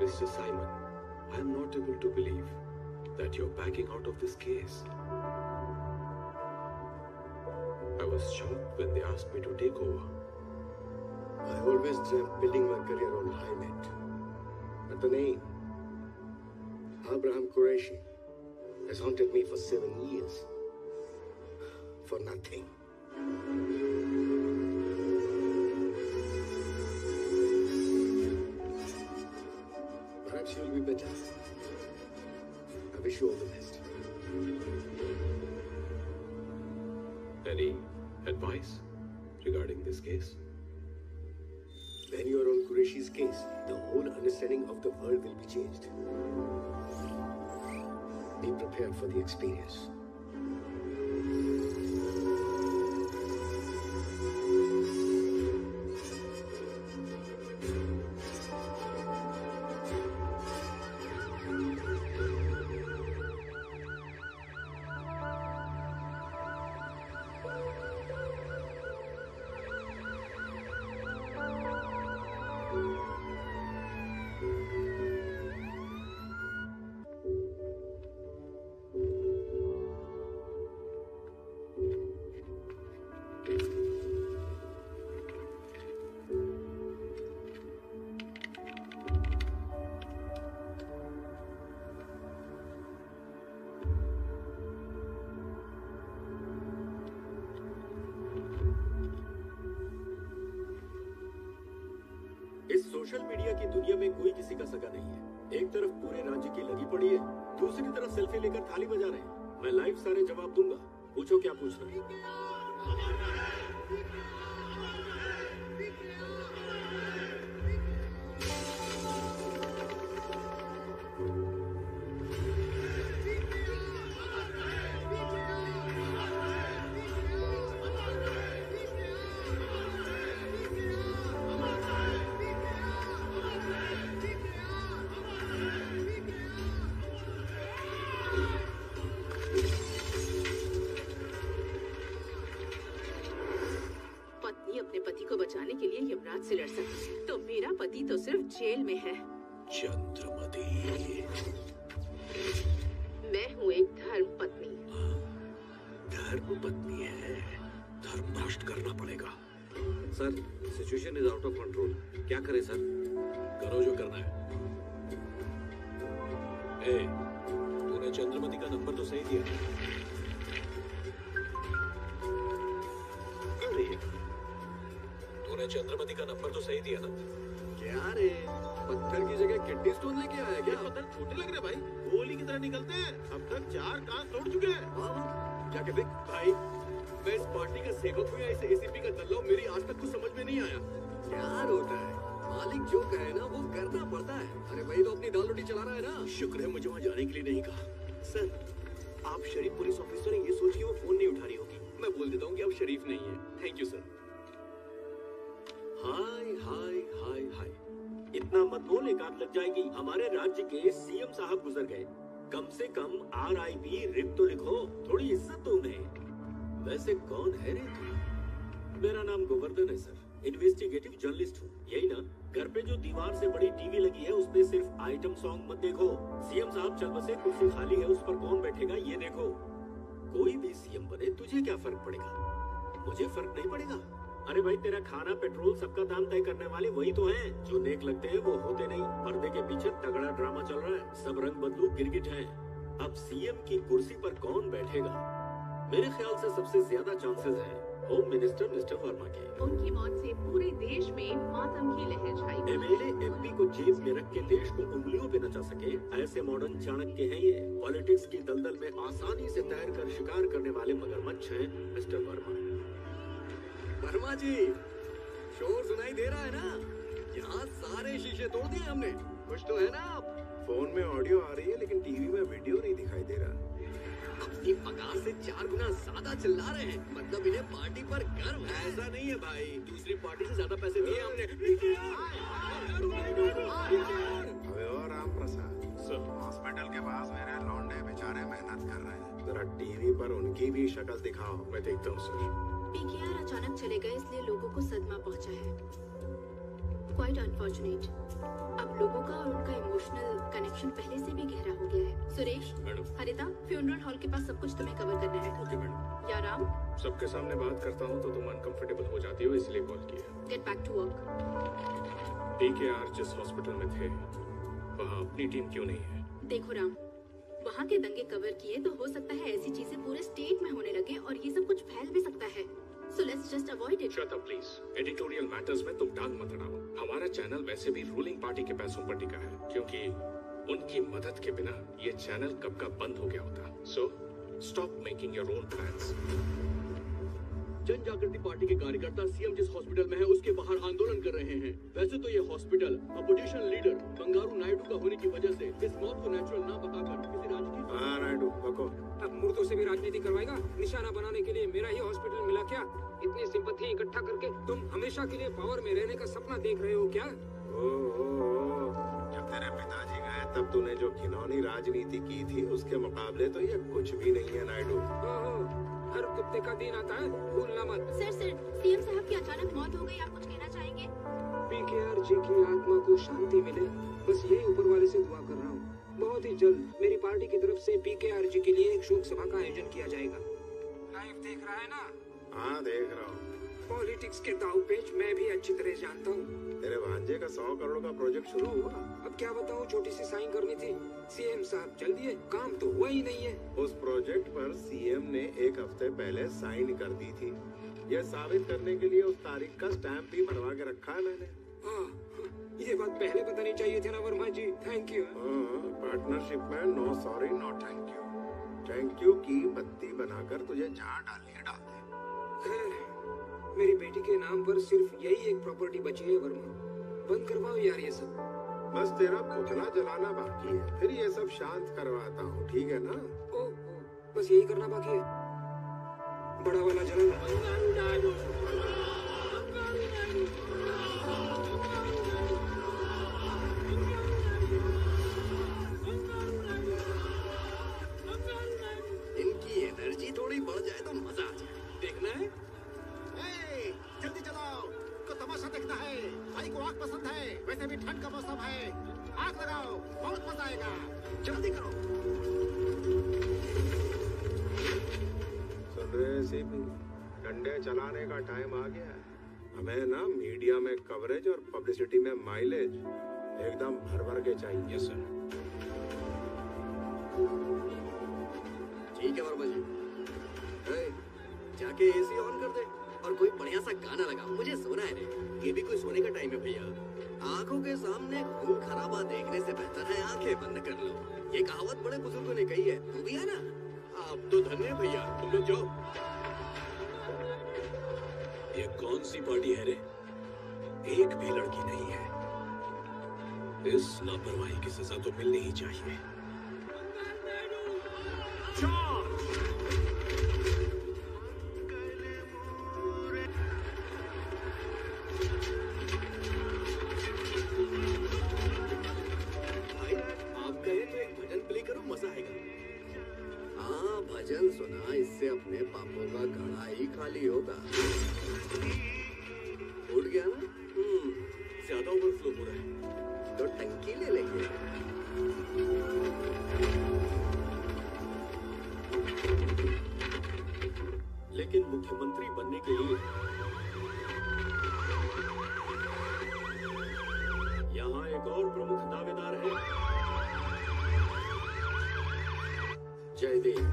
Mr. Simon, I am not able to believe that you're backing out of this case. I was shocked when they asked me to take over. I always dreamt building my career on high net. But the name, Abraham Qureshi, has haunted me for 7 years. For nothing. Perhaps you'll be better. I wish you all the best. Any advice regarding this case? When you are on Qureshi's case, the whole understanding of the world will be changed. Be prepared for the experience. Social media की दुनिया में कोई किसी का सगा नहीं है। एक तरफ पूरे राज्य की लगी पड़ी है, दूसरी तरफ सेल्फी लेकर थाली बजा रहे हैं। मैं लाइव सारे जवाब दूंगा, पूछो क्या पूछना है। से लड़ सकती है तो मेरा पति तो सिर्फ जेल में है। चंद्रमती, मैं हूँ एक धर्म पत्नी। धर्म पत्नी है, धर्म नष्ट करना पड़ेगा। Sir, situation is out of control. क्या करें सर? करो जो करना है। ए, तूने चंद्रमती का नंबर तो सही दिया। तूने चंद्रमती का नंबर तो सही दिया ना? क्या रे, पत्थर की जगह किडनी स्टोन लेके आया क्या? पत्थर छोटे लग रहे भाई, गोली की तरह निकलते हैं। अब तक 4 कान तोड़ चुके हैं। क्या कहते भाई? मैं इस पार्टी का सेवक हूँ या इस एसीपी का दल्ला हूँ, मेरी आज तक कुछ समझ में नहीं आया। क्या होता है? मालिक जो कहे ना वो करना पड़ता है। अरे भाई तो अपनी दाल रोटी चला रहा है ना। शुक्र है मुझे वहाँ जाने के लिए नहीं कहा। सर, आप शरीफ पुलिस ऑफिसर हैं, ये सोच के वो फोन नहीं उठा रही होगी। मैं बोल देता हूँ कि आप शरीफ नहीं है। Thank you sir. हाय हाय हाय हाय, इतना मत बोल, एक आध लग जाएगी। हमारे राज्य के सीएम साहब गुजर गए, कम से कम RIP रिप तो लिखो, थोड़ी इज्जत तो उन्हें। वैसे कौन है रे तू? मेरा नाम गोवर्धन है सर, इन्वेस्टिगेटिव जर्नलिस्ट हूँ। यही ना, घर पे जो दीवार से बड़ी टीवी लगी है उसपे सिर्फ आइटम सॉन्ग मत देखो। सीएम साहब चल बसे, कुर्सी खाली है, उस पर कौन बैठेगा ये देखो। कोई भी सीएम बने, तुझे क्या फर्क पड़ेगा? मुझे फर्क नहीं पड़ेगा। अरे भाई, तेरा खाना पेट्रोल सबका दाम तय करने वाले वही तो हैं। जो नेक लगते हैं वो होते नहीं। पर्दे के पीछे तगड़ा ड्रामा चल रहा है, सब रंग बदलू गिरगिट हैं। अब सीएम की कुर्सी पर कौन बैठेगा? मेरे ख्याल से सबसे ज्यादा चांसेस हैं होम मिनिस्टर मिस्टर वर्मा के। उनकी मौत से पूरे देश में मातम की लहर छाई। MLA MP को जेब में रख के देश को उंगलियों पे नचा सके, ऐसे मॉडर्न चाणक्य हैं ये। पॉलिटिक्स की दलदल में आसानी से तैर कर शिकार करने वाले मगरमच्छ हैं मिस्टर वर्मा। वर्मा जी, शोर सुनाई दे रहा है ना? यहाँ सारे शीशे तोड़ दिए हमने। कुछ तो है ना आप? फोन में ऑडियो आ रही है लेकिन टीवी में वीडियो नहीं दिखाई दे रहा। अपनी पगार से 4 गुना ज्यादा चिल्ला रहे हैं, मतलब इन्हें पार्टी पर गर्व है। ऐसा नहीं है भाई, दूसरी पार्टी से ज्यादा पैसे दिए हमने। अबे ओ राम प्रसाद सर, हॉस्पिटल के पास मेरे लौंडे बेचारे मेहनत कर रहे हैं। जरा टीवी पर उनकी भी शक्ल दिखाओ, मैं देखता हूँ सर। PKR अचानक चले गए, इसलिए लोगों को सदमा पहुंचा है। Quite unfortunate. अब लोगों का और उनका इमोशनल कनेक्शन पहले से भी गहरा हो गया है। सुरेश, हरिता, फ्यूनरल हॉल के पास सब कुछ तुम्हें कवर करना है। Okay madam. या राम, सबके सामने बात करता हूँ तो तुम अनकंफर्टेबल हो जाती हो, इसलिए कॉल किया। Get back to work. PKR जिस हॉस्पिटल में थे वहाँ अपनी टीम क्यों नहीं है? देखो राम, वहाँ के दंगे कवर किए तो हो सकता है ऐसी चीजें पूरे स्टेट में होने लगे और ये सब कुछ फैल भी सकता है। So let's just avoid it. Shut up please. Editorial matters में तुम टांग मत अड़ाओ। हमारा चैनल वैसे भी रूलिंग पार्टी के पैसों पर टिका है, क्योंकि उनकी मदद के बिना ये चैनल कब का बंद हो गया होता। So stop making your own plans. जन जागृति पार्टी के कार्यकर्ता सीएम जिस हॉस्पिटल में है उसके बाहर आंदोलन कर रहे हैं। वैसे तो ये hospital opposition leader Bangaru Naidu का होने की वजह से इस मौत को नेचुरल ना बताकर किसी राजकीय। हाँ नायडू बको। अब मुर्दों से भी राजनीति करवाएगा? निशाना बनाने के लिए मेरा ही हॉस्पिटल मिला क्या? इतनी सिंपथी इकट्ठा करके तुम हमेशा के लिए पावर में रहने का सपना देख रहे हो क्या? जब तेरे पिताजी गए तब तूने जो घिनौनी राजनीति की थी उसके मुकाबले तो ये कुछ भी नहीं है नायडू। हर कुत्ते का दिन आता है, भूलना मत। सर सीएम साहब की अचानक मौत हो गई, आप कुछ कहना चाहेंगे? PKR जी की आत्मा को शांति मिले, बस यही ऊपर वाले से दुआ कर रहा हूँ। बहुत ही जल्द मेरी पार्टी की तरफ से PKR जी के लिए एक शोक सभा का आयोजन किया जाएगा। लाइव देख रहा है ना? हाँ देख रहा हूँ। पॉलिटिक्स के दाव पेच मैं भी अच्छी तरह जानता हूँ। तेरे भांजे का 100 करोड़ का प्रोजेक्ट शुरू हुआ। अब क्या बताऊँ, छोटी सी साइन करनी थी। सीएम साहब जल्द दिए, काम तो हुआ ही नहीं है। उस प्रोजेक्ट पर सीएम ने 1 हफ्ते पहले साइन कर दी थी। यह साबित करने के लिए उस तारीख का स्टैम्प भी बनवा के रखा है मैंने। ये बात पहले बतानी चाहिए थी ना Verma ji. Thank you. Partnership में no sorry no thank you. Thank you की बत्ती बनाकर तुझे जहाँ डालनी है डाल दे। मेरी बेटी के नाम पर सिर्फ यही एक प्रॉपर्टी बची है वर्मा। बंद करवाओ यार ये सब। बस तेरा पुतला जलाना बाकी है, फिर ये सब शांत करवाता हूँ, ठीक है ना? ओ, बस यही करना बाकी है। बड़ा वाला जलाना। इनकी एनर्जी थोड़ी बढ़ जाए तो मजा आ जाए। देखना है? जल्दी चलाओ, को तमाशा देखना है। भाई को आग पसंद है, वैसे भी ठंड का मौसम है। आग लगाओ, बहुत मजा आएगा। जल्दी करो। सुन रहे सीपी, डंडे चलाने का टाइम आ गया है। हमें ना मीडिया में कवरेज और पब्लिसिटी में माइलेज एकदम भर भर के चाहिए। Yes sir. ठीक है वर्मा जी। जाके AC ऑन कर दे और कोई बढ़िया सा गाना लगा, मुझे सोना है रे। ये भी कोई सोने का टाइम है भैया। आंखों के सामने खून खराबा देखने से बेहतर है आंखें बंद कर लो। ये कहावत बड़े बुजुर्गों ने कही है, तू भी है ना? आप तो धन्य भैया, तुम लोग जाओ। ये कौन सी पार्टी है रे? एक भी लड़की नहीं है। इस लापरवाही की सजा तो मिलनी ही चाहिए। भजन सुना, इससे अपने पापों का घड़ा ही खाली होगा। उठ गया ना? ज्यादा ओवरफ्लो हो रहा है तो टंकी ले लेंगे। लेकिन मुख्यमंत्री बनने के लिए यहाँ एक और प्रमुख दावेदार है, Jaidev.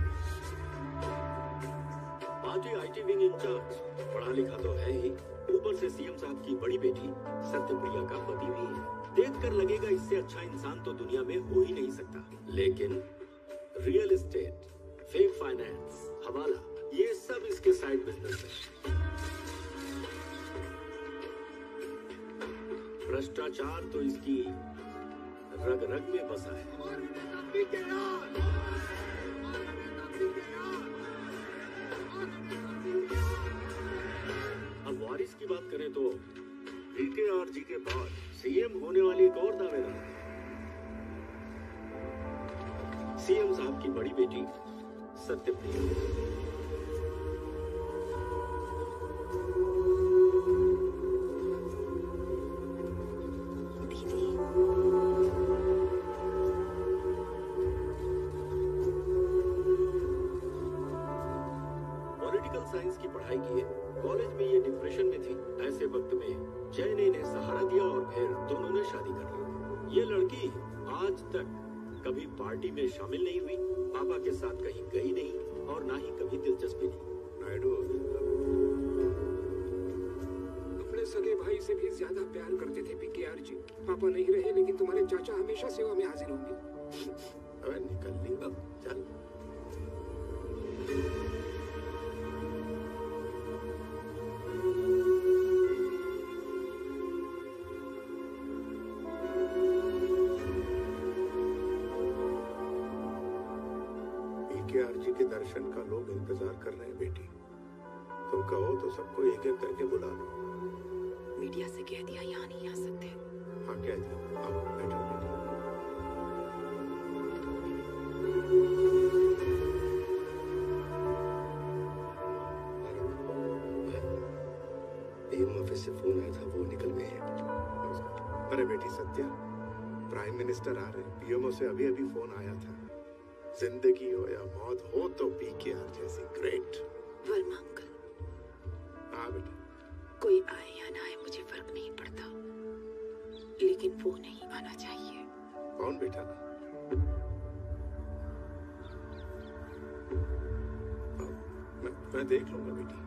Party IT wing in charge, पढ़ा लिखा तो है ही, ऊपर से सीएम साहब की बड़ी बेटी सत्यप्रिया का पति भी है। देखकर लगेगा इससे अच्छा इंसान तो दुनिया में हो ही नहीं सकता। लेकिन रियल एस्टेट, फेक फाइनेंस, हवाला, ये सब इसके साइड बिजनेस है। भ्रष्टाचार तो इसकी रग रग में बसा है। अब वारिस की बात करें तो PKR जी के बाद सीएम होने वाली एक और दावेदार, सीएम साहब की बड़ी बेटी सत्यप्रिया। पढ़ाई किए, कॉलेज में ये डिप्रेशन में थी। ऐसे वक्त में जय ने इन्हें सहारा दिया और फिर दोनों ने शादी कर ली। ये लड़की आज तक कभी पार्टी में शामिल नहीं हुई, पापा के साथ कहीं गई नहीं और ना ही कभी दिलचस्पी नहीं। नायडू अपने सगे भाई से भी ज्यादा प्यार करते थे पीकेआर जी। पापा नहीं रहे लेकिन तुम्हारे चाचा हमेशा सेवा में हाजिर होंगे। अबे निकल ली अब, चल। पीकेआर जी के दर्शन का लोग इंतजार कर रहे हैं बेटी। तुम कहो तो सबको एक एक करके बुला लो। मीडिया से कह दिया यहाँ नहीं आ सकते। हाँ कह दिया। आओ बैठो बेटी। पीएम ऑफिस से फोन आया था, वो निकल गए हैं। अरे बेटी सत्या, प्राइम मिनिस्टर आ रहे हैं। पीएमओ से अभी अभी फोन आया था। जिंदगी हो या मौत हो तो पीकेआर जैसी ग्रेट। वर्मा अंकल, हाँ बेटा। कोई आए या ना आए मुझे फर्क नहीं पड़ता, लेकिन वो नहीं आना चाहिए। कौन बेटा? मैं देख लूंगा बेटी।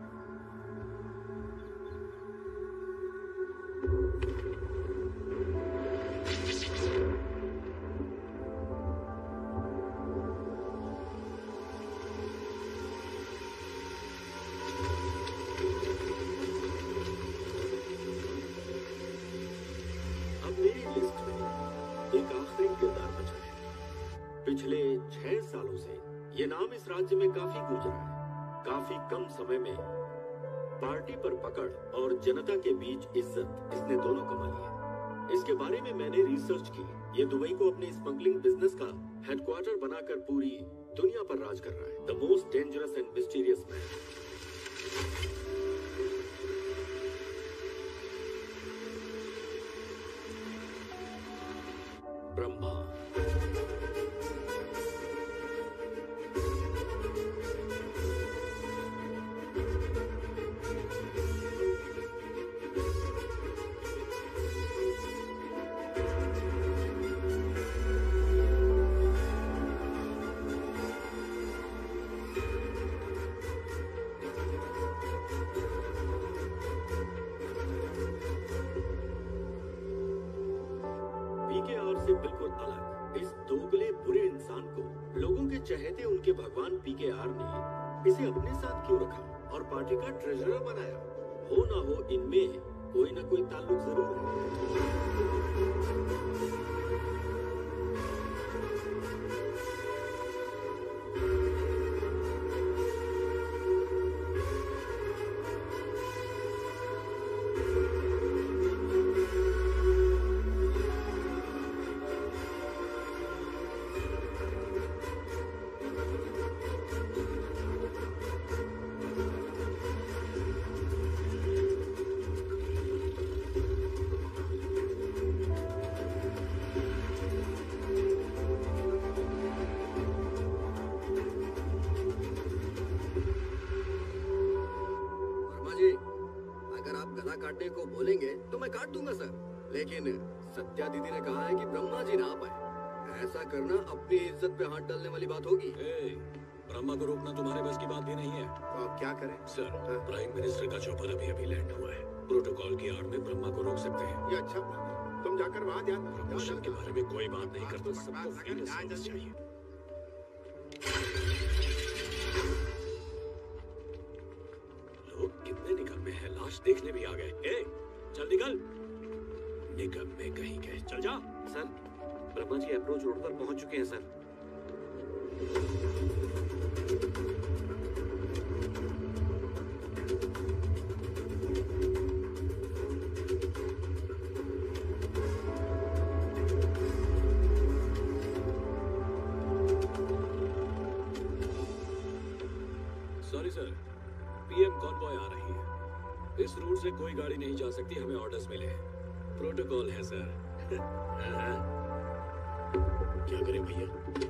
पिछले 6 सालों से ये नाम इस राज्य में काफी गूंज रहा है। काफी कम समय में पार्टी पर पकड़ और जनता के बीच इज्जत इसने दोनों कमा लिया। इसके बारे में मैंने रिसर्च की। ये दुबई को अपने स्मगलिंग बिजनेस का हेडक्वार्टर बनाकर पूरी दुनिया पर राज कर रहा है। The most dangerous and mysterious man. Brahma. PKR से बिल्कुल अलग इस दोगले बुरे इंसान को लोगों के चहेते उनके भगवान पीकेआर ने इसे अपने साथ क्यों रखा और पार्टी का ट्रेजरर बनाया? हो ना हो इनमें कोई ना कोई ताल्लुक जरूर है। काटने को बोलेंगे तो मैं काट दूंगा सर, लेकिन सत्या दीदी ने कहा है कि ब्रह्मा जी ना पाए। ऐसा करना अपनी इज्जत पे हाथ डालने वाली बात होगी। ब्रह्मा को रोकना तुम्हारे बस की बात भी नहीं है। तो आप क्या करें? सर, प्राइम मिनिस्टर का चौपर अभी लैंड हुआ है। प्रोटोकॉल की आड़ में ब्रह्मा को रोक सकते हैं। ये अच्छा, तुम जाकर वहाँ ध्यान दो। प्रमोशन के बारे में कोई बात नहीं करता, सबको फ्री सर्विस चाहिए। लोग कितने निकम्मे हैं, लाश देखने भी आ गए। ए, चल निकल। निकम्मे कहीं गए, चल जा। Sir, Brahma ji approach road पर पहुंच चुके हैं sir. Sorry sir, PM convoy आ रही है। इस रूट से कोई गाड़ी नहीं जा सकती, हमें ऑर्डर्स मिले हैं। प्रोटोकॉल है सर। क्या करें भैया?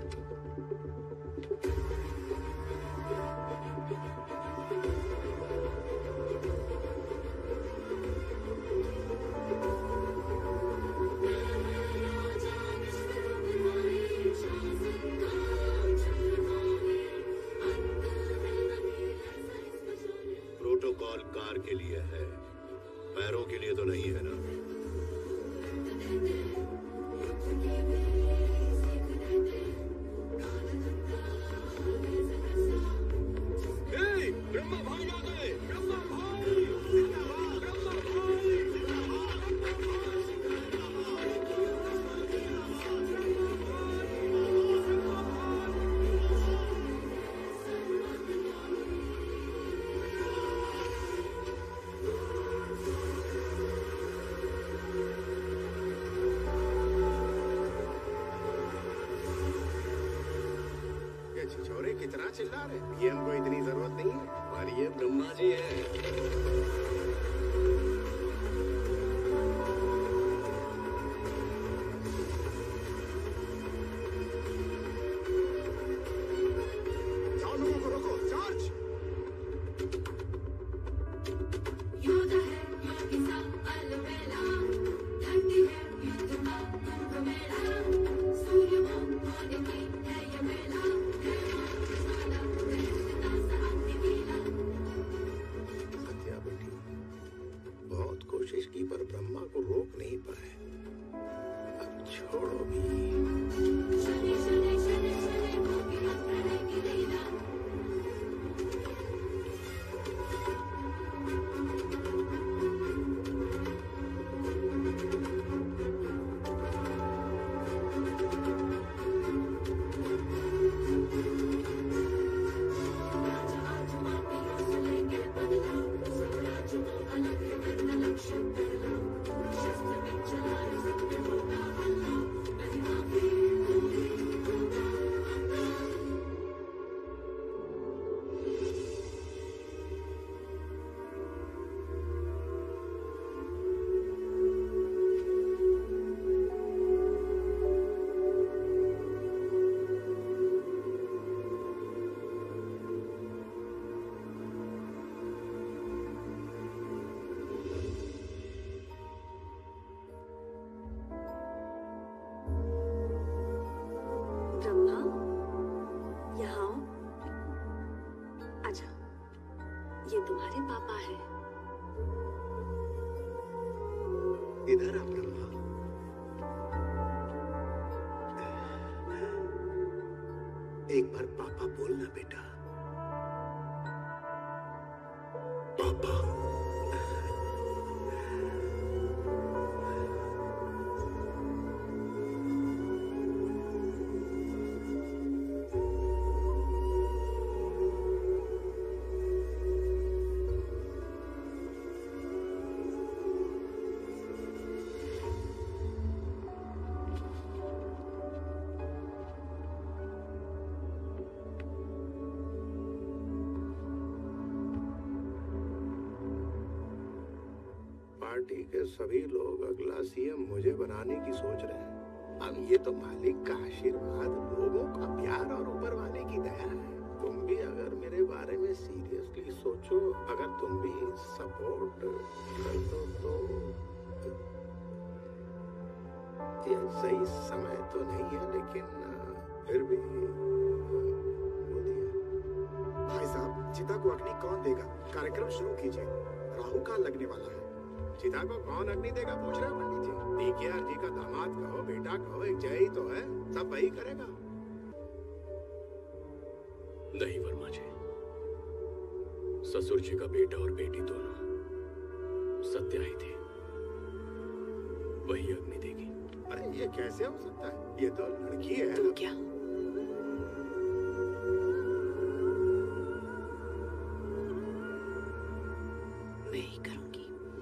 छिछोरे कितना चिल्ला रहे? पीएम को इतनी जरूरत नहीं है। पर ये ब्रह्मा जी है। ये तुम्हारे पापा हैं। इधर आ ब्रह्मा। एक बार पापा बोलना बेटा। पापा। पार्टी के सभी लोग अगला सीएम मुझे बनाने की सोच रहे हैं। अब ये तो मालिक का आशीर्वाद, लोगों का प्यार और ऊपर वाले की दया है। तुम भी अगर मेरे बारे में सीरियसली सोचो, अगर तुम भी सपोर्ट कर दो तो ये सही समय तो नहीं है, लेकिन फिर भी भाई साहब, चिता को अग्नि कौन देगा? कार्यक्रम शुरू कीजिए। राहु काल लगने वाला है। चिता को कौन अग्नि देगा पूछ रहे हो पंडित जी? पीकेआर जी का दामाद कहो, बेटा कहो, एक जय ही तो है, सब वही करेगा। नहीं वर्मा जी, ससुर जी का बेटा और बेटी दोनों सत्या ही थी, वही अग्नि देगी। अरे ये कैसे हो सकता है? ये तो लड़की है। तुम क्या मैं ही करूंगी।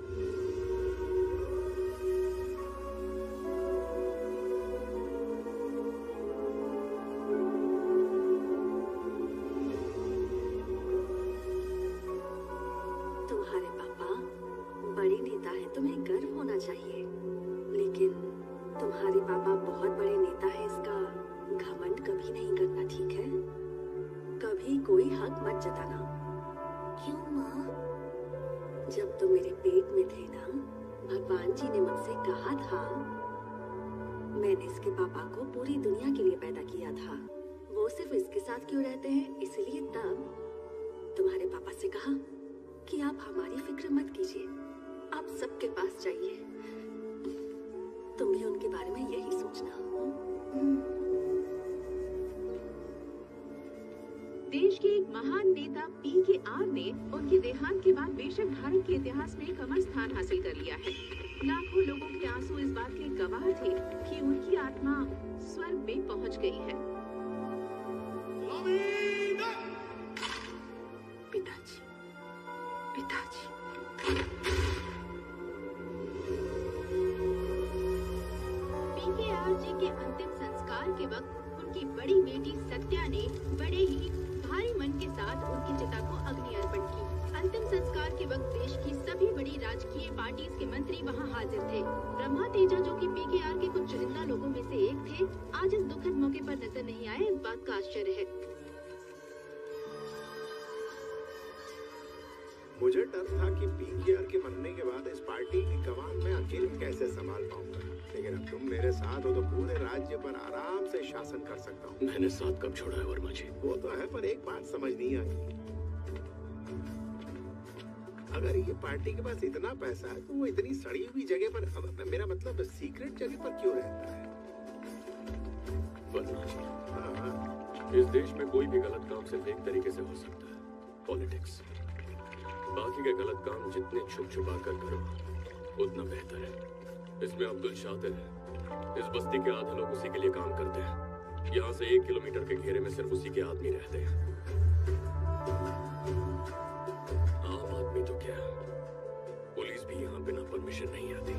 तुम्हारे पापा बड़े नेता हैं, तुम्हें गर्व होना चाहिए, लेकिन तुम्हारे पापा बहुत बड़े नेता हैं, इसका घमंड कभी नहीं करना, ठीक है? कभी कोई हक मत जताना। क्यों माँ? जब तुम मेरे पेट में थे ना, भगवान जी ने मुझसे कहा था, मैंने इसके पापा को पूरी दुनिया के लिए पैदा किया था, वो सिर्फ इसके साथ क्यों रहते हैं, इसलिए तब तुम्हारे पापा से कहा कि आप हमारी फिक्र मत कीजिए, आप सबके पास जाइए। तुम भी उनके बारे में यही सोचना। देश के एक महान नेता पीकेआर ने उनके देहांत के बाद बेशक भारत के इतिहास में एक अमर स्थान हासिल कर लिया है। लाखों लोगों के आंसू इस बात के गवाह थे कि उनकी आत्मा स्वर्ग में पहुंच गई है। पिताजी, पिताजी। पीकेआर जी के अंतिम संस्कार के वक्त उनकी बड़ी बेटी सत्या ने बड़े ही भारी मन के साथ उनकी चिता को अग्नि अर्पण की। अंतिम संस्कार के वक्त देश की सभी बड़ी राजकीय पार्टीज के मंत्री वहां हाजिर थे। ब्रह्मा तेजा, जो कि पीकेआर के कुछ चुनिंदा लोगों में से एक थे, आज इस दुखद मौके पर नजर नहीं आए, इस बात का आश्चर्य है। मुझे डर था कि पीकेआर के मरने के बाद इस पार्टी की कमान मैं अकेले कैसे संभाल पाऊंगा, लेकिन अब तुम मेरे साथ हो तो पूरे राज्य पर आराम से शासन कर सकता हूँ। मैंने साथ कब छोड़ा है वर्मा जी? वो तो है, पर एक बात समझ नहीं आई। अगर ये पार्टी के पास इतना पैसा है तो वो इतनी सड़ी हुई जगह पर, मेरा मतलब सीक्रेट जगह पर क्यों रहता है? वर्मा जी, इस देश में कोई भी गलत काम सिर्फ एक तरीके से हो सकता है, पॉलिटिक्स। बाकी के गलत काम जितने छुप छुपा कर करो उतना बेहतर है। इसमें अब्दुल शातिर है। इस बस्ती के आधे लोग उसी के लिए काम करते हैं। यहाँ से 1 किलोमीटर के घेरे में सिर्फ उसी के आदमी रहते हैं। आम आदमी तो क्या, पुलिस भी यहाँ बिना परमिशन नहीं आती।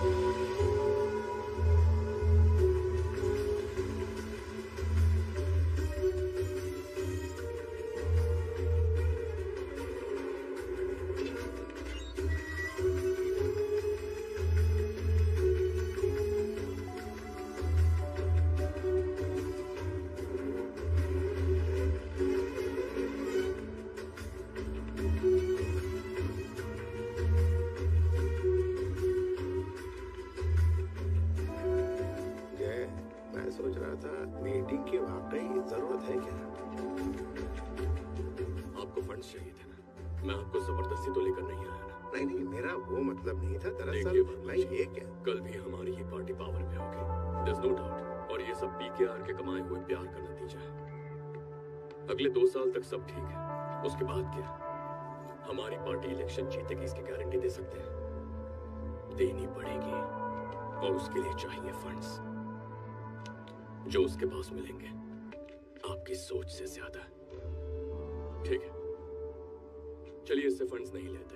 कल भी हमारी ही पार्टी पावर में होगी, there's no doubt। और ये सब पीकेआर के कमाए हुए प्यार का नतीजा है। अगले 2 साल तक सब ठीक है, उसके बाद क्या? हमारी पार्टी इलेक्शन जीतेगी, इसकी गारंटी दे सकते हैं? देनी पड़ेगी, और उसके लिए चाहिए फंड्स, जो उसके पास मिलेंगे आपकी सोच से ज्यादा। ठीक है, चलिए इससे फंड्स नहीं लेते।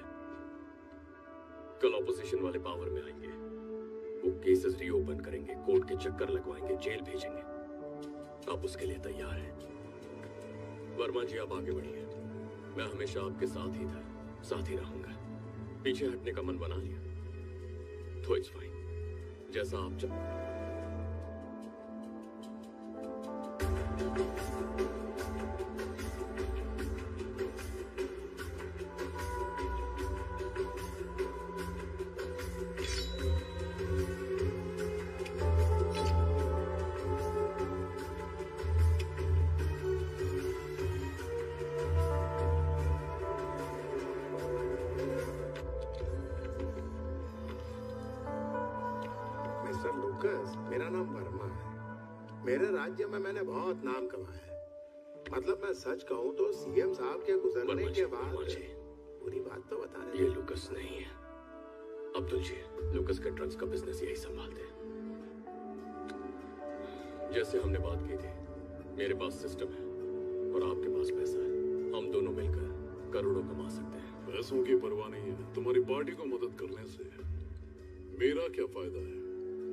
कल ऑपोजिशन वाले पावर में आएंगे, वो केसेस रीओपन करेंगे, कोर्ट के चक्कर लगवाएंगे, जेल भेजेंगे। आप उसके लिए तैयार हैं? वर्मा जी, आप आगे बढ़िए। मैं हमेशा आपके साथ ही था, साथ ही रहूंगा। पीछे हटने का मन बना लिया तो इट्स फाइन, जैसा आप चाहें। मेरा नाम वर्मा है। मेरे राज्य में मैंने बहुत नाम कमाया है। मतलब मैं सच कहूँ तो सीएम साहब के गुजरने के बाद पूरी बात तो बता रहे। ये लुकस नहीं है अब्दुल जी। लुकस के ड्रग्स का बिजनेस यही संभालते हैं। जैसे हमने बात की थी, मेरे पास सिस्टम है और आपके पास पैसा है। हम दोनों मिलकर करोड़ों कमा सकते हैं। पैसों की परवाह नहीं है। तुम्हारी पार्टी को मदद करने से मेरा क्या फायदा है?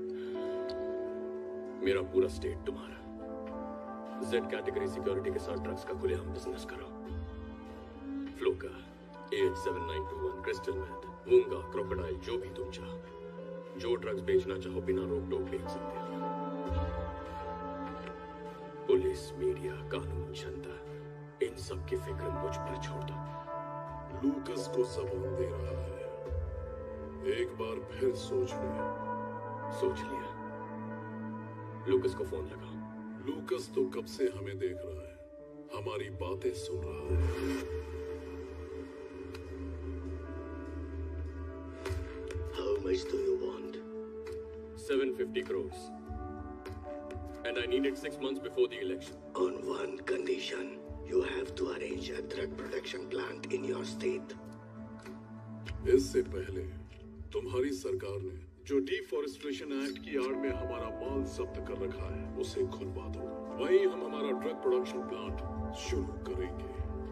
मेरा पूरा स्टेट तुम्हारा। जेड कैटेगरी सिक्योरिटी के साथ ड्रग्स का खुलेआम बिजनेस करो। फ्लोका, AH7921, क्रिस्टल मेथ, मूंगा, क्रोकोडाइल, जो भी तुम चाहो, जो ड्रग्स बेचना चाहो बिना रोक टोक बेच सकते हो। पुलिस, मीडिया, कानून, जनता, इन सब की फिक्र मुझ पर छोड़ दो। लूकस को सबूत दे रहा है। एक बार फिर सोच ले। सोच लिया। लूकस को फोन लगाओ। लूकस तो कब से हमें देख रहा है, हमारी बातें सुन रहा है। How much do you want? 750 crores. And I need it 6 months before the election. On one condition, you have to arrange a drug production plant in your state. इससे पहले तुम्हारी सरकार ने जो डिफॉरेस्टेशन एक्ट की आड़ में हमारा माल जब्त कर रखा है, उसे खुलवा दो। वहीं हम हमारा ड्रग प्रोडक्शन प्लांट शुरू करेंगे।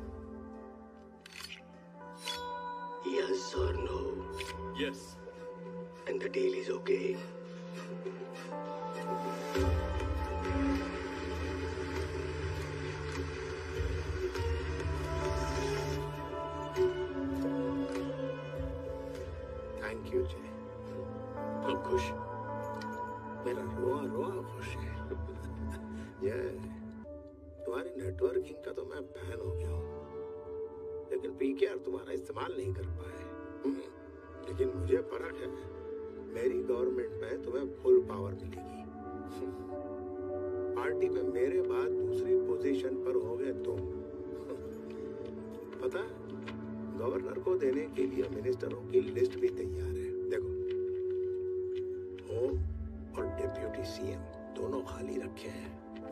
Yes or no? Yes. And the deal is okay? तुम्हारी नेटवर्किंग का तो मैं फैन हो गया हूँ, लेकिन पीकेआर तुम्हारा इस्तेमाल नहीं कर पाए। लेकिन मुझे फर्क है, मेरी गवर्नमेंट में तुम्हें फुल पावर मिलेगी। पार्टी में मेरे बाद दूसरी पोजीशन पर होगे तुम। पता, गवर्नर को देने के लिए मिनिस्टरों की लिस्ट भी तैयार है। देखो, होम और डिप्यूटी सीएम दोनों खाली रखे हैं।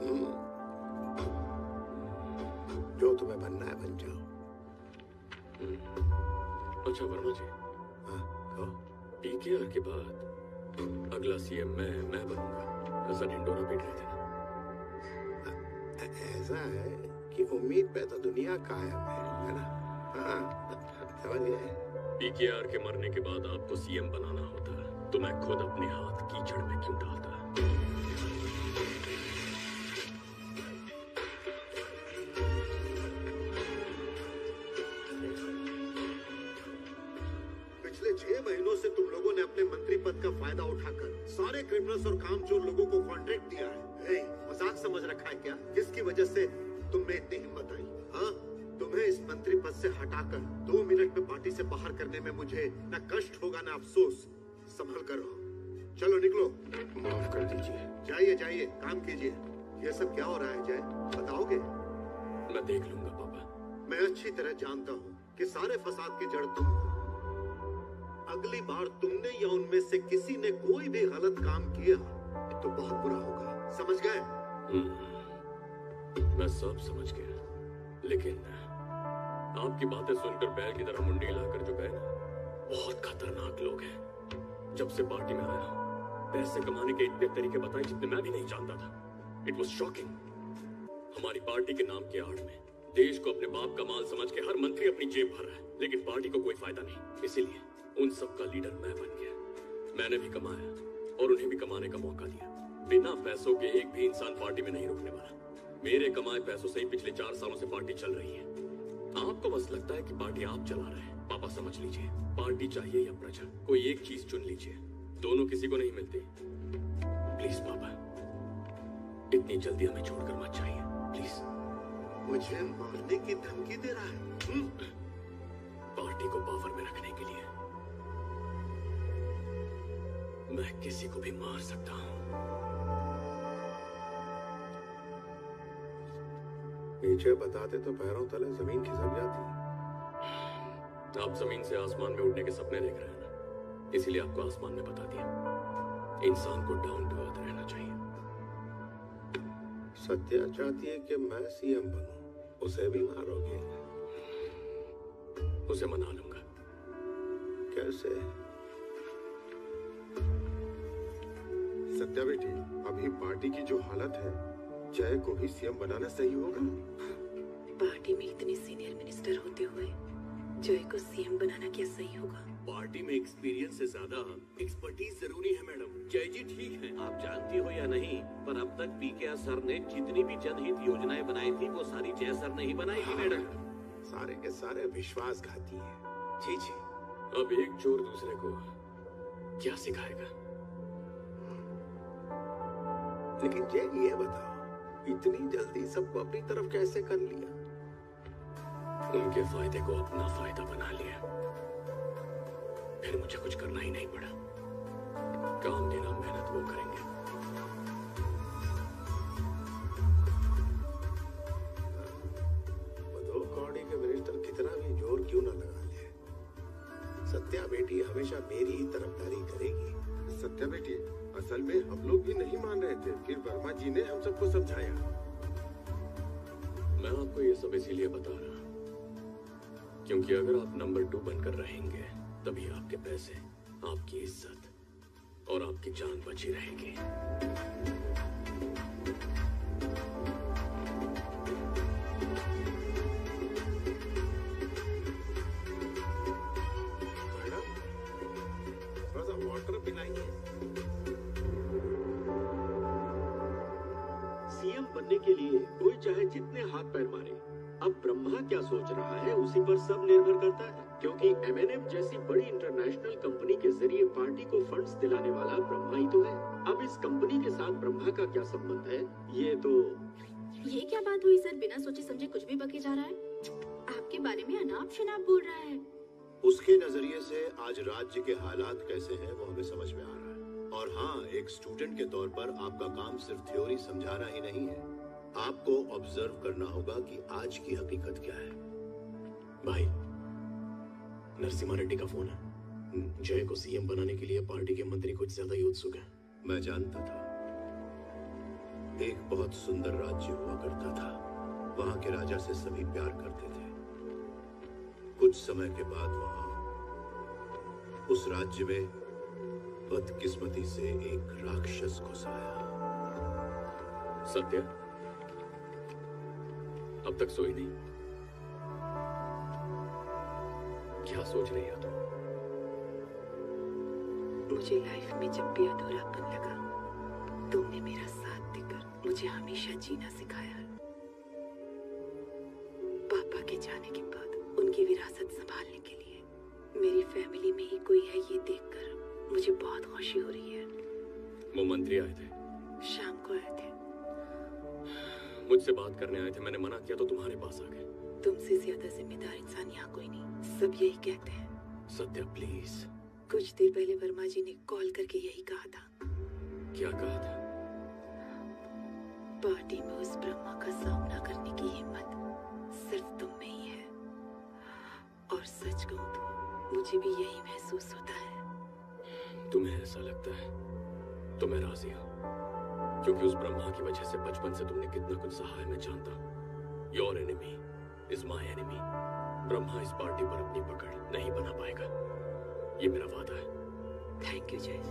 जो तुम्हें बनना है बन जाओ। अच्छा वर्मा जी, पीकेआर के बाद अगला सीएम मैं बनूंगा, ऐसा ढिंडोरा पीट रहे थे ना? ऐसा है कि उम्मीद पे तो दुनिया कायम है ना? हाँ, समझ गए। पीकेआर के मरने के बाद आपको सीएम बनाना होता, तो मैं खुद अपने हाथ कीचड़ में क्यों डालता? पिछले 6 महीनों से तुम लोगों ने अपने मंत्री पद का फायदा उठाकर सारे क्रिमिनल्स और कामचोर लोगों को कॉन्ट्रैक्ट दिया है। मजाक समझ रखा है क्या? किसकी वजह से तुम में इतनी हिम्मत आई? हाँ, तुम्हें इस मंत्री पद से हटाकर 2 मिनट में पार्टी से बाहर करने में मुझे न कष्ट होगा न अफसोस। संभल कर रहो। चलो निकलो। माफ कर दीजिए। जाइए जाइए, काम कीजिए। ये सब क्या हो रहा है जय, बताओगे? मैं देख लूंगा पापा। मैं अच्छी तरह जानता हूँ कि सारे फसाद की जड़ तुम हो। अगली बार तुमने या उनमें से किसी ने कोई भी गलत काम किया तो बहुत बुरा होगा, समझ गए? मैं सब समझ गया, लेकिन आपकी बातें सुनकर बैल की तरह मुंडी हिलाकर जो गए ना, बहुत खतरनाक लोग हैं। जब से पार्टी में आया, पैसे कमाने के इतने तरीके बताए जितने मैं भी नहीं जानता था। It was shocking. हमारी पार्टी के नाम के आड़ में देश को अपने बाप का माल समझ के हर मंत्री अपनी जेब भर रहा है, लेकिन पार्टी को कोई फायदा नहीं। इसीलिए उन सब का लीडर मैं बन गया। मैंने भी कमाया और उन्हें भी कमाने का मौका दिया। बिना पैसों के एक भी इंसान पार्टी में नहीं रुकने वाला। मेरे कमाए पैसों से ही पिछले 4 सालों से पार्टी चल रही है। आपको बस लगता है कि पार्टी आप चला रहे हैं। पापा समझ लीजिए, पार्टी चाहिए या प्रजा, कोई एक चीज चुन लीजिए। दोनों किसी को नहीं मिलती। प्लीज पापा, इतनी जल्दी हमें छोड़कर मत जाइए, प्लीज। मुझे मारने की धमकी दे रहा है? पार्टी को पावर में रखने के लिए मैं किसी को भी मार सकता हूँ। नीचे बताते तो पैरों तले जमीन खिसक जाती। आप जमीन से आसमान में उड़ने के सपने देख रहे हैं ना, इसीलिए आपको आसमान में बता दिया। इंसान को डाउन टू अर्थ रहना चाहिए। सत्या चाहती है कि मैं सीएम बनूं, उसे भी मारोगे? उसे मना लूंगा। कैसे? सत्या बेटी, अभी पार्टी की जो हालत है, जय को ही सीएम बनाना सही होगा। पार्टी में इतने सीनियर मिनिस्टर होते हुए जय को सीएम बनाना क्या सही होगा? पार्टी में एक्सपीरियंस से ज्यादा एक्सपर्टीज जरूरी है मैडम। जय जी ठीक है, आप जानती हो या नहीं, पर अब तक पीकेआर सर ने जितनी भी जनहित योजनाएं बनाई थी वो सारी जय सर ने ही बनाई थी मैडम। सारे के सारे विश्वासघाती हैं। जी जी, अब एक चोर दूसरे को क्या सिखाएगा? लेकिन जय ये बताओ, इतनी जल्दी सबको अपनी तरफ कैसे कर लिया? उनके फायदे को अपना फायदा बना लिया, फिर मुझे कुछ करना ही नहीं पड़ा। काम देना मेहनत वो करेंगे। दो कौड़ी के मिनिस्टर कितना भी जोर क्यों ना लगा ले, सत्या बेटी हमेशा मेरी ही तरफदारी करेगी। सत्या बेटी, असल में हम लोग भी नहीं मान रहे थे, फिर वर्मा जी ने हम सबको समझाया। मैं आपको ये सब इसीलिए बता रहा हूं क्योंकि अगर आप नंबर 2 बनकर रहेंगे, तभी आपके पैसे, आपकी इज्जत और आपकी जान बची रहेगी। मैडम, थोड़ा सा वाटर पिलाइए। सीएम बनने के लिए कोई चाहे जितने हाथ पैर मारे, अब ब्रह्मा क्या सोच रहा है उसी पर सब निर्भर करता है, क्योंकि एमएनएफ जैसी बड़ी इंटरनेशनल कंपनी के जरिए पार्टी को फंड्स दिलाने वाला ब्रह्मा ही तो है। अब इस कंपनी के साथ ब्रह्मा का क्या संबंध है, ये तो ये क्या बात बात हुई सर? बिना सोचे समझे कुछ भी बके जा रहा है। आपके बारे में अनाप शनाप बोल रहा है। उसके नजरिए से आज राज्य के हालात कैसे हैं वो हमें समझ में आ रहा है। और हाँ, एक स्टूडेंट के तौर पर आपका काम सिर्फ थ्योरी समझाना ही नहीं है, आपको ऑब्जर्व करना होगा कि आज की हकीकत क्या है। भाई, नरसिम्हा रेड्डी का फोन है। जय को सीएम बनाने के लिए पार्टी के मंत्री कुछ ज्यादा ही उत्सुक हैं। मैं जानता था। एक बहुत सुंदर राज्य हुआ करता था, वहां के राजा से सभी प्यार करते थे। कुछ समय के बाद वहां उस राज्य में बदकिस्मती से एक राक्षस घुस आया। सत्या, अब तक सोई नहीं? क्या सोच रही हो तुम? मुझे लाइफ में जब भी अधूरापन लगा, तुमने मेरा साथ देकर मुझे हमेशा जीना सिखाया। पापा के जाने के बाद उनकी विरासत संभालने के लिए मेरी फैमिली में ही कोई है, ये देखकर मुझे बहुत खुशी हो रही है। वो मंत्री आए थे, शाम को आए थे। मुझसे बात करने आए थे। मैंने मना किया तो तुम्हारे पास आ गए। तुमसे ज्यादा जिम्मेदार इंसान यहाँ कोई नहीं, सब यही कहते हैं। सत्या प्लीज। कुछ देर पहले वर्मा जी ने कॉल करके यही कहा था। क्या कहा था? पार्टी में उस ब्रह्मा का सामना करने की हिम्मत सिर्फ तुम में ही है। और सच कहूं तो मुझे भी यही महसूस होता है। तुम्हें ऐसा लगता है तो मैं राजी हूं, क्योंकि उस ब्रह्मा की वजह से बचपन से तुमने कितना कुछ सहा है मैं जानता हूं। Your enemy is my enemy. Brahma इस पार्टी पर अपनी पकड़ नहीं बना पाएगा, ये मेरा वादा है। थैंक यू जय।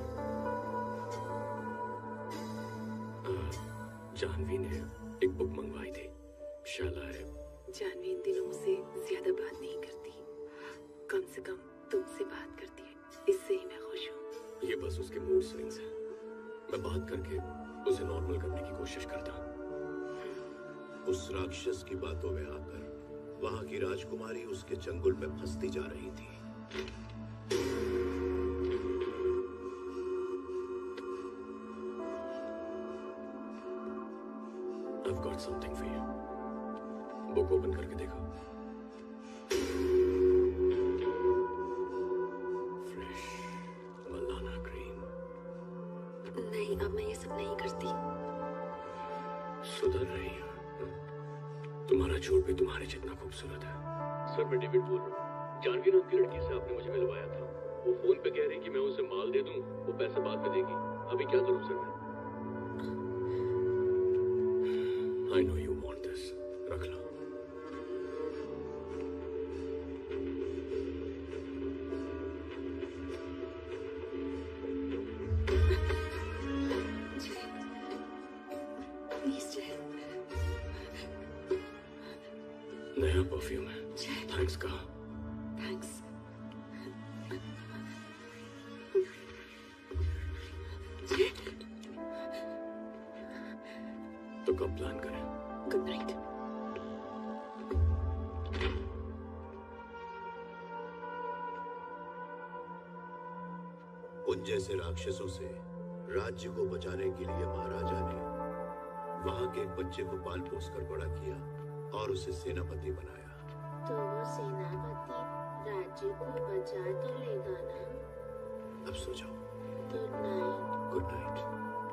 जानवी ने एक बुक मंगवाई थी, शाला है। जानवी इन दिनों मुझसे ज्यादा बात नहीं करती, कम से कम तुमसे बात करती है, इससे ही मैं खुश हूँ। ये बस उसके मूड स्विंग्स हैं। मैं बात करके उसे नॉर्मल करने की कोशिश करता हूँ। उस राक्षस की बातों में आकर वहां की राजकुमारी उसके चंगुल में फंसती जा रही थी। I've got something for you. Book open करके देखो। Fresh Malana cream. नहीं, अब मैं ये सब नहीं करती। सुधर रही हो। तुम्हारा झूठ भी तुम्हारे जितना खूबसूरत है। सर, मैं डेविड बोल रहा हूँ। जानवी नाम की लड़की से आपने मुझे मिलवाया था। वो फोन पे कह रही कि मैं उसे माल दे दूं, वो पैसे बाद में देगी। अभी क्या करूं सर मैं? I know you want this. रख लो। नया परफ्यूम है। थैंक्स कहा। थैंक्स। तो कब प्लान करें? Good night. उन जैसे राक्षसों से राज्य को बचाने के लिए महाराजा ने वहां के एक बच्चे को पाल पोस कर बड़ा किया और उसे सेनापति बनाया। तो वो सेनापति राज्य को बचा तो लेगा ना? अब सो जाओ। Good night. Good night.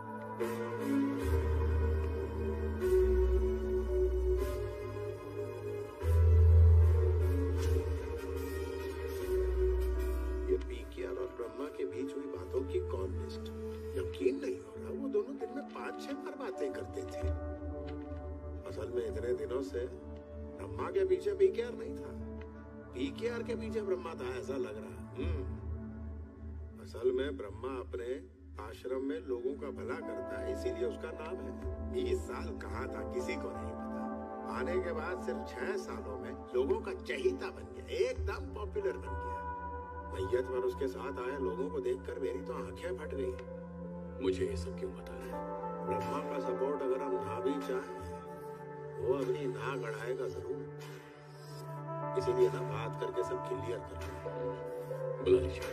ये पीकेआर और ब्रह्मा के बीच हुई बातों की कॉल लिस्ट। यकीन नहीं हो रहा, वो दोनों दिन में 5-6 बार बातें करते थे। असल में इतने दिनों से ब्रह्मा के पीछे पीकेआर नहीं था, पीकेआर के पीछे ब्रह्मा था, ऐसा लग रहा। असल में ब्रह्मा अपने आश्रम में लोगों का भला करता है, इसीलिए उसका नाम है। 20 साल कहा था, किसी को नहीं पता। आने के बाद सिर्फ 6 सालों में लोगों का चहीता बन गया, एकदम पॉपुलर बन गया। मैयत पर उसके साथ आए लोगों को देखकर मेरी तो आंखें फट गई। मुझे ये सब क्यों बता रहे हैं? ब्रह्मा का सपोर्ट अगर हम ना भी चाहें, वो अपनी नाक अड़ाएगा जरूर। इसीलिए ना बात करके सब क्लियर कर। बुला लीजिए।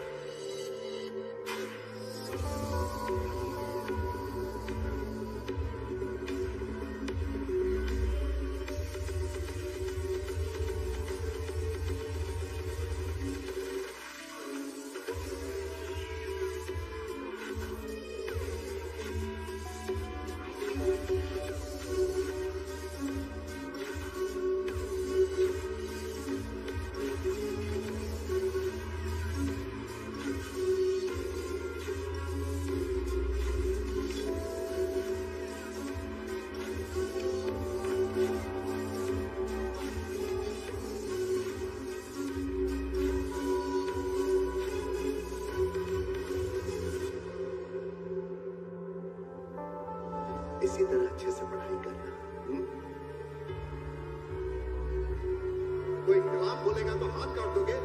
कोई खिलाफ बोलेगा तो हाथ काट दोगे।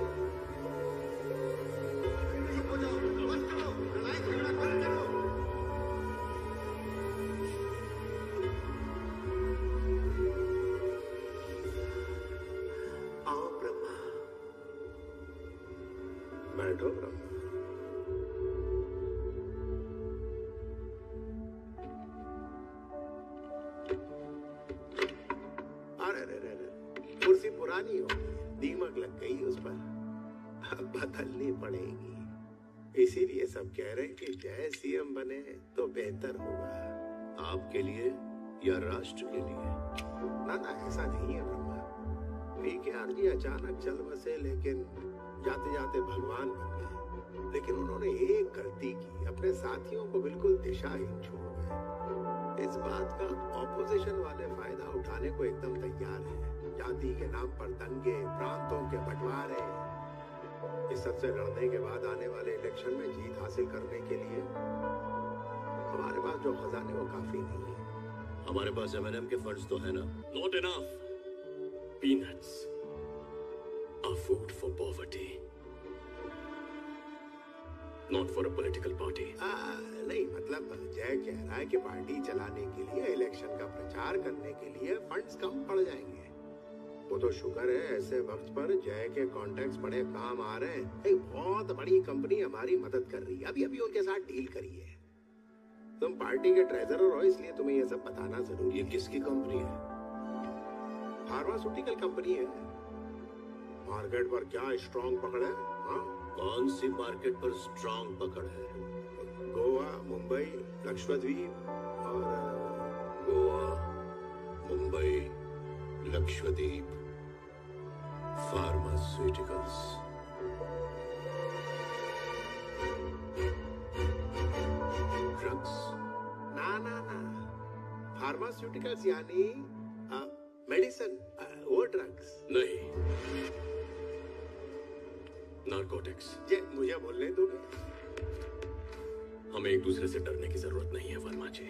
चुप हो जाओ, बस करो, लड़ाई झगड़ा बंद करो। आओ ब्रह्मा, बैठो ब्रह्मा। कुर्सी पुरानी हो, दीमक लग गई उस पर, अब बदलनी पड़ेगी। इसीलिए सब कह रहे हैं कि जय सीएम बने तो बेहतर होगा। आपके लिए या राष्ट्र के लिए? ना ना, ऐसा नहीं है ब्रह्मा। पीकेआर जी अचानक चल बसे, लेकिन जाते जाते भगवान बन गए। लेकिन उन्होंने एक गलती की, अपने साथियों को बिल्कुल दिशाहीन छोड़ गए। इस बात का ऑपोजिशन वाले फायदा उठाने को एकदम तैयार है। जाति के नाम पर दंगे, प्रांतों के बंटवारे। इस सब से लड़ने के बाद आने वाले इलेक्शन में जीत हासिल करने के लिए हमारे पास जो खजाने वो काफी नहीं है। हमारे पास एमएनएम के फंड्स तो है ना? Not enough. Peanuts. A food for poverty. Not for a political party. नहीं, मतलब जय कह रहा है कि पार्टी चलाने के लिए, इलेक्शन का प्रचार करने के लिए फंड्स कम पड़ जाएंगे। वो तो शुक्र है ऐसे वक्त पर जय के कॉन्टैक्ट्स बड़े काम आ रहे हैं। एक बहुत बड़ी कंपनी हमारी मदद कर रही है, अभी अभी उनके साथ डील करी है। तुम पार्टी के ट्रेजरर हो, इसलिए तुम्हें ये सब बताना जरूरी है। ये किसकी कंपनी है? फार्मास्यूटिकल कंपनी है। मार्केट पर क्या स्ट्रॉन्ग पकड़ है? हाँ? कौन सी मार्केट पर स्ट्रॉन्ग पकड़ है? गोवा, मुंबई, लक्षद्वीप और गोवा, मुंबई, लक्षद्वीप, फार्मास्यूटिकल्स। ड्रग्स? ना ना ना, फार्मास्यूटिकल्स यानी मेडिसिन, वो ड्रग्स नहीं, नारकोटिक्स। ये मुझे बोलने दोगे? हमें एक दूसरे से डरने की जरूरत नहीं है वर्मा जी।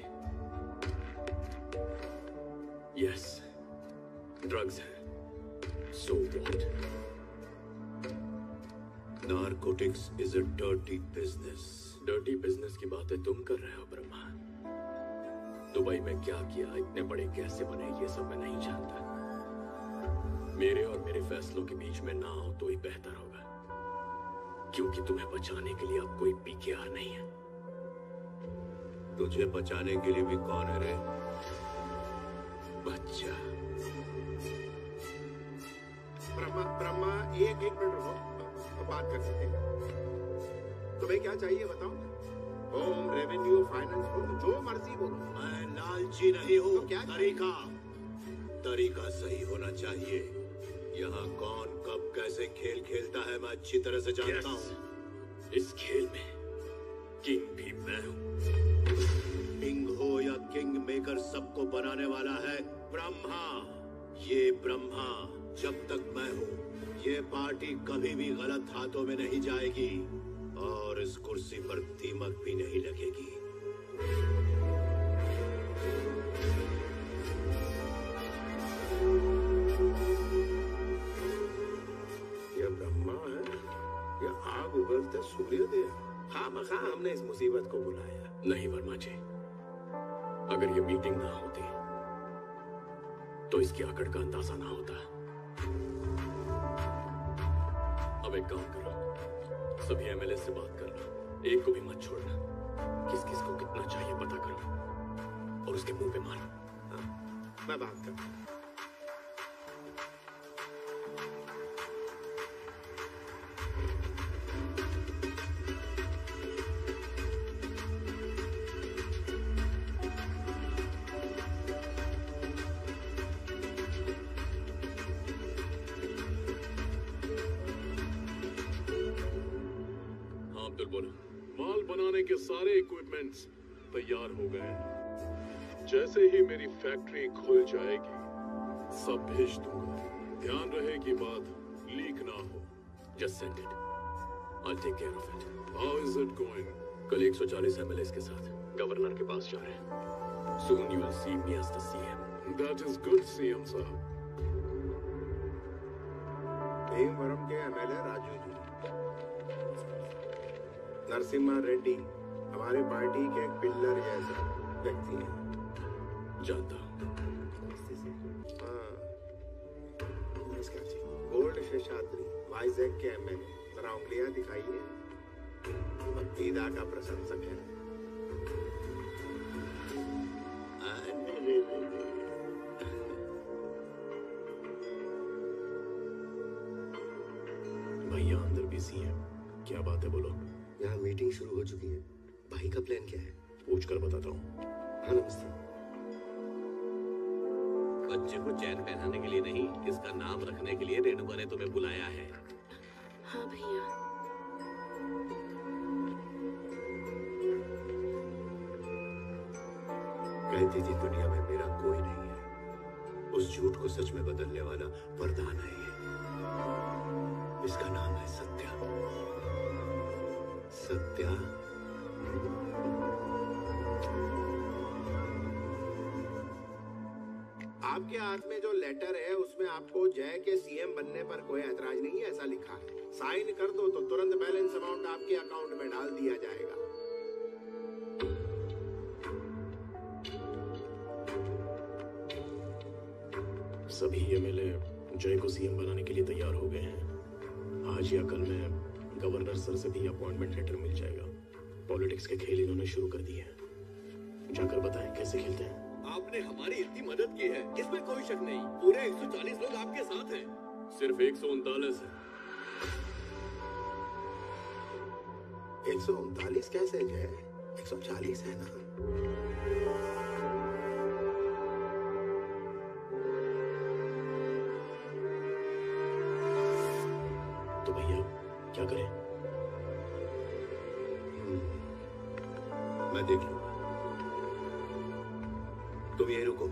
यस, ड्रग्स है। So what? Narcotics is a dirty business. Dirty business की बातें तुम कर रहे हो ब्रह्मा। दुबई में क्या किया, इतने बड़े कैसे बने, ये सब मैं नहीं जानता। मेरे और मेरे फैसलों के बीच में ना हो तो ही बेहतर होगा, क्योंकि तुम्हें बचाने के लिए अब कोई पीकेआर नहीं है। तुझे बचाने के लिए भी कौन है रे? बच्चा। ब्रह्मा, एक मिनट रुको, बात कर सकते हैं। तुम्हें क्या चाहिए बताओ? होम, रेवेन्यू, फाइनेंस, जो मर्जी बोलो। मैं लालची नहीं हूँ। तो क्या तरीका सही होना चाहिए। यहाँ कौन कब कैसे खेल खेलता है मैं अच्छी तरह से जानता हूँ। इस खेल में किंग भी मैं हूँ। किंग हो या किंग मेकर, सबको बनाने वाला है ब्रह्मा। ये ब्रह्मा जब तक मैं हूँ, ये पार्टी कभी भी गलत हाथों में नहीं जाएगी और इस कुर्सी पर दीमक भी नहीं लगेगी। ये ब्रह्मा है या आग उगलते सूर्योदय? खामखा हमने इस मुसीबत को बुलाया। नहीं वर्मा जी, अगर ये मीटिंग ना होती तो इसकी आकड़ का अंदाजा ना होता। अब एक काम करो, सभी एमएलए से बात करना, एक को भी मत छोड़ना। किस किस को कितना चाहिए पता करो और उसके मुंह पे मारो। हाँ, मैं बात करता हूँ। माल बनाने के सारे इक्विपमेंट्स तैयार हो गए हैं। जैसे ही मेरी फैक्ट्री खुल जाएगी, सब भेज दूंगा। ध्यान रहे कि बात लीक ना हो। Just send it. I'll take care of it. How is it going? कल 140 एमएलए के साथ गवर्नर के पास जा रहे हैं। Soon you will see me as the CM. That is good, CM साहब। भीमवरम के एमएलए राजू जी, नरसिम्हा रेड्डी हमारे पार्टी के एक पिल्लर जैसा व्यक्ति हैं। जानता हूँ। हाँ, नमस्कार जी। गोल्ड शेषाद्री वाइजैक के एमएलए, जरा उंगलियां दिखाइए। भक्तिदा का प्रशंसक है। भैया अंदर बिजी है, क्या बात है बोलो। यहाँ मीटिंग शुरू हो चुकी है, भाई का प्लान क्या है? पूछ कर बताता हूँ। हाँ नमस्ते। बच्चे को चैन पहनाने के लिए नहीं, इसका नाम रखने के लिए रेणुका ने तुम्हें बुलाया है। हाँ भैया। कहती थी दुनिया में मेरा कोई नहीं है, उस झूठ को सच में बदलने वाला वरदान है ये। इसका नाम है सत्या। सत्या आपके हाथ में जो लेटर है उसमें आपको जय के सीएम बनने पर कोई ऐतराज नहीं है ऐसा लिखा है। साइन कर दो तो तुरंत बैलेंस अमाउंट आपके अकाउंट में डाल दिया जाएगा। सभी एमएलए जय को सीएम बनाने के लिए तैयार हो गए हैं। आज या कल में गवर्नर सर से भी अपॉइंटमेंट लेटर मिल जाएगा। पॉलिटिक्स के खेल इन्होंने शुरू कर दिए हैं। जाकर बताएं कैसे खेलते हैं। आपने हमारी इतनी मदद की है, इसमें कोई शक नहीं। पूरे 140 लोग आपके साथ हैं। सिर्फ 139 है। 139 कैसे जय? 140 है ना। तो भैया क्या करें? मैं देख लूंगा, तुम यहीं रुको।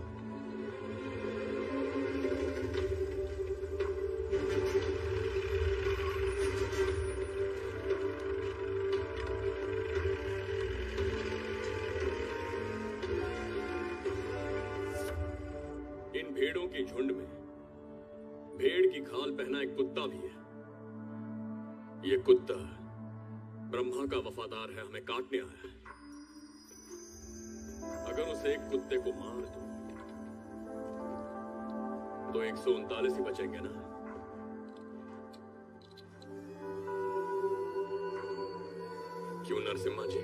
इन भेड़ों की झुंड में भेड़ की खाल पहना एक कुत्ता भी है। ये कुत्ता ब्रह्मा का वफादार है, हमें काटने आया है। अगर उसे एक कुत्ते को मार दो तो 139 ही बचेंगे ना। क्यों नरसिम्हा जी?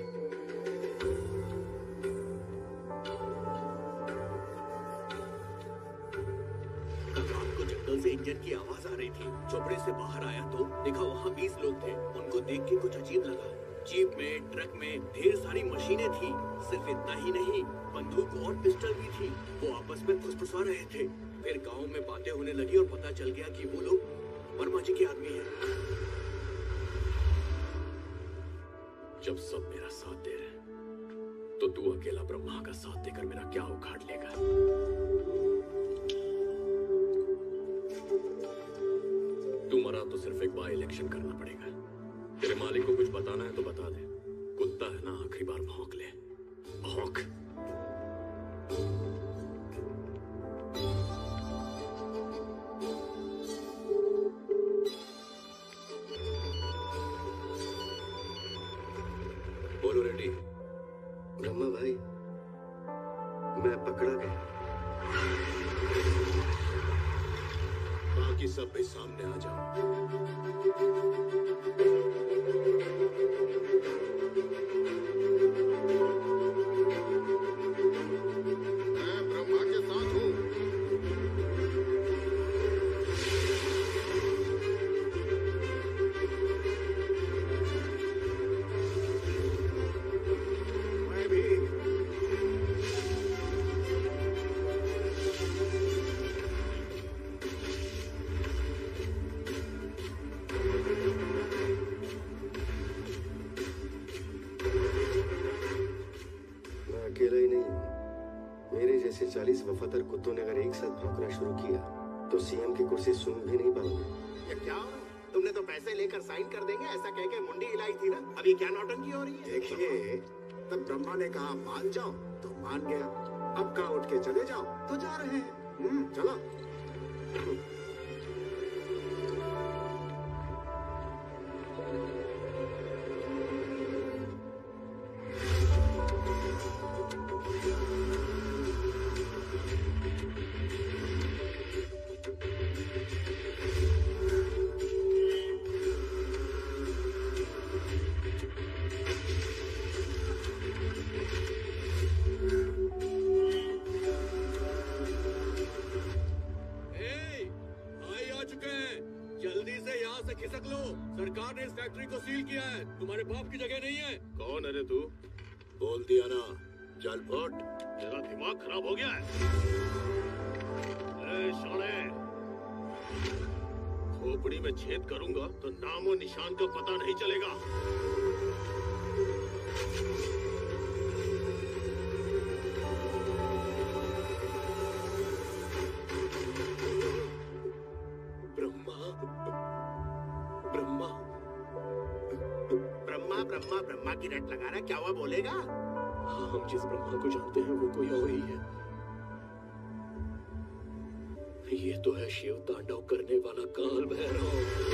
जंगल से इंजन की आवाज आ रही थी। चौपड़े से बाहर आया तो देखा वहाँ 20 लोग थे। उनको देख के कुछ अजीब लगा। जीप में, ट्रक में ढेर सारी मशीनें थी। सिर्फ इतना ही नहीं, बंदूक और पिस्टल भी थी। वो आपस में फुसफुसा रहे थे। फिर गांव में बातें होने लगी और पता चल गया कि वो लोग वर्मा जी के आदमी हैं। जब सब मेरा साथ दे रहे तो तू अकेला ब्रह्मा का साथ देकर मेरा क्या उखाड़ लेगा? तू मरा तो सिर्फ एक बाय इलेक्शन करना पड़ेगा। तेरे मालिक को कुछ बताना है तो बता दे। कुत्ता है ना, आखिरी बार भौंक ले। भौंक। बोलो रेड्डी। ब्रह्मा भाई, मैं पकड़ा गया। बाकी सब भी सामने आ जाओ। मैं ब्रह्मा के साथ हूँ। मैं भी। मैं अकेला ही नहीं हूँ। मेरे जैसे 40 वफादार कुत्तों ने अगर एक साथ भौंकना शुरू किया तो सीएम की कुर्सी सूंघ भी नहीं पाओगे। ये क्या हो रहा है? तुमने तो पैसे लेकर साइन कर देंगे ऐसा कह के मुंडी हिलाई थी ना। अब ये क्या नौटंकी हो रही है? देखिए, तब ब्रह्मा ने कहा मान जाओ तो मान गया। अब कहा उठ के चले जाओ तो जा रहे हैं। चलो। खिसक लो। सरकार ने इस फैक्ट्री को सील किया है। तुम्हारे बाप की जगह नहीं है। कौन है रे तू? बोल दिया ना, चल फट। तेरा दिमाग खराब हो गया है। ए साले, खोपड़ी में छेद करूंगा तो नामो निशान का पता नहीं चलेगा। ब्रह्मा ब्रह्मा की रट लगा रहा है, क्या हुआ बोलेगा? हम जिस ब्रह्मा को जानते हैं वो कोई और ही है। ये तो है शिव तांडव करने वाला काल भैरव।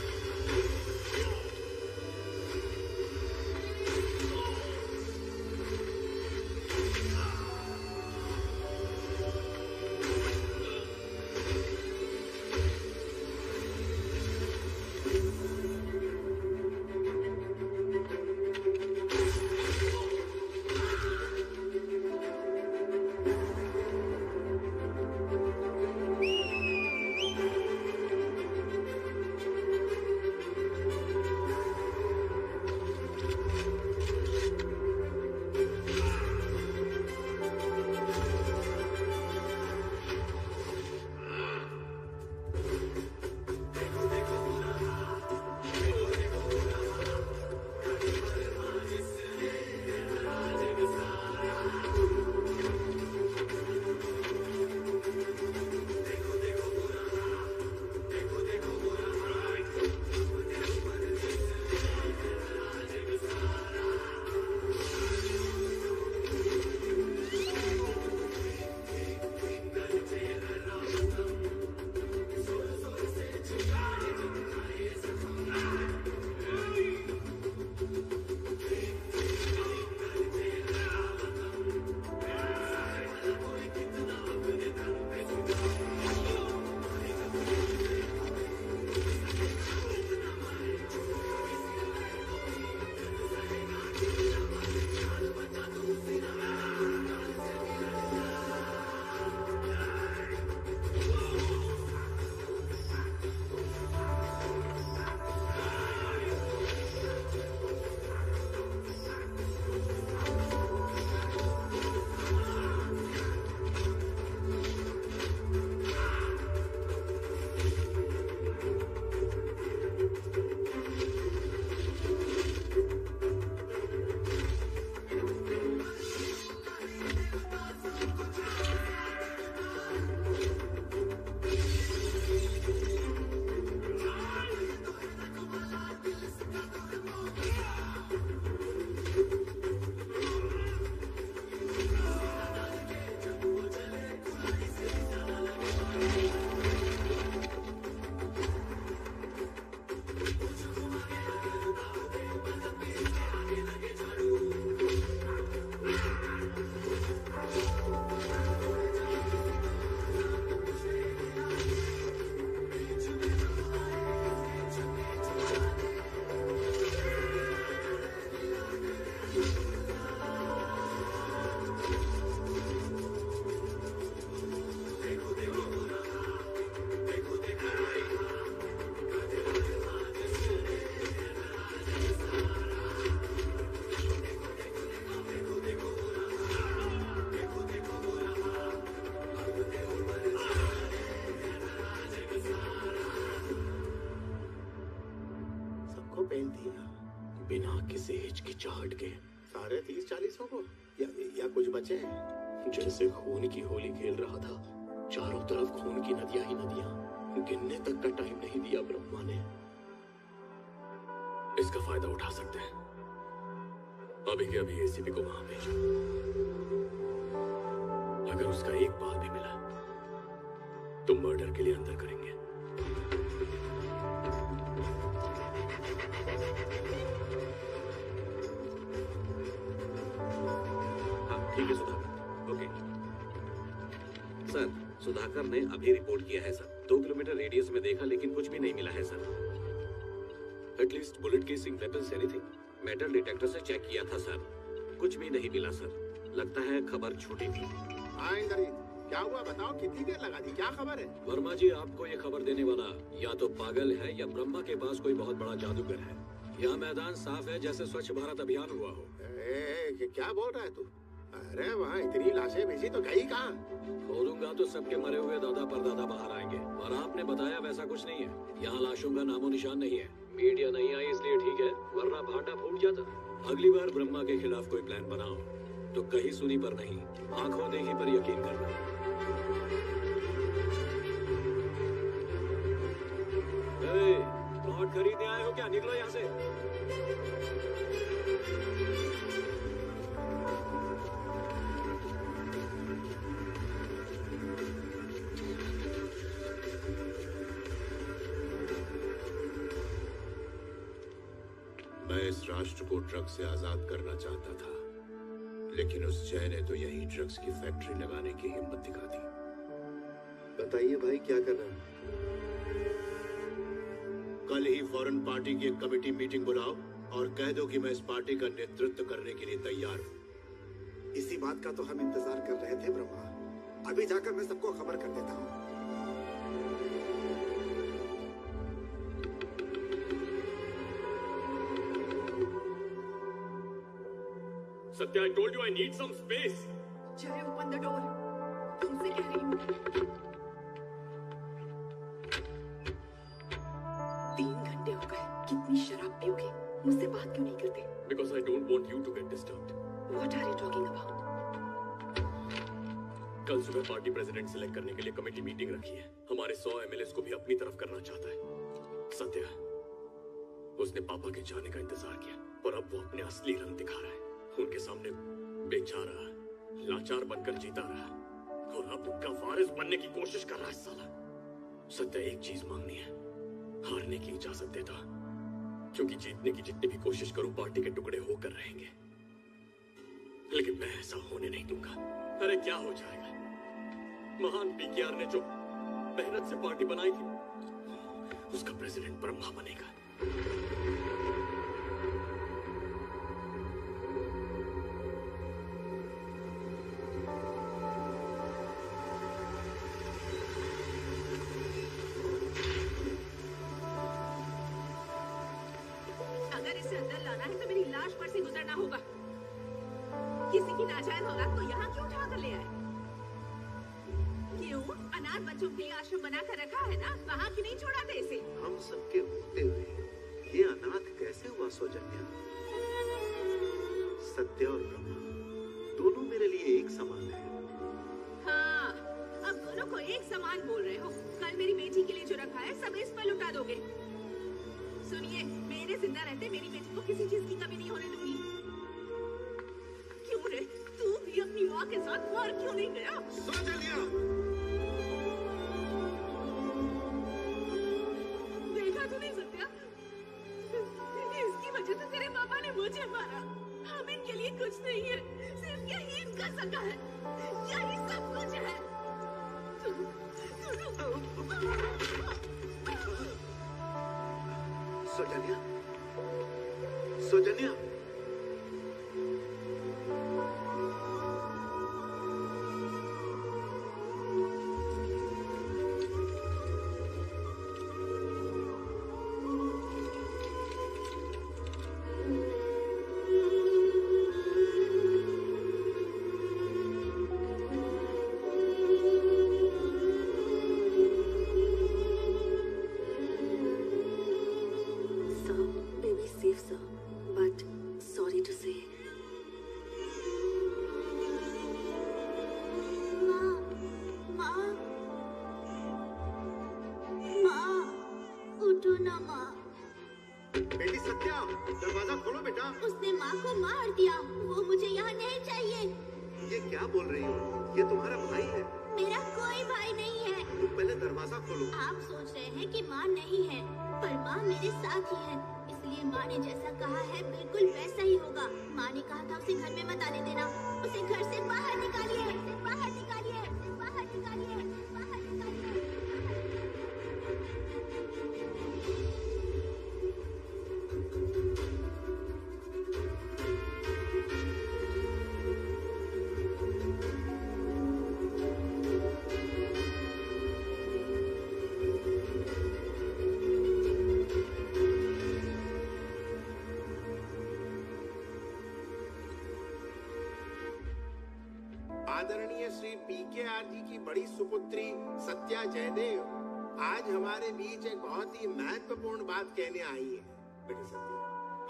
पेल दिया बिना किसी हिचकिचाहट के। सारे 30-40 को या कुछ बचे हैं? जैसे खून की होली खेल रहा था, चारों तरफ खून की नदियां ही नदियां। गिनने तक का टाइम नहीं दिया ब्रह्मा ने। इसका फायदा उठा सकते हैं। अभी के अभी एसीपी को वहां भेजो। अगर उसका एक बाल भी मिला तो मर्डर के लिए अंदर करेंगे। ठीक है सुधाकर। ओके सर, सुधाकर ने अभी रिपोर्ट किया है सर। 2 किलोमीटर रेडियस में देखा लेकिन कुछ भी नहीं मिला है sir. At least bullet casing, weapons, anything. Metal detector से चेक किया था सर, कुछ भी नहीं मिला सर। लगता है खबर छूटी थी। हाँ इंद्र, क्या हुआ बताओ, कितनी देर लगा दी, क्या खबर है? वर्मा जी, आपको ये खबर देने वाला या तो पागल है या ब्रह्मा के पास कोई बहुत बड़ा जादूगर है। यहाँ मैदान साफ है जैसे स्वच्छ भारत अभियान हुआ हो। क्या बोल रहा है तू? अरे वहाँ इतनी लाशें भेजी तो गई कहाँ? खोलूंगा तो सबके मरे हुए दादा परदादा बाहर आएंगे। और आपने बताया वैसा कुछ नहीं है, यहाँ लाशों का नामो निशान नहीं है। मीडिया नहीं आई इसलिए ठीक है, वरना भाटा फूट जाता। अगली बार ब्रह्मा के खिलाफ कोई प्लान बनाओ तो कहीं सुनी पर नहीं, आंखों देखी पर यकीन करना। प्लॉट खरीदने आए हो क्या? निकलो यहाँ से। मैं इस राष्ट्र को ड्रग्स से आजाद करना चाहता था, लेकिन उस जय ने तो यही ड्रग्स की फैक्ट्री लगाने की हिम्मत दिखा दी। बताइए भाई, क्या कर रहे हैं? कल ही फॉरेन पार्टी की एक कमेटी मीटिंग बुलाओ और कह दो कि मैं इस पार्टी का नेतृत्व करने के लिए तैयार हूँ। इसी बात का तो हम इंतजार कर रहे थे ब्रह्मा। अभी जाकर मैं सबको खबर कर देता हूँ। Satya, I told you I need some space. जय, open the door. तुमसे कह रही हूँ। 3 घंटे हो गए। कितनी शराब पियोगे? मुझसे बात क्यों नहीं करते? Because I don't want you to get disturbed. What are you talking about? कल सुबह पार्टी प्रेसिडेंट सिलेक्ट करने के लिए कमेटी मीटिंग रखी है। हमारे 100 एमएलएस को भी अपनी तरफ करना चाहता है। सत्या, उसने पापा के जाने का इंतजार किया और अब वो अपने असली रंग दिखा रहा है। उनके सामने बेचारा लाचार बनकर जीता रहा और अब उनका वारिस बनने की कोशिश कर रहा है साला। सत्या, एक चीज मांगनी है, हारने की इजाजत देता, क्योंकि जीतने की जितनी भी कोशिश करूं पार्टी के टुकड़े होकर रहेंगे, लेकिन मैं ऐसा होने नहीं दूंगा। अरे क्या हो जाएगा? महान पीकेआर ने जो मेहनत से पार्टी बनाई थी, उसका प्रेसिडेंट ब्रह्मा बनेगा। किसी की नाजायज औलाद को यहाँ क्यों उठा कर ले आए? क्यों? अनाथ बच्चों के लिए आश्रम बना कर रखा है ना, वहाँ क्यों नहीं छोड़ाते इसे? हम सबके होते हुए ये अनाथ कैसे हुआ सौजन्या? सत्य और ब्रह्मा दोनों मेरे लिए एक समान है। हाँ, अब दोनों को एक समान बोल रहे हो। कल मेरी बेटी के लिए जो रखा है सब इस पर लुटा दोगे। सुनिए, मेरे जिंदा रहते मेरी बेटी को किसी चीज की कमी नहीं होने दूंगी। क्यों रे, तू भी अपनी माँ के साथ मार क्यों नहीं गया? देखा तूने सत्या? इसकी वजह से तेरे पापा ने मुझे मारा। हम इनके लिए कुछ नहीं है, सिर्फ यही इनका सगा है, यही सब कुछ है। सौजन्या, सौजन्या, सुपुत्री सत्या जयदेव आज हमारे बीच एक बहुत ही महत्वपूर्ण बात कहने आई है। बेटी सत्या,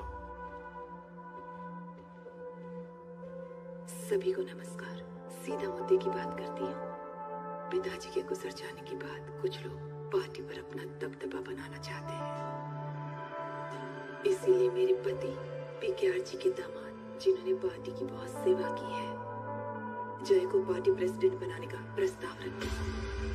सभी को नमस्कार। सीधा मुद्दे की बात करती हूँ। पिताजी के गुजर जाने के बाद कुछ लोग पार्टी पर अपना दबदबा बनाना चाहते हैं। इसीलिए मेरे पति पीकेआर जी के दामाद, जिन्होंने पार्टी की बहुत सेवा की है, जय को पार्टी प्रेसिडेंट बनाने का प्रस्ताव रखते हैं।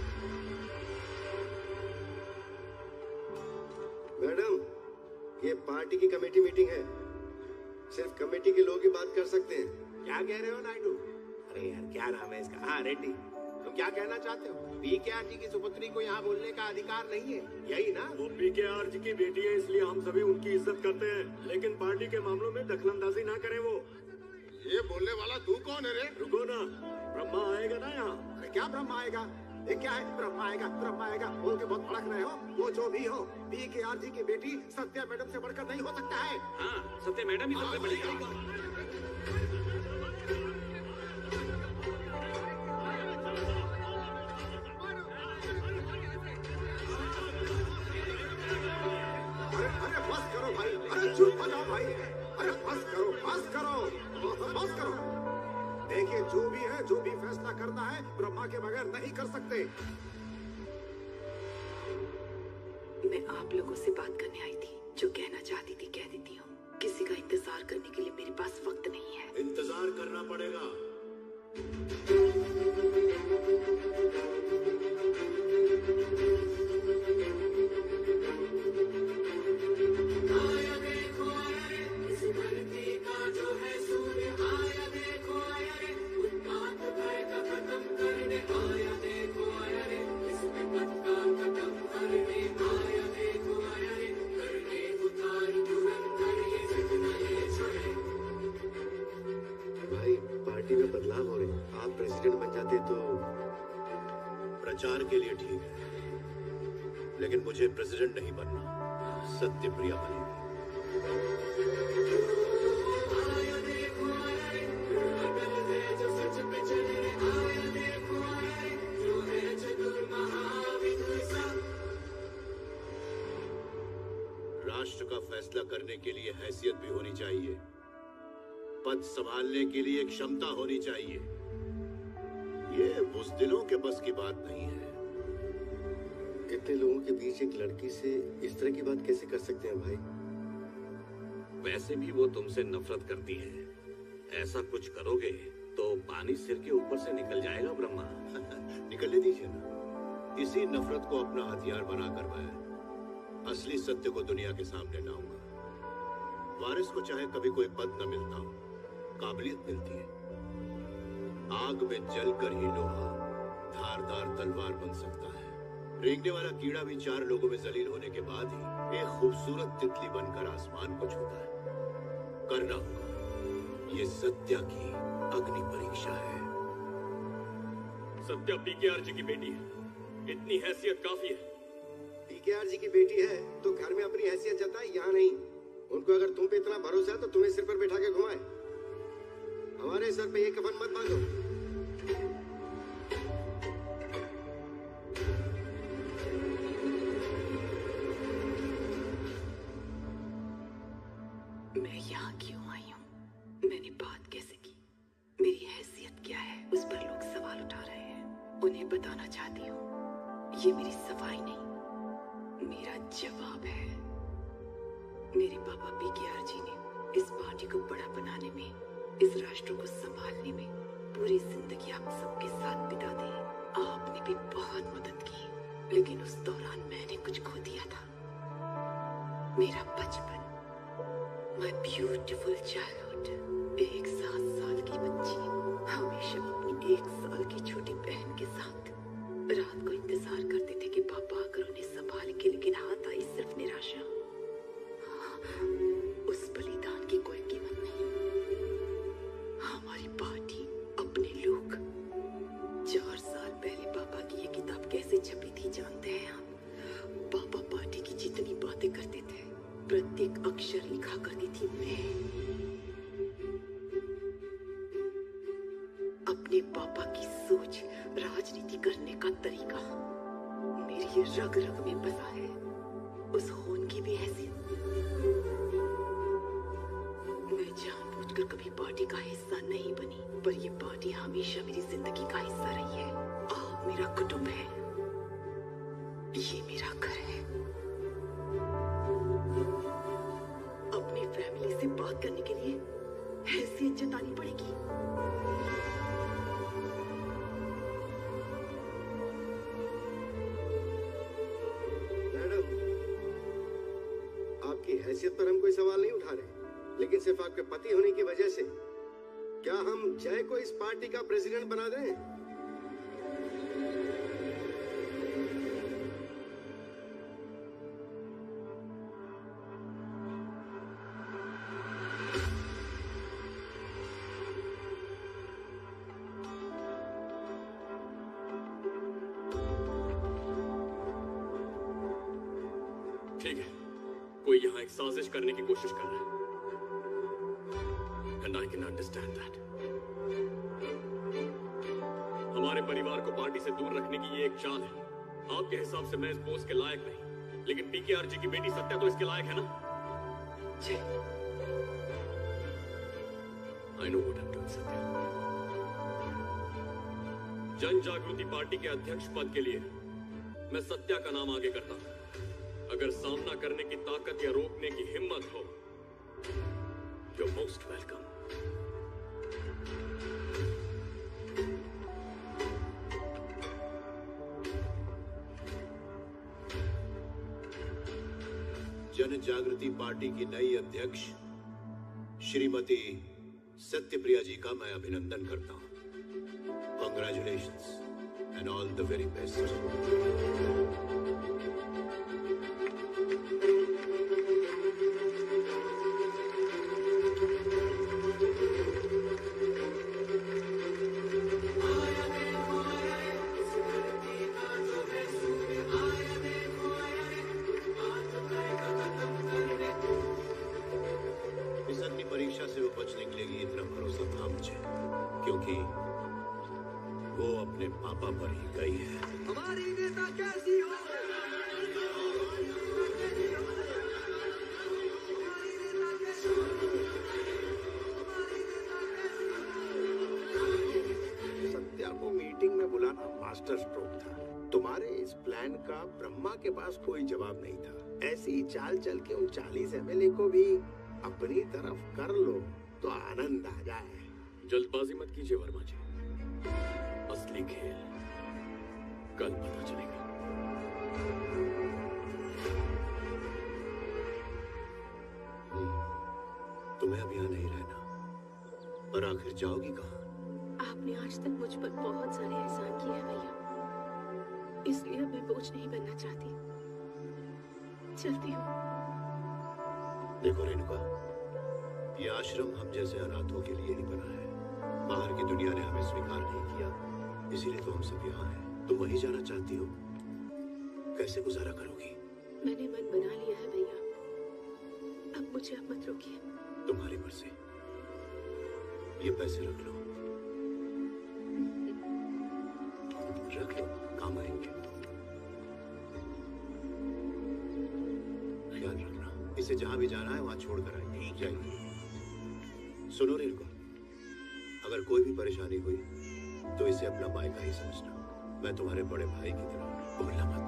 मैडम, ये पार्टी की कमेटी मीटिंग है। सिर्फ कमेटी के लोग ही बात कर सकते हैं। क्या कह रहे हो नायडू? अरे यार, क्या नाम है इसका? हाँ, रेड्डी। तुम क्या कहना चाहते हो? पीकेआर जी की सुपुत्री को यहाँ बोलने का अधिकार नहीं है, यही ना? वो पीकेआर जी की बेटी है, इसलिए हम सभी उनकी इज्जत करते हैं, लेकिन पार्टी के मामलों में दखलंदाजी ना करें। वो ये बोलने वाला तू कौन है रे? रुको ना, ब्रह्मा आएगा ना यहाँ। अरे क्या ब्रह्मा आएगा? ये क्या है? ब्रह्मा आएगा बोल के बहुत भड़क रहे हो। वो जो भी हो, पीकेआर जी की बेटी सत्या मैडम से बढ़कर नहीं हो सकता है। हाँ, सत्या मैडम ही सबसे बड़ी है। अरे बस करो भाई, अरे चुप हो जाओ भाई, अरे बस करो। देखिए, जो भी है, जो भी फैसला करना है, ब्रह्मा के बगैर नहीं कर सकते। मैं आप लोगों से बात करने आई थी। जो कहना चाहती थी कह देती हूँ। किसी का इंतजार करने के लिए मेरे पास वक्त नहीं है। इंतजार करना पड़ेगा। पार्टी में बदलाव हो रहे हैं। आप प्रेसिडेंट बन जाते तो प्रचार के लिए ठीक है, लेकिन मुझे प्रेसिडेंट नहीं बनना, सत्यप्रिया बनेगी। राष्ट्र का फैसला करने के लिए हैसियत भी होनी चाहिए, पद संभालने के लिए क्षमता होनी चाहिए। ये बुज़दिलों के बस की बात नहीं है। इतने लोगों के बीच एक लड़की से इस तरह की बात कैसे कर सकते हैं भाई? वैसे भी वो तुमसे नफरत करती है। ऐसा कुछ करोगे तो पानी सिर के ऊपर से निकल जाएगा ब्रह्मा। निकलने दीजिए ना। इसी नफरत को अपना हथियार बनाकर मैं असली सत्य को दुनिया के सामने लाऊंगा। वारिस को चाहे कभी कोई पद न मिलता हो, काबिलियत मिलती है। आग में जलकर ही लोहा धारदार तलवार बन सकता है। रेंगने वाला कीड़ा भी 4 लोगों में जलील होने के बाद ही एक खूबसूरत तितली बनकर आसमान को छूता है। करना होगा। ये सत्या की अग्नि परीक्षा है। सत्या पीकेआर जी की बेटी है, इतनी हैसियत काफी है। पीकेआर जी की बेटी है तो घर में अपनी हैसियत जताए, यहाँ नहीं। उनको अगर तुम पे इतना भरोसा है तो तुम्हें सिर पर बैठा के घुमाए। हमारे सर पे ये कफन मत बांधो। मैं यहाँ क्यों आई हूँ? मैंने बात कैसे की? मेरी हैसियत क्या है? उस पर लोग सवाल उठा रहे हैं। उन्हें बताना चाहती हूँ, ये मेरी सफाई नहीं, मेरा जवाब है। मेरे पापा पीकेआर जी ने इस पार्टी को बड़ा बनाने में, इस राष्ट्र को संभालने में पूरी जिंदगी आप सबके साथ बिता दी। आपने भी बहुत मदद की, लेकिन उस दौरान मैंने कुछ खो दिया था। मेरा बचपन, माय ब्यूटीफुल चाइल्डहुड। एक 7 साल की बच्ची हमेशा अपनी 1 साल की छोटी बहन के साथ रात को इंतजार करते थे कि पापा आकर उन्हें संभालेंगे, लेकिन हाथ आई सिर्फ निराशा। उस बलिदान की कोई कीमत नहीं। हमारी पार्टी, अपने लोग। 4 साल पहले पापा की ये किताब कैसे छपी थी जानते हैं आप? पापा पार्टी की जितनी बातें करते थे, प्रत्येक अक्षर लिखा करती थी मैं। अपने पापा की सोच, राजनीति करने का रग रग में बसा है। उस खून की भी हैसियत। मैं जानबूझकर कभी पार्टी का हिस्सा नहीं बनी, पर ये पार्टी हमेशा मेरी जिंदगी का हिस्सा रही है। आप मेरा कुटुंब है, ये मेरा घर है। अपनी फैमिली से बात करने के लिए हैसियत जतानी पड़ेगी। मैडम, आपकी हैसियत पर हम कोई सवाल नहीं उठा रहे, लेकिन सिर्फ आपके पति होने की वजह से क्या हम जय को इस पार्टी का प्रेसिडेंट बना दें? ठीक है, कोई यहाँ एक साजिश करने की कोशिश कर रहा है। And I can understand that. हमारे परिवार को पार्टी से दूर रखने की ये एक चाल है। आपके हिसाब से मैं इस पोस्ट के लायक नहीं, लेकिन पीकेआर जी की बेटी सत्या तो इसके लायक है ना? जी। I know what I'm doing, Satya. जन जागृति पार्टी के अध्यक्ष पद के लिए मैं सत्या का नाम आगे करता हूं। अगर सामना करने की ताकत या रोकने की हिम्मत हो, you're most welcome. जन जागृति पार्टी की नई अध्यक्ष श्रीमती सत्यप्रिया जी का मैं अभिनंदन करता हूं। Congratulations and all the very best. इस अग्नि परीक्षा से वो बच निकलेगी, इतना भरोसा था मुझे, क्योंकि वो अपने पापा पर ही गई है। हमारी नेता कैसी हो? सत्या को मीटिंग में बुलाना मास्टर स्ट्रोक था। तुम्हारे इस प्लान का ब्रह्मा के पास कोई जवाब नहीं था। ऐसी चाल चल के उन 40 एमएलए को भी अपनी तरफ कर लो तो आनंद आ जाए। जल्दबाजी मत कीजिए वर्मा जी, असली खेल कल पता चलेगा। तुम्हें अब यहाँ नहीं रहना, पर आखिर जाओगी कहाँ? आपने आज तक मुझ पर बहुत सारे एहसान किए हैं भैया, इसलिए अब मैं बोझ नहीं बनना चाहती। चलती हूँ। देखो रेणुका, ये आश्रम हम जैसे अनाथों के लिए नहीं बना है। बाहर की दुनिया ने हमें स्वीकार नहीं किया, इसीलिए तो हम सब यहाँ हैं। तुम वहीं जाना चाहती हो, कैसे गुजारा करोगी? मैंने मन बना लिया है भैया, अब मुझे अब मत रोकिए। तुम्हारी मर्जी। ये पैसे रख लो, रख लो, काम आएंगे। ख्याल रखना, इसे जहां भी जाना है वहां छोड़कर आए। ठीक जाएगी। सुनो रेणुका, अगर कोई भी परेशानी हुई तो इसे अपना भाई का ही समझना। मैं तुम्हारे बड़े भाई की तरह, भूलना मत।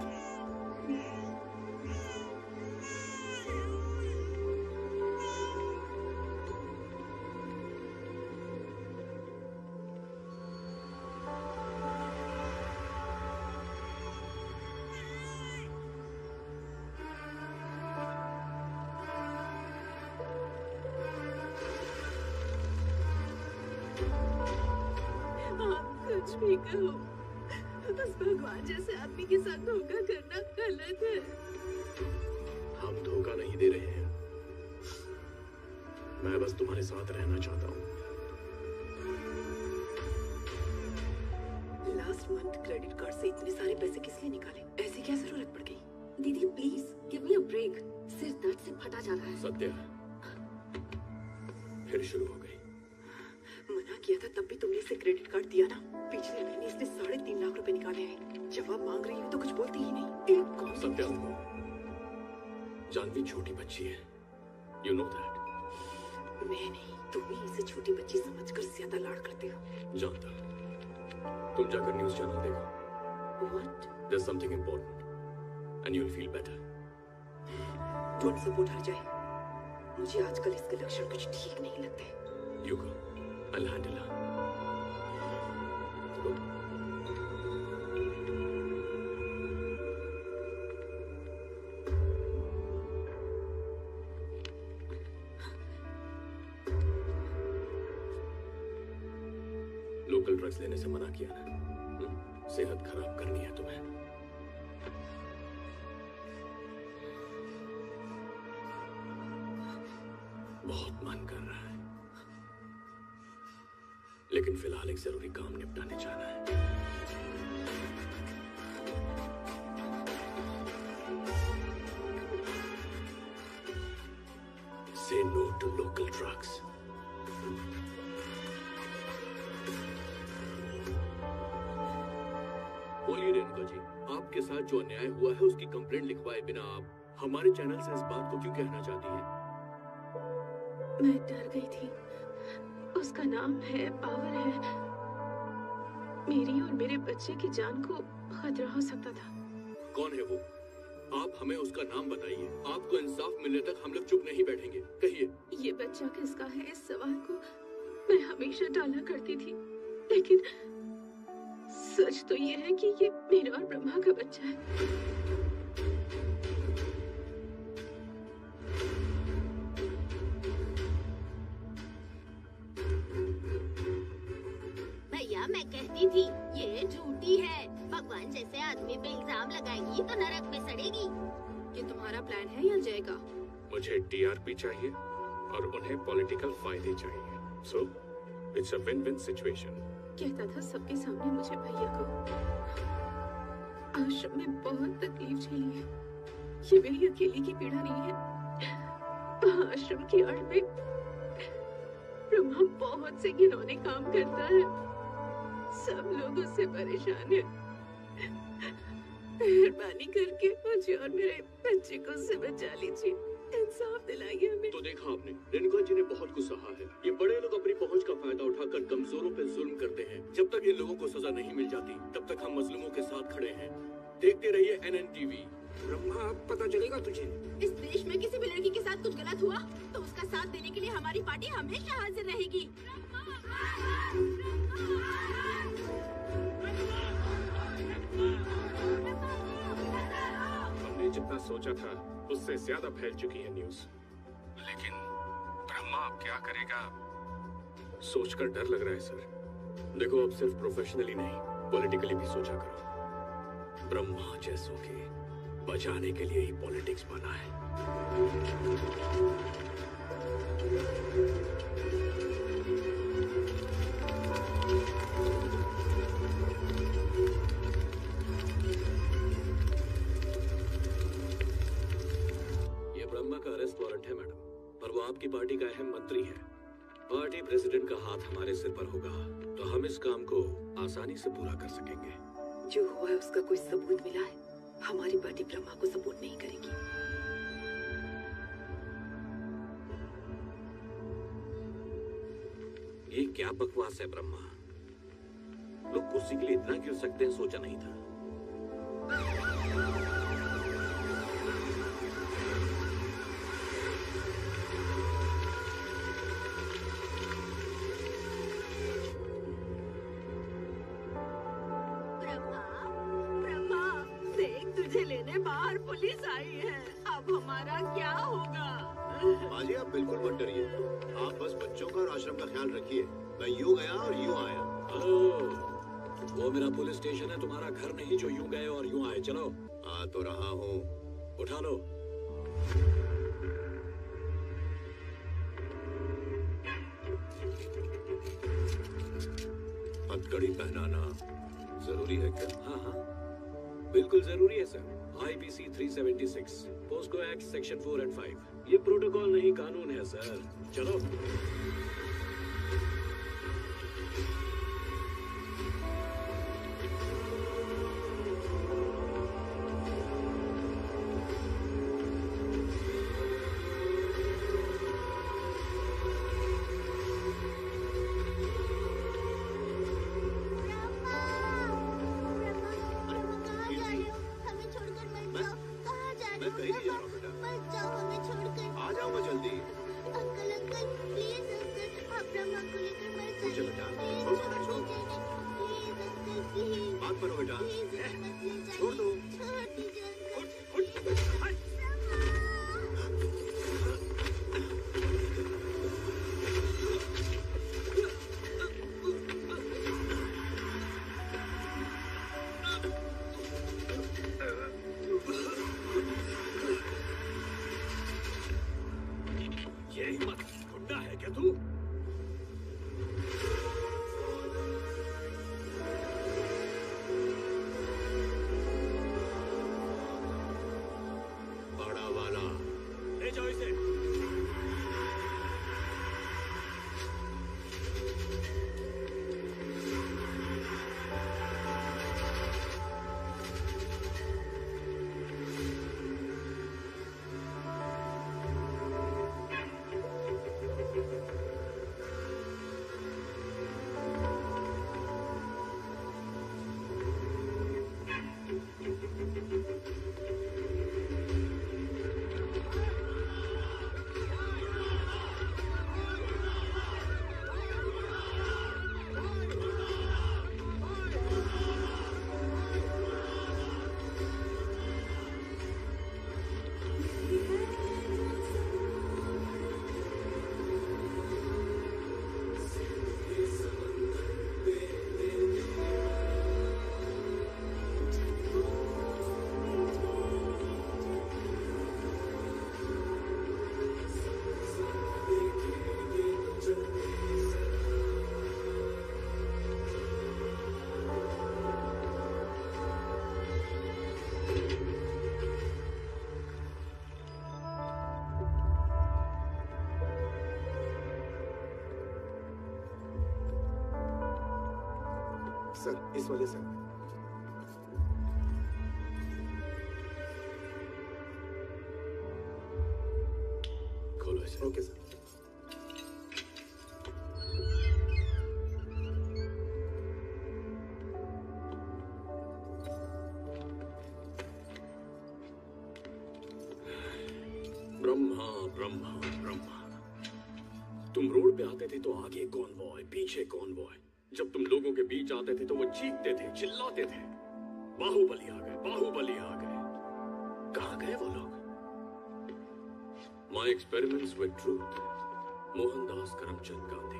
कुछ भी कहो, बस भगवान जैसे आदमी के साथ धोखा करना गलत है। हम धोखा नहीं दे रहे हैं, मैं बस तुम्हारे साथ रहना चाहता हूँ। लास्ट मंथ क्रेडिट कार्ड से इतने सारे पैसे किस लिए निकाले? ऐसी क्या जरूरत पड़ गई? दीदी please give me a break, सिर दर्द से फटा जा रहा है। सत्या फिर शुरू हो गई। मना किया था तब भी तुमने इसे क्रेडिट कार्ड दिया ना? पिछले महीने इसने 3.5 लाख रुपए निकाले हैं। जवाब मांग रही हूँ तो कुछ बोलती ही नहीं। एक कौन सत्या, जानवी छोटी बच्ची है, यू नो दैट। मैं नहीं, तुम ही इसे छोटी बच्ची समझकर ज्यादा लाड करते हो। जानता, तुम जाकर न्यूज़ चैनल देखो। What? There's something important, and you'll feel better. Don't support her जाए। मुझे आजकल इसके लक्षण कुछ ठीक नहीं लगते। You go. I'll handle her. Go. Local drugs लेने से मना किया ना? सेहत खराब करनी है तुम्हें। बहुत मन कर रहा है, लेकिन फिलहाल एक जरूरी काम निपटाने जाना है। Say no to local drugs. बोलिए रेणुका जी, आपके साथ जो अन्याय हुआ है उसकी कंप्लेंट लिखवाए बिना आप हमारे चैनल से इस बात को क्यों कहना चाहती हैं? मैं डर गई थी। उसका नाम है, पावर है। मेरी और मेरे बच्चे की जान को खतरा हो सकता था। कौन है वो? आप हमें उसका नाम बताइए। आपको इंसाफ मिलने तक हम लोग चुप नहीं बैठेंगे। कहिए। ये बच्चा किसका है, इस सवाल को मैं हमेशा टाला करती थी, लेकिन सच तो ये है कि ये मेरा और ब्रह्मा का बच्चा है। भैया, मैं कहती थी ये झूठी है। भगवान जैसे आदमी पे इल्जाम लगाएगी तो नरक में सड़ेगी। ये तुम्हारा प्लान है या जय का? मुझे टीआरपी चाहिए और उन्हें पॉलिटिकल फायदे चाहिए। So it's a win win situation. कहता था सबके सामने मुझे भैया को। आश्रम में बहुत तकलीफ झेली है। ये मेरी अकेली की पीड़ा नहीं है। आश्रम की आड़ में ब्रह्मा बहुत से घिनौने काम करता है। सब लोग उससे परेशान हैं। मेहरबानी करके मुझे और मेरे बच्चे को उससे बचा लीजिए। इंसाफ दिलाइए हमें। तो देखा आपने, रेणुका जी ने बहुत कुछ सहा है। ये बड़े लोग अपनी पहुंच का फायदा उठाकर कमजोरों पे जुल्म करते हैं। जब तक इन लोगों को सजा नहीं मिल जाती, तब तक हम मजलूमों के साथ खड़े हैं। देखते रहिए NNTV। ब्रह्मा, पता चलेगा तुझे। इस देश में किसी भी लड़की के साथ कुछ गलत हुआ तो उसका साथ देने के लिए हमारी पार्टी हमेशा हाजिर रहेगी। हमने जितना सोचा था उससे ज्यादा फैल चुकी है न्यूज़। लेकिन ब्रह्मा अब क्या करेगा, सोचकर डर लग रहा है सर। देखो, अब सिर्फ प्रोफेशनली नहीं, पॉलिटिकली भी सोचा करो। ब्रह्मा जैसों के बचाने के लिए ही पॉलिटिक्स बना है। ये ब्रह्मा का अरेस्ट वारंट है मैडम, पर वो आपकी पार्टी का अहम मंत्री है। पार्टी प्रेसिडेंट का हाथ हमारे सिर पर होगा तो हम इस काम को आसानी से पूरा कर सकेंगे। जो हुआ है उसका कोई सबूत मिला है? हमारी पार्टी ब्रह्मा को सपोर्ट नहीं करेगी। ये क्या बकवास है ब्रह्मा? लोग कुर्सी के लिए इतना गिर सकते हैं, सोचा नहीं था। लेने बाहर पुलिस आई है। अब हमारा क्या होगा? माँ जी, आप बिल्कुल मत डरिए। आप बस बच्चों का और आश्रम का ख्याल रखिए। मैं यूं गया और यूं आया। वो मेरा पुलिस स्टेशन है, तुम्हारा घर नहीं जो यूं गए और यूं आए। चलो। आ तो रहा हूँ। उठा लो। हथकड़ी पहनाना जरूरी है क्या? हाँ हाँ, बिल्कुल जरूरी है sir. IPC 376, POCSO act section 4 और 5। ये प्रोटोकॉल नहीं, कानून है सर। चलो। मत जाओ हमें छोड़कर। आ जाऊंगा जल्दी। अंकल अंकल प्लीज अंकल, आप ब्रह्मा को लेकर मत जाइए। चलो बेटा, प्लीज छोड़ दीजिए। Please uncle please. बात करो बेटा। प्लीज मत ले जाइए। छोड़ दो। छोड़ दीजिए अंकल। ये हिम्मत गुंडा है क्या तू? बड़ा वाला ले जाओ इसे। सर इस वाले सर। खोलो इसे। Okay sir. ब्रह्मा ब्रह्मा ब्रह्मा। तुम रोड पे आते थे तो आगे कॉनवॉय, पीछे कॉनवॉय। जब तुम लोगों के बीच आते थे तो वो चीखते थे, चिल्लाते थे, बाहुबली आ गए, बाहुबली आ गए। कहाँ गए वो लोग? My experiments with truth, Mohandas Karamchand Gandhi.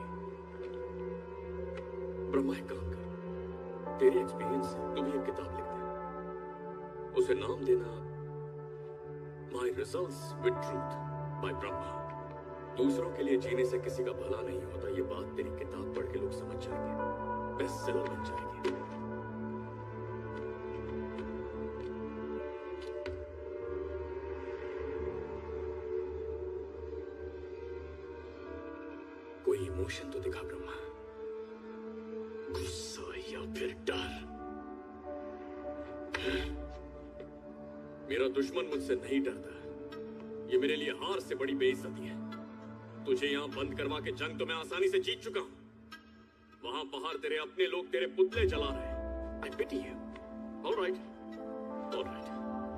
Brahma एक काम कर, तेरी एक्सपीरियंस से तू भी एक किताब लिख दे, उसे नाम देना my results with truth by Brahma. दूसरों के लिए जीने से किसी का भला नहीं होता, ये बात तेरी किताब पढ़ के लोग समझ जाएंगे, बेस्ट सेलर बन जाएगी। कोई इमोशन तो दिखा ब्रह्मा, गुस्सा या फिर डर। मेरा दुश्मन मुझसे नहीं डरता, ये मेरे लिए हार से बड़ी बेइज्जती है। तुझे यहाँ बंद करवा के जंग तो मैं आसानी से जीत चुका हूं। वहां बाहर तेरे अपने लोग तेरे पुतले जला रहे हैं। I pity you. All right. All right.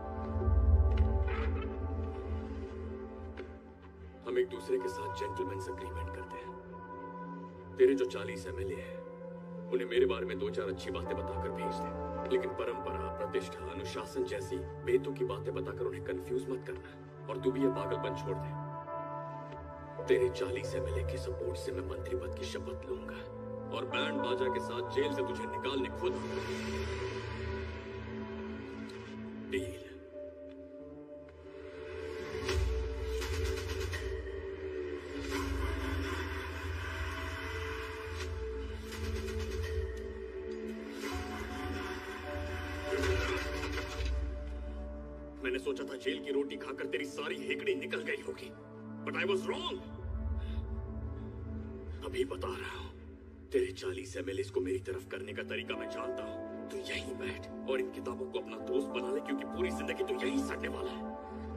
हम एक दूसरे के साथ जेंटलमैन्स एग्रीमेंट करते हैं। तेरे जो 40 MLA हैं, उन्हें मेरे बारे में 2-4 अच्छी बातें बताकर भेज दे, लेकिन परंपरा, प्रतिष्ठा, अनुशासन जैसी बेतुकी बातें बताकर उन्हें कंफ्यूज मत करना। और तू भी ये पागलपन छोड़ दे। तेरे 40 MLA की सपोर्ट से मैं मंत्री पद की शपथ लूंगा और बैंड बाजा के साथ जेल से तुझे निकालने खुद आऊंगा। डील। मैंने सोचा था जेल की रोटी खाकर तेरी सारी हेकड़ी निकल गई होगी, बट आई वॉज रॉन्ग। अभी बता रहा हूं, तेरे 40 MLAs को मेरी तरफ करने का तरीका मैं जानता हूं। तू यहीं बैठ और इन किताबों को अपना दोस्त बना ले, क्योंकि पूरी जिंदगी तू यहीं सड़ने वाला है।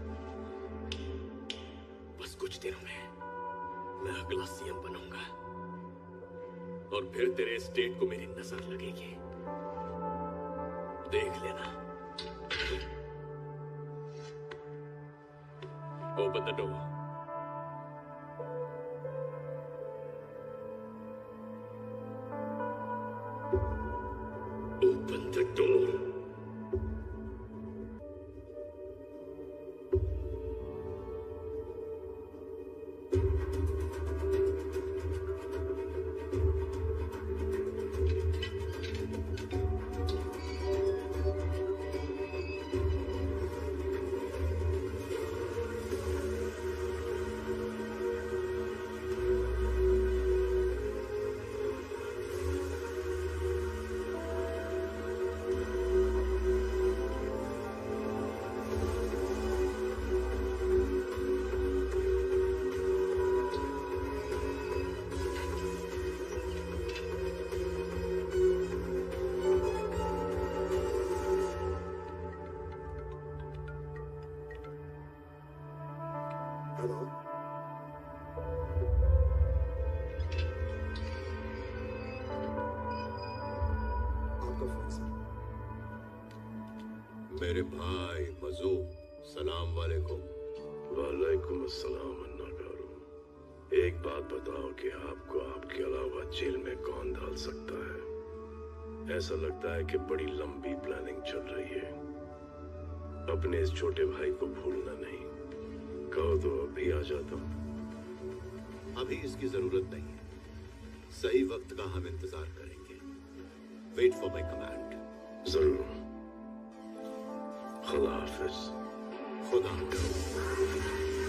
बस कुछ दिनों में मैं अगला CM बनूंगा और फिर तेरे स्टेट को मेरी नजर लगेगी। देख लेना। Open the door. Open the door. Hello, आपका फोन सर। मेरे भाई मजू, सलाम वालेकुम। वालेकुम अस्सलाम अन्ना गारू। एक बात बताओ कि आपको आपके अलावा जेल में कौन डाल सकता है? ऐसा लगता है कि बड़ी लंबी प्लानिंग चल रही है। अपने इस छोटे भाई को भूलना नहीं। कहो तो अभी आ जाता हूँ। अभी इसकी जरूरत नहीं है। सही वक्त का हम इंतजार करेंगे। Wait for my command. जरूर। खुदा हाफिज। खुदा हाफिज।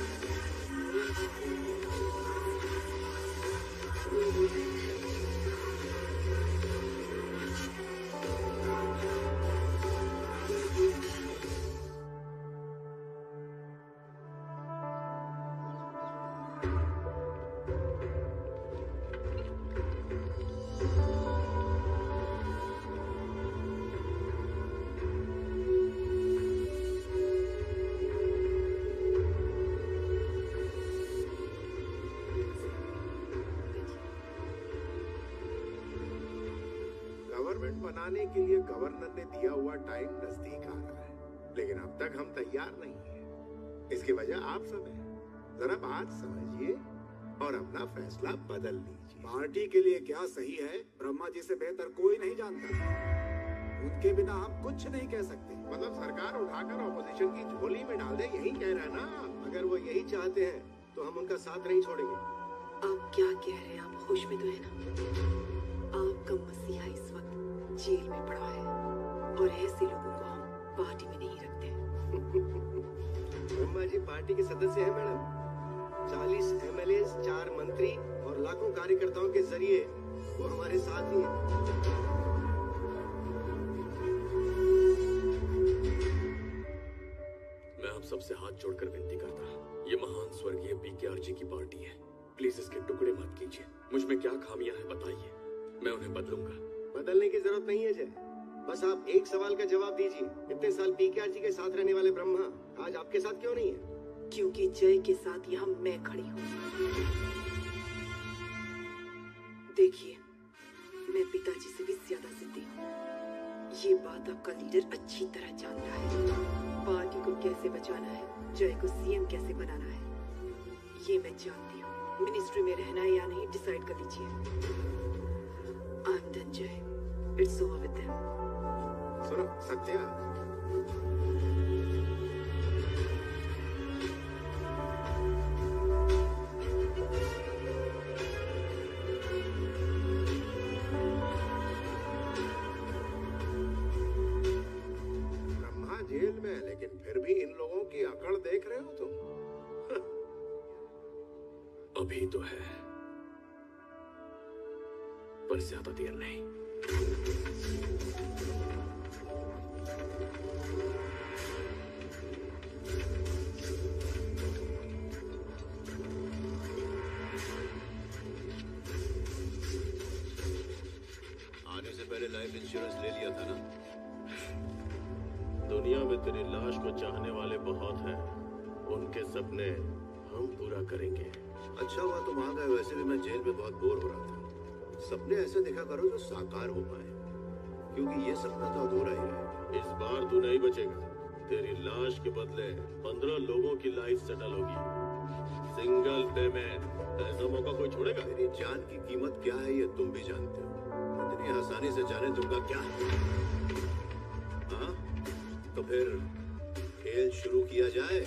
गवर्नमेंट बनाने के लिए गवर्नर ने दिया हुआ टाइम नजदीक आ रहा है, लेकिन अब तक हम तैयार नहीं हैं। इसकी वजह आप सब है। जरा बात समझिए और अपना फैसला बदल लीजिए। पार्टी के लिए क्या सही है, ब्रह्मा जी से बेहतर कोई नहीं जानता। उनके बिना हम कुछ नहीं कह सकते। मतलब सरकार उठाकर ऑपोजिशन की झोली में डाल दे, यही कह रहा है ना? अगर वो यही चाहते हैं तो हम उनका साथ नहीं छोड़ेंगे। आप क्या कह रहे हैं? आप होश में तो है ना? आपका मसीहा इस वक्त जेल में पड़ा है और ऐसे लोगों को हम पार्टी में नहीं रखते। ब्रह्मा जी पार्टी के सदस्य हैं मैडम। 40 MLA, 4 मंत्री और लाखों कार्यकर्ताओं के जरिए वो हमारे साथ ही हैं। मैं आप सबसे हाथ जोड़कर विनती करता हूँ, ये महान स्वर्गीय PKR जी की पार्टी है। प्लीज इसके टुकड़े मत कीजिए। मुझ में क्या खामियां हैं बताइए, मैं उन्हें बदलूंगा। बदलने की जरूरत नहीं है जय, बस आप एक सवाल का जवाब दीजिए। इतने साल PKR जी के साथ रहने वाले ब्रह्मा आज आपके साथ क्यों नहीं है? क्योंकि जय के साथ यहाँ मैं खड़ी हूँ। देखिए, मैं पिताजी से भी ज्यादा जिद्दी हूँ। ये बात आपका लीडर अच्छी तरह जानता है। पार्टी को कैसे बचाना है, जय को CM कैसे बनाना है, ये मैं जानती हूँ। मिनिस्ट्री में रहना है या नहीं डिसाइड कर लीजिए। I'm done, Jay. It's over with them. सुनो सत्या, ब्रह्मा जेल में है, लेकिन फिर भी इन लोगों की अकड़ देख रहे हो तुम? अभी तो है, पर ज्यादा देर नहीं। आने से पहले लाइफ इंश्योरेंस ले लिया था ना? दुनिया में तेरी लाश को चाहने वाले बहुत हैं। उनके सपने हम पूरा करेंगे। अच्छा हुआ तुम आ गए, वैसे भी मैं जेल में बहुत बोर हो रहा था। सपने ऐसे देखा करो जो साकार हो पाए, क्योंकि ये सपना तो अधूरा ही है। इस बार तू नहीं बचेगा। तेरी लाश के बदले 15 लोगों की लाइफ सेटल होगी। Single payment. ऐसा मौका कोई छोड़ेगा? मेरी जान की कीमत क्या है ये तुम भी जानते हो। इतनी आसानी से जाने दूंगा क्या? हाँ? तो फिर खेल शुरू किया जाए।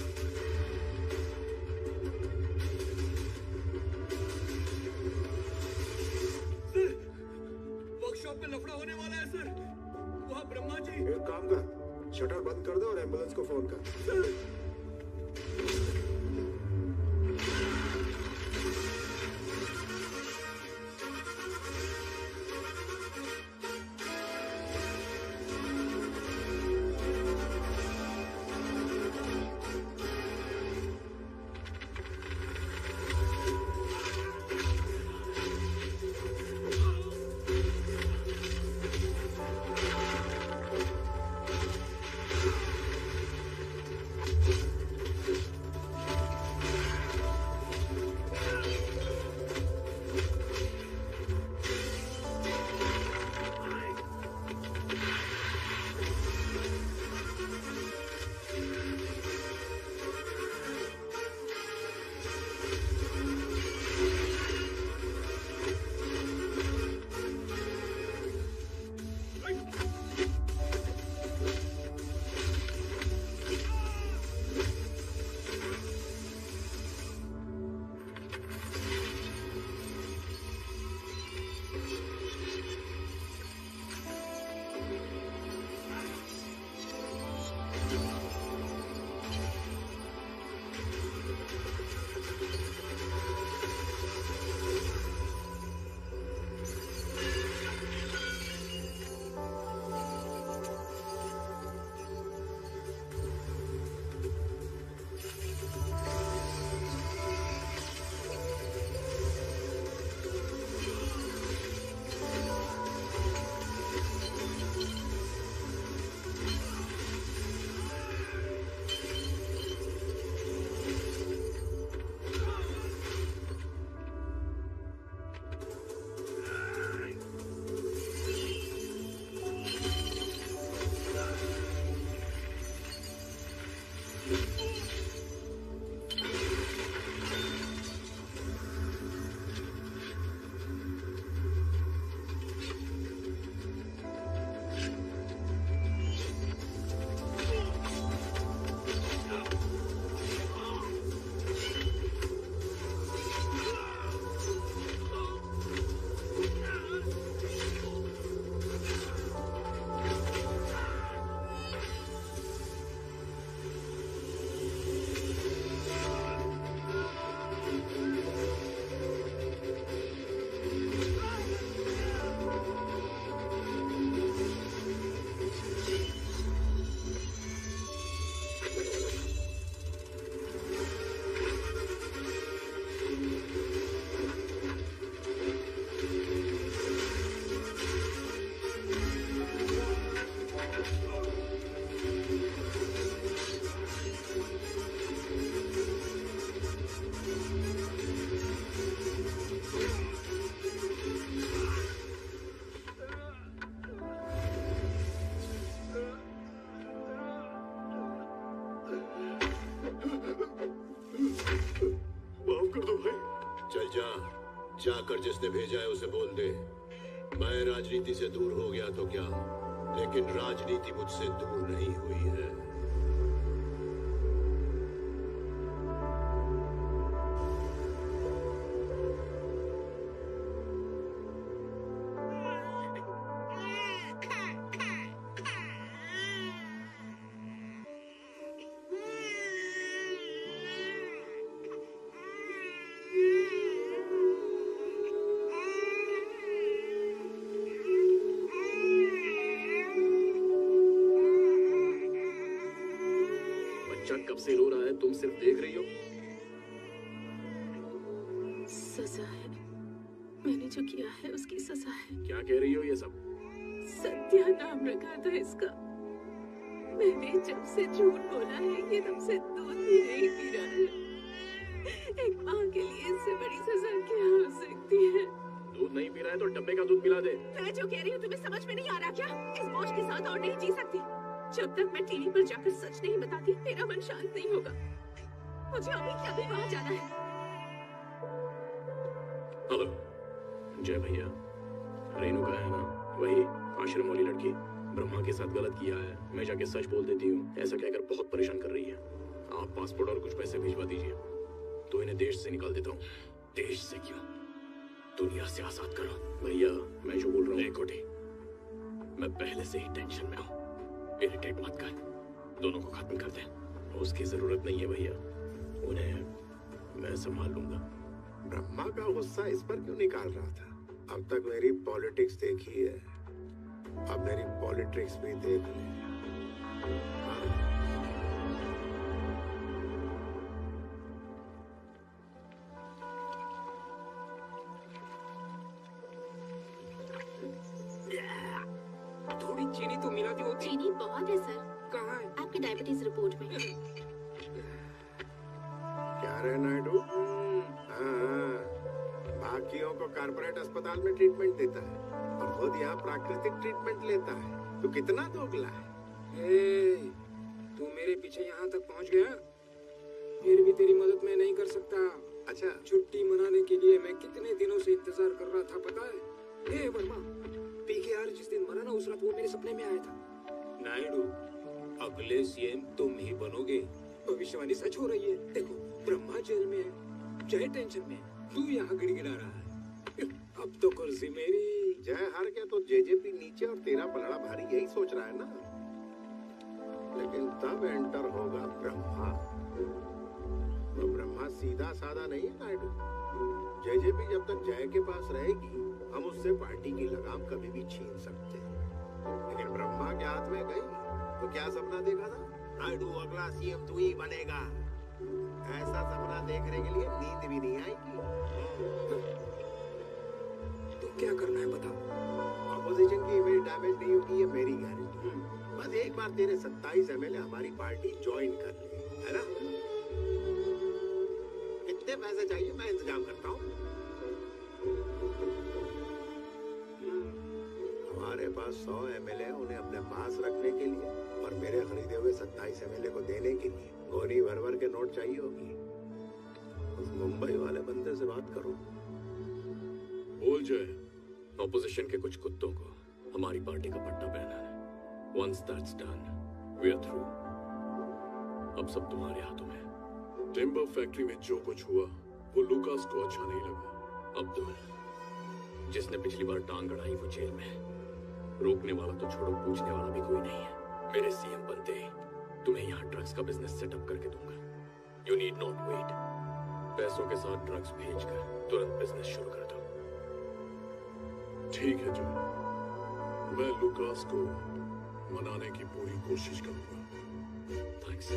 वर्कशॉप में लफड़ा होने वाला है सर। वहाँ ब्रह्मा जी। एक काम कर, शटर बंद कर दो और एम्बुलेंस को फोन कर। सर। जाकर जिसने भेजा है उसे बोल दे, मैं राजनीति से दूर हो गया तो क्या, लेकिन राजनीति मुझसे दूर नहीं हुई है। कब से रो रहा है, तुम सिर्फ देख रही हो। सजा है, मैंने जो किया है उसकी सजा है। क्या कह रही हो ये सब? सत्या नाम रखा था इसका। मैंने जब से झूठ बोला है ये तब से दूध भी नहीं पी रहा है। एक माँ के लिए इससे बड़ी सजा क्या हो सकती है? दूध नहीं पी रहा है तो डब्बे का दूध पिला दे। मैं जो कह रही हूँ तुम्हें समझ में नहीं आ रहा क्या? इस बोझ के साथ और नहीं जी सकती। जब तक मैं टीवी पर जाकर सच नहीं बताती मेरा मन शांत नहीं होगा। मुझे अभी के अभी वहाँ जाना है। हेलो जय भैया, रेणुका है ना, वही आश्रम वाली लड़की, ब्रह्मा के साथ गलत किया है, मैं जाके सच बोल देती हूँ ऐसा कहकर बहुत परेशान कर रही है। आप पासपोर्ट और कुछ पैसे भिजवा दीजिए तो इन्हें देश से निकाल देता हूँ। देश से क्यों, दुनिया से आजाद करो। भैया मैं जो बोल रहा हूँ, कोटी, मैं पहले से ही टेंशन में हूँ, इरिटेट मत कर, दोनों को खत्म कर दे। उसकी जरूरत नहीं है भैया, उन्हें मैं संभाल लूंगा। ब्रह्मा का गुस्सा इस पर क्यों निकाल रहा था? अब तक मेरी पॉलिटिक्स देखी है, अब मेरी पॉलिटिक्स भी देख ले। थोड़ी चीनी तो मिला दी होती। चीनी बहुत है सर। कहाँ है? आपकी डायबिटीज रिपोर्ट में। क्या रे नायडू? हाँ, बाकियों को कारपोरेट अस्पताल में ट्रीटमेंट देता है और खुद यहाँ प्राकृतिक ट्रीटमेंट लेता है। तू कितना दोगला है? तू मेरे पीछे यहाँ तक पहुँच गया, फिर भी तेरी मदद मैं नहीं कर सकता। अच्छा, छुट्टी मनाने के लिए मैं कितने दिनों से इंतजार कर रहा था पता है? वर्मा, पीकेआर जिस दिन मरा ना उस रात वो मेरे सपने में आया था। नायडू, अगले सीएम तुम ही बनोगे। भविष्यवाणी सच हो रही है। देखो, ब्रह्मा जेल में है, जय टेंशन में, तू यहाँ गिड़गिड़ा रहा है। अब तो कुर्सी मेरी। जय हार गया तो जेजेपी नीचे और तेरा पलड़ा भारी, यही सोच रहा है ना? लेकिन तब एंटर होगा ब्रह्मा। तो ब्रह्मा सीधा साधा नहीं है नायडू। जेजेपी जब तक जय के पास रहेगी हम उससे पार्टी की लगाम कभी भी छीन सकते हैं, लेकिन ब्रह्मा के हाथ में गई तो क्या सपना देखा था? नायडू अगला सीएम तू ही बनेगा। ऐसा सपना देखने के लिए नींद भी नहीं आएगी। तो क्या करना है बता। ऑपोजिशन की इमेज डैमेज नहीं होगी, ये मेरी गारंटी। बस एक बार तेरे 27 एमएलए हमारी पार्टी ज्वाइन कर ले, है ना? कितने पैसे चाहिए मैं इंतजाम करता हूँ। हमारे पास 100 एमएलए उन्हें अपने पास रखने के लिए और मेरे खरीदे हुए 27 एमएलए को देने के लिए गोनी भर भर के नोट चाहिए होगी। उस मुंबई वाले बंदे से बात करो। बोल जाए। ऑपोजिशन के कुछ कुत्तों को हमारी पार्टी का पट्टा पहना है। Once that's done, we are through. अब सब तुम्हारे हाथों में। टिम्बर फैक्ट्री में जो कुछ हुआ वो लुकास को अच्छा नहीं लगा। अब्दुल, जिसने पिछली बार टांग अड़ाई वो जेल में है। रोकने वाला तो छोड़ो, पूछने वाला भी कोई नहीं है। मेरे सीएम बनते ही तुम्हें यहाँ ड्रग्स का बिजनेस सेटअप करके दूंगा। You need not wait. पैसों के साथ ड्रग्स भेजकर तुरंत बिजनेस शुरू कर दो। ठीक है जो, मैं लुकास को मनाने की पूरी कोशिश करूंगा। थैंक्स।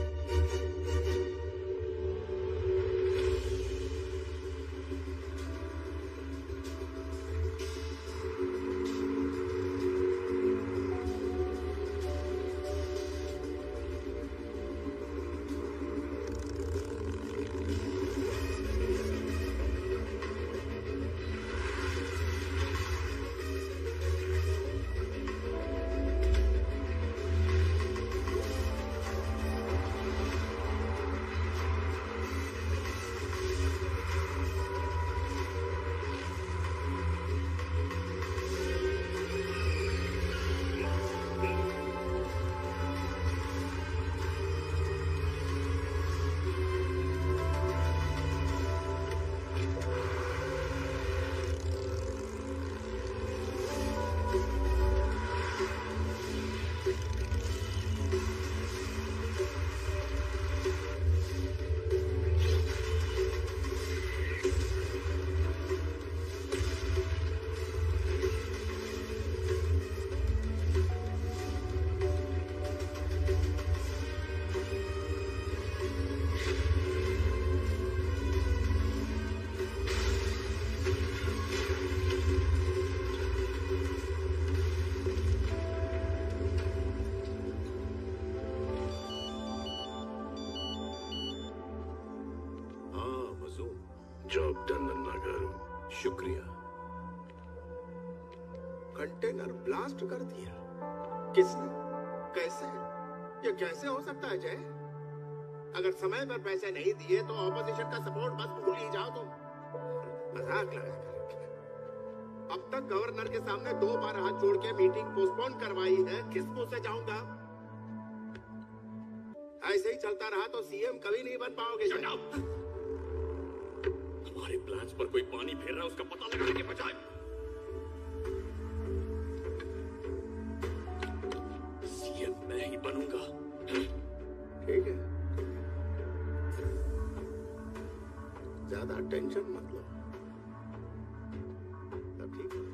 जॉब डन नन्ना गारू। शुक्रिया। कंटेनर ब्लास्ट कर दिया। किसने? कैसे? ये कैसे हो सकता है जय? अगर समय पर पैसे नहीं दिए तो ऑपोजिशन का सपोर्ट बस भूल ही जाओ तुम। मजाक लगा कर। अब तक गवर्नर के सामने 2 बार हाथ जोड़ के मीटिंग पोस्टपोन करवाई है, किस मुंह से जाऊंगा? ऐसे ही चलता रहा तो सीएम कभी नहीं बन पाओगे। हमारे प्लान्स पर कोई पानी फेर रहा है, उसका पता लगाने के बजाय सीएम मैं ही बनूंगा। ठीक है, ज्यादा टेंशन मत लो, सब ठीक है।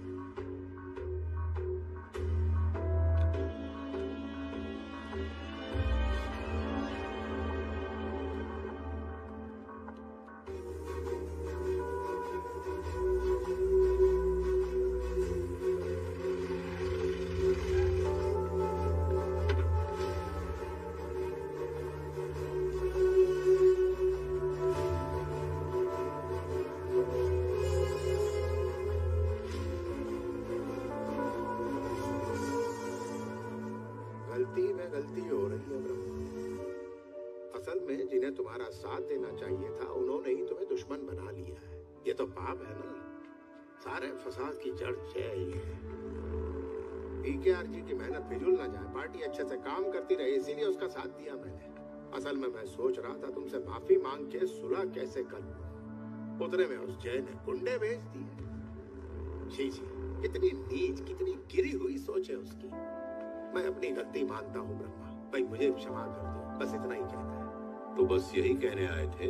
गलती हो रही है ब्रह्मा। असल में जिन्हें तुम्हारा साथ देना चाहिए था उन्होंने ही तुम्हें दुश्मन बना लिया है। ये तो पाप है ना। सारे फसाद की जड़ जय ही है। पीकेआर जी की मेहनत फिजूल ना जाए, पार्टी अच्छे से काम करती रहे, इसीलिए उसका साथ दिया मैंने। असल में मैं सोच रहा था तुमसे माफी मांग के सुलह कैसे कर लूं। उतने में उस जय ने गुंडे भेज दिए। जी जी, कितनी नीच, कितनी गिरी हुई सोच है उसकी। मैं अपनी गलती मानता हूँ ब्रह्मा, भाई मुझे क्षमा कर दो, बस इतना ही कहता है। तो बस यही कहने आए थे?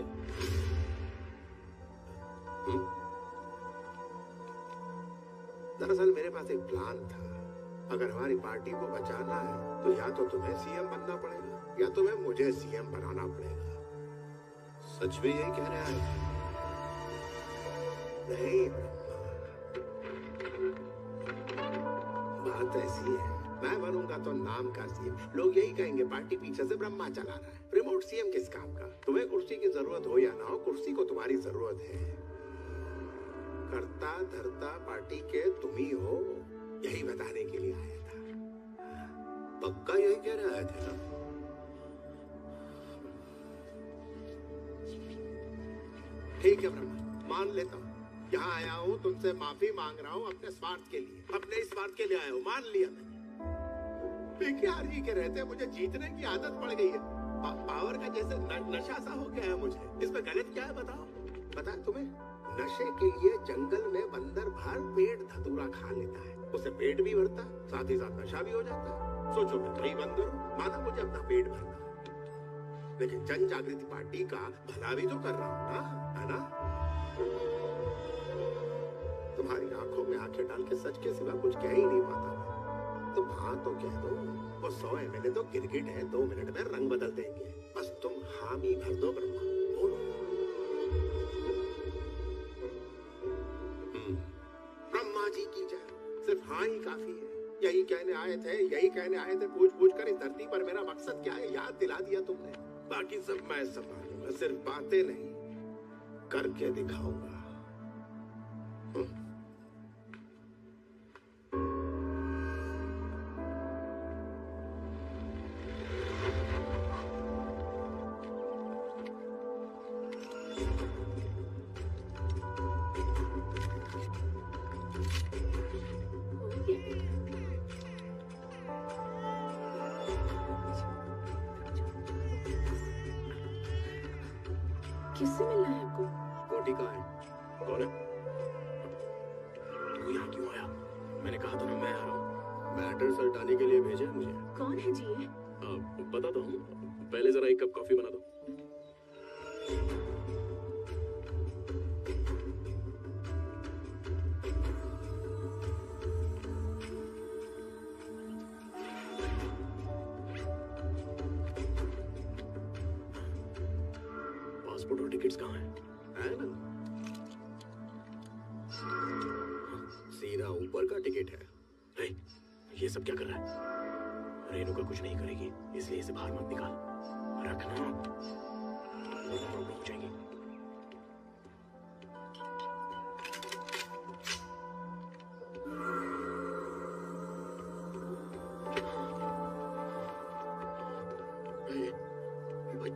दरअसल मेरे पास एक प्लान था। अगर हमारी पार्टी को बचाना है तो या तो तुम्हें सीएम बनना पड़ेगा या तुम्हें मुझे सीएम बनाना पड़ेगा। सच में यही कहने आए थे? नहीं, बात ऐसी है, मैं बनूंगा तो नाम का सीएम, लोग यही कहेंगे पार्टी पीछे से ब्रह्मा चला रहा है। रिमोट सीएम किस काम का? तुम्हें कुर्सी की जरूरत हो या ना हो, कुर्सी को तुम्हारी जरूरत है। करता धरता पार्टी के तुम ही हो, यही बताने के लिए आया था। पक्का यही कह रहे आए थे ना? ठीक है ब्रह्मा, मान लेता हूँ। यहाँ आया हूँ, तुमसे माफी मांग रहा हूँ अपने स्वार्थ के लिए, अपने इस स्वार्थ के लिए आया हूँ, मान लिया मैंने। पीकेआर जी के रहते मुझे जीतने की आदत पड़ गई है। पावर का जैसे नशा सा हो गया है मुझे। इसमें गलत क्या है बताओ? पता तुम्हें, नशे के लिए जंगल में बंदर भर पेट धतूरा खा लेता है, उसे पेट भी भरता, साथ ही साथ नशा भी हो जाता। सोचो मैं कई बंदर हूँ, माना मुझे अपना पेट भरना, लेकिन जन जागृति पार्टी का भला भी तो कर रहा हूँ ना, है ना? तुम्हारी आंखों में आंखें डाल के सच के सिवा कुछ कह ही नहीं पाता मैं। तुम हाँ तो कह दो, वो 100 MLA तो गिरगिट है, 2 मिनट में रंग बदल देंगे। बस तुम हामी भर दो ब्रह्मा, बोलो। ब्रह्मा जी की जय, सिर्फ हाँ ही काफी है। यही कहने आए थे, यही कहने आए थे। पूछ पूछ कर इस धरती पर मेरा मकसद क्या है याद दिला दिया तुमने। बाकी सब मैं संभालूंगा, सिर्फ बातें नहीं करके दिखाऊंगा। किससे मिलना है आपको? कोटी कहाँ है? कौन है? तू यहाँ क्यों आया? मैंने कहा था ना मैं आ रहा हूँ। मैटर सल्टाने के लिए भेजा मुझे। कौन है जी ये? बताता हूँ, पहले जरा एक कप कॉफी बना दो। पासपोर्ट और टिकट्स कहाँ हैं? है ना, सीधा ऊपर का टिकट है। हे, ये सब क्या कर रहा है? रेणुका कुछ नहीं करेगी, इसलिए इसे बाहर मत निकाल, रखना, प्रॉब्लम हो जाएगी।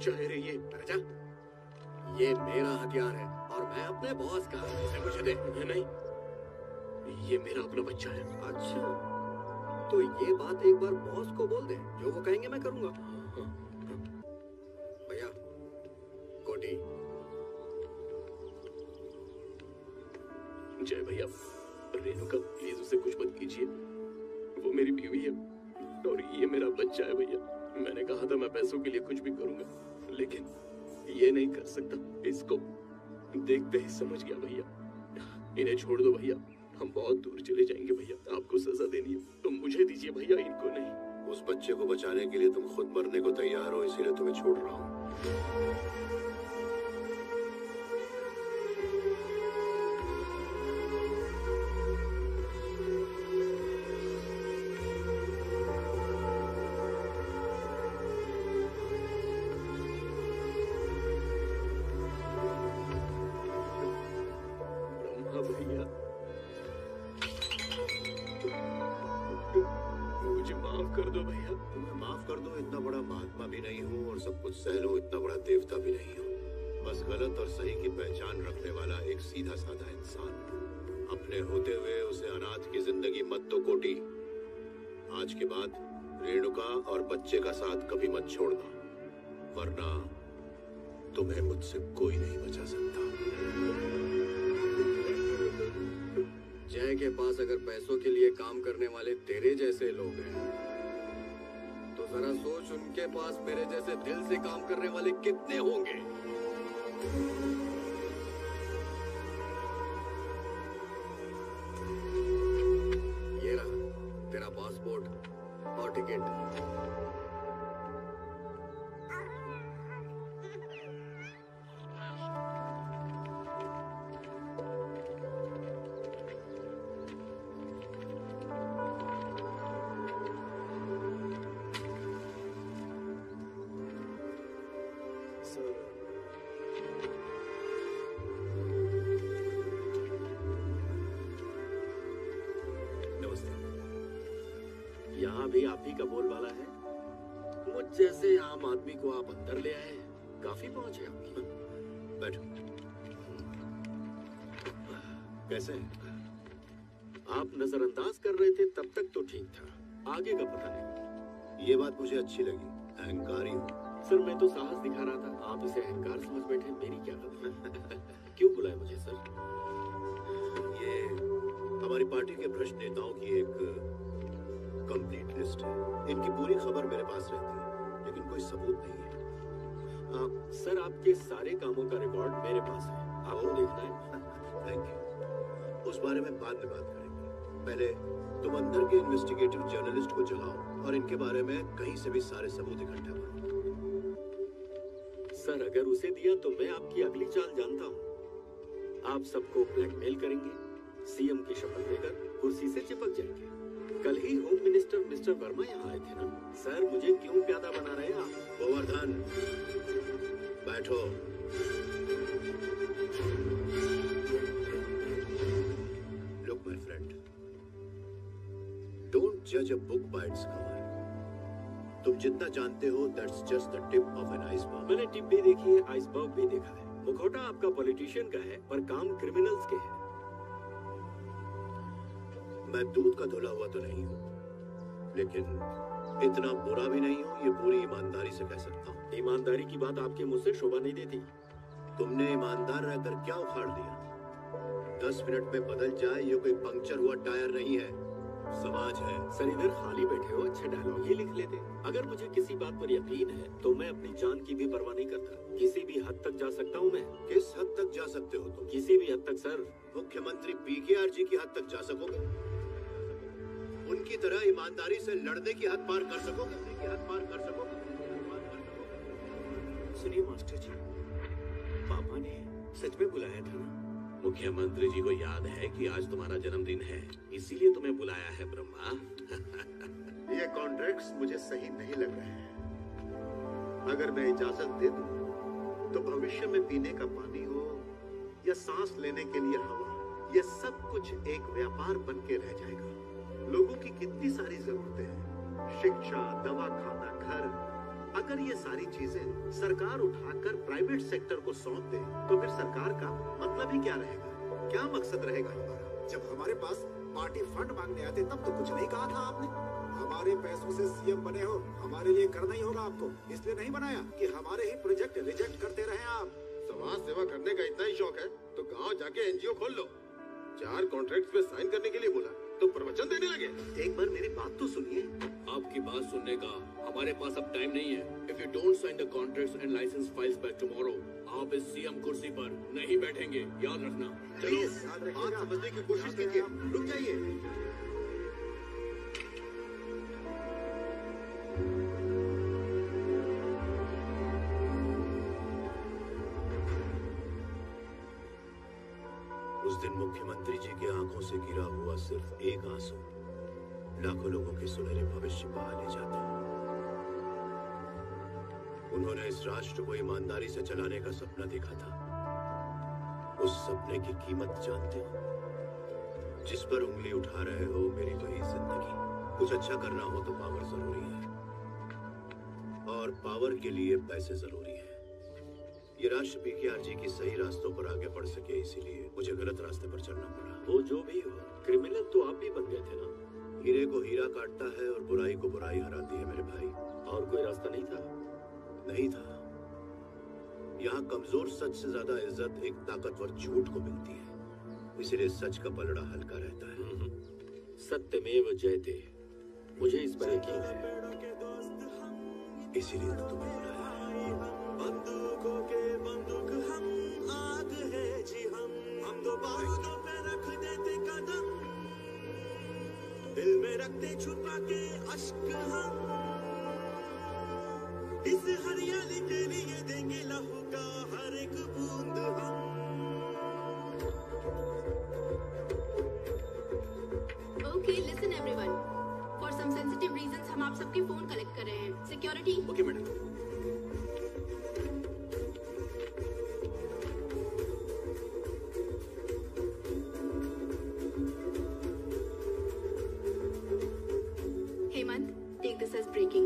शायर है ये। राजा, ये मेरा हथियार है और मैं अपने बॉस का। इसे मुझे दे। नहीं, ये मेरा अपना बच्चा है। अच्छा, तो ये बात एक बार बॉस को बोल दे, जो वो कहेंगे मैं करूंगा। भैया, कोटी। जय भैया, रेणुका प्लीज उसे कुछ मत कीजिए, वो मेरी बीवी है और ये मेरा बच्चा है भैया। मैंने कहा था मैं पैसों के लिए कुछ भी करूंगा, लेकिन ये नहीं कर सकता। इसको देखते ही समझ गया भैया। इन्हें छोड़ दो भैया, हम बहुत दूर चले जाएंगे भैया। आपको सजा देनी है तो मुझे दीजिए भैया, इनको नहीं। उस बच्चे को बचाने के लिए तुम खुद मरने को तैयार हो, इसीलिए तुम्हें छोड़ रहा हूँ। सह लो, इतना बड़ा देवता भी नहीं हूँ। बस गलत और सही की पहचान रखने वाला एक सीधा साधा इंसान। अपने होते हुए उसे अनाथ की जिंदगी मत दो कोटी। आज के बाद रेणुका और बच्चे का साथ कभी मत छोड़ना, वरना तुम्हें मुझसे कोई नहीं बचा सकता। जय के पास अगर पैसों के लिए काम करने वाले तेरे जैसे लोग हैं, तो जरा सोच उनके पास मेरे जैसे दिल से काम करने वाले कितने होंगे। ये रहा तेरा पासपोर्ट और टिकट। भी आप ही का बोलबाला है। मुझ जैसे आम आदमी को आप अंदर ले आए, काफी पहुंच है आपकी। बैठो। कैसे आप नजरअंदाज कर रहे थे तब तक तो ठीक था, आगे का पता नहीं। ये बात मुझे अच्छी लगी, अहंकारी हूँ। सर मैं तो साहस दिखा रहा था, आप इसे अहंकार समझ बैठे, मेरी क्या गलती। क्यों बुलाया मुझे सर? ये हमारी पार्टी के भ्रष्ट नेताओं की एक कंप्लीट लिस्ट है। इनकी पूरी खबर मेरे पास रहती है, लेकिन कोई सबूत नहीं है। सर आपके सारे कामों का रिकॉर्ड मेरे पास है, आपको देखना है। Thank you. उस बारे में बाद में बात करेंगे। पहले तुम अंदर के इन्वेस्टिगेटिव जर्नलिस्ट को जगाओ और इनके बारे में कहीं से भी सारे सबूत इकट्ठा करो। सर अगर उसे दिया तो मैं आपकी अगली चाल जानता हूँ। आप सबको ब्लैकमेल करेंगे, सीएम की शपथ लेकर कुर्सी से चिपक जाएंगे। कल ही होम मिनिस्टर मिस्टर वर्मा यहाँ आए थे ना सर, मुझे क्यों प्यादा बना रहे हैं आप? गोवर्धन बैठो। लुक माय फ्रेंड, डोंट जज a book by its cover. तुम जितना जानते हो that's just the tip of an iceberg. मैंने टिप भी देखी है, आइसबर्ग भी देखा है। मुखौटा आपका पॉलिटिशियन का है पर काम क्रिमिनल्स के है। मैं दूध का धुला हुआ तो नहीं हूँ, लेकिन इतना बुरा भी नहीं हूँ, ये पूरी ईमानदारी से कह सकता हूँ। ईमानदारी की बात आपके मुंह से शोभा नहीं देती। तुमने ईमानदार रहकर क्या उखाड़ दिया? 10 मिनट में बदल जाए ये कोई पंक्चर हुआ टायर नहीं है, समाज है। सर इधर खाली बैठे हो, अच्छे डायलॉग ही लिख लेते। अगर मुझे किसी बात पर यकीन है तो मैं अपनी जान की भी परवाह नहीं करता। किसी भी हद तक जा सकता हूँ मैं। किस हद तक जा सकते हो तुम? किसी भी हद तक सर। मुख्यमंत्री पीकेआर जी की हद तक जा सकोगे? उनकी तरह ईमानदारी से लड़ने की हद पार कर सकोगे? सुनिए मास्टर जी, पापा ने सच में बुलाया था ना? मुख्यमंत्री जी को याद है कि आज तुम्हारा जन्मदिन है, इसीलिए तुम्हें बुलाया है ब्रह्मा। ये कॉन्ट्रैक्ट्स मुझे सही नहीं लग रहे हैं। अगर मैं इजाजत दे दूं, तो भविष्य में पीने का पानी हो या सांस लेने के लिए हवा, ये सब कुछ एक व्यापार बन के रह जाएगा। लोगों की कितनी सारी जरूरतें हैं, शिक्षा, दवा, खाना, घर, अगर ये सारी चीजें सरकार उठाकर प्राइवेट सेक्टर को सौंप दे तो फिर सरकार का मतलब ही क्या रहेगा? क्या मकसद रहेगा हमारा? जब हमारे पास पार्टी फंड मांगने आते तब तो कुछ नहीं कहा था आपने। हमारे पैसों से सीएम बने हो, हमारे लिए करना ही होगा आपको, इसलिए नहीं बनाया कि हमारे ही प्रोजेक्ट रिजेक्ट करते रहे आप। समाज सेवा करने का इतना ही शौक है तो गांव जाके एनजीओ खोल लो। 4 कॉन्ट्रैक्ट्स पे साइन करने के लिए बोला तो प्रवचन देने लगे। एक बार मेरी बात तो सुनिए। आपकी बात सुनने का हमारे पास अब टाइम नहीं है। If you don't sign the contracts and license files by tomorrow, आप इस सीएम कुर्सी पर नहीं बैठेंगे, याद रखना। चलो बात समझने की कोशिश कीजिए, रुक जाइए। उस दिन मुख्यमंत्री जी की आंखों से गिरा हुआ सिर्फ एक आंसू लाखों लोगों के सुनहरे भविष्य बहा ले जाता। उन्होंने इस राष्ट्र को ईमानदारी से चलाने का सपना देखा था। उस सपने की कीमत जानते हो? जिस पर उंगली उठा रहे हो मेरी वही जिंदगी। कुछ अच्छा करना हो तो पावर जरूरी है और पावर के लिए पैसे जरूरी है। ये राष्ट्र पीकेआर जी की सही रास्तों पर आगे बढ़ सके, इसीलिए मुझे गलत रास्ते पर चलना पड़ा। वो जो भी हो, क्रिमिनल तो आप भी बन गए थे ना। हीरे को हीरा काटता है और बुराई को बुराई हराती है मेरे भाई। और कोई रास्ता नहीं था? नहीं था। यहाँ कमजोर सच से ज्यादा इज्जत एक ताकतवर झूठ को मिलती है, इसीलिए सच का पलड़ा हल्का रहता है। सत्यमेव जयते, मुझे इस पर यकीन है। इसीलिए तो तुम्हें बुलाया। बंदूकों के बंदूक हम, आग है जी हम तो बारूदों पे रख देते कदम, दिल में रखते छुपा के अश्क हम, इस हरियाली के लिए देंगे लहू का हर एक बूंद हम। Okay listen everyone, for some sensitive reasons हम आप सबके फोन कलेक्ट कर रहे हैं। Security. Okay madam. Hemant, take this as breaking.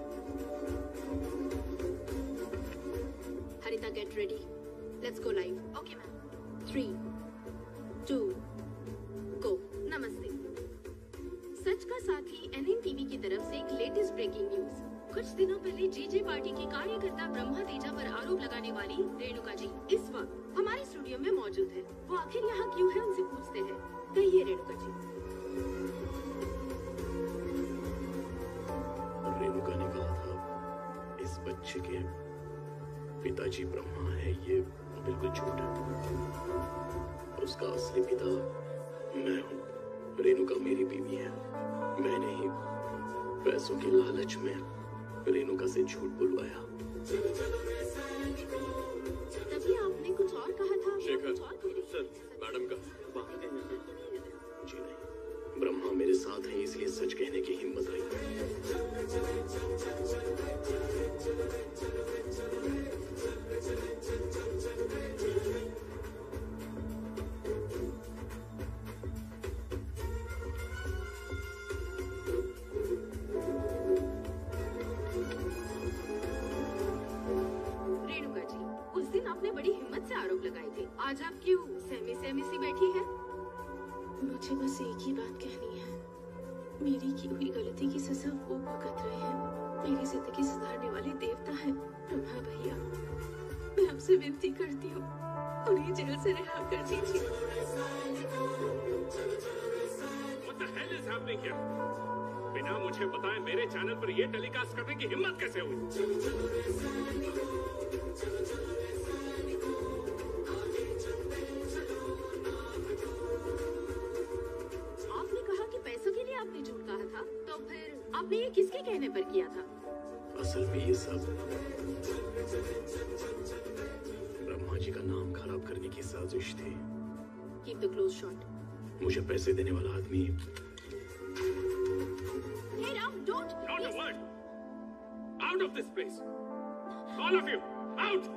Harita, get ready, let's go live. Okay ma'am. 3, 2, go. नमस्ते। सच का साथी एनएनटीवी की तरफ से एक लेटेस्ट ब्रेकिंग न्यूज। कुछ दिनों पहले जेजे पार्टी की कार्यकर्ता ब्रह्मा तेजा पर आरोप लगाने वाली रेणुका जी इस वक्त हमारे स्टूडियो में मौजूद है। वो आखिर यहाँ क्यों है, उनसे पूछते हैं। कहिए रेणुका जी। रेणुका ने कहा था इस बच्चे के पिताजी ब्रह्मा है, ये बिल्कुल झूठ है। उसका असली पिता मैं हूँ। रेणुका मेरी बीवी है। मैंने ही पैसों के लालच में रेणुका से झूठ बुलवाया। तभी आपने कुछ और कहा था। शेखर, सर, मैडम का जी नहीं, ब्रह्मा मेरे साथ है इसलिए सच कहने की हिम्मत आई। रेणुका जी, उस दिन आपने बड़ी हिम्मत से आरोप लगाए थे। आज आप क्यों सहमी सहमी सी बैठी है? मुझे बस एक ही बात कहनी है। मेरी की हुई गलती की सजा वो भुगत रहे हैं। मेरी जिंदगी सुधारने वाले देवता हैं ब्रह्मा भैया। मैं आपसे विनती करती हूँ, उन्हें जेल से रिहा कर दीजिए। What the hell is happening here? बिना मुझे बताए मेरे चैनल पर ये टेलीकास्ट करने की हिम्मत कैसे हुई? आपने कहा कि पैसों के लिए आपने झूठ कहा था, तो फिर आपने ये किसके कहने पर किया था? असल में ये सब ब्रह्मा जी का नाम खराब करने की साजिश थी। Keep the close shot. मुझे पैसे देने वाला आदमी Hey Ram, don't. Not a word. Out of this place. All of you, out.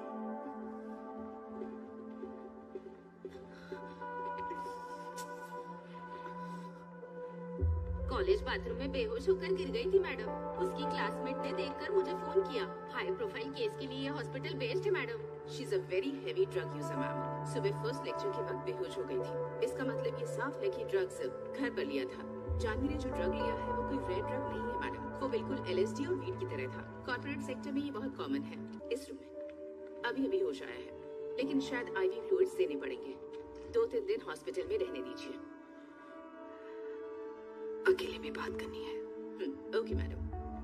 College bathroom में बेहोश होकर गिर गई थी मैडम। उसकी क्लासमेट ने देखकर मुझे फोन किया। हाई प्रोफाइल केस के लिए हॉस्पिटल बेस्ड है madam. She is a very heavy drug user ma'am. सुबह फर्स्ट लेक्चर के वक्त बेहोश हो गई थी। इसका मतलब ये साफ है कि ड्रग्स घर पर लिया था। जानवी ने जो ड्रग लिया है वो कोई रेड ड्रग नहीं है मैडम, वो बिल्कुल LSD और वीड की तरह था। कॉर्पोरेट सेक्टर में ये बहुत कॉमन है। इस रूम में अभी अभी होश आया है, लेकिन शायद IV फ्लूइड्स देने पड़ेंगे। 2-3 दिन हॉस्पिटल में रहने दीजिए। अकेले में बात करनी है। Okay madam.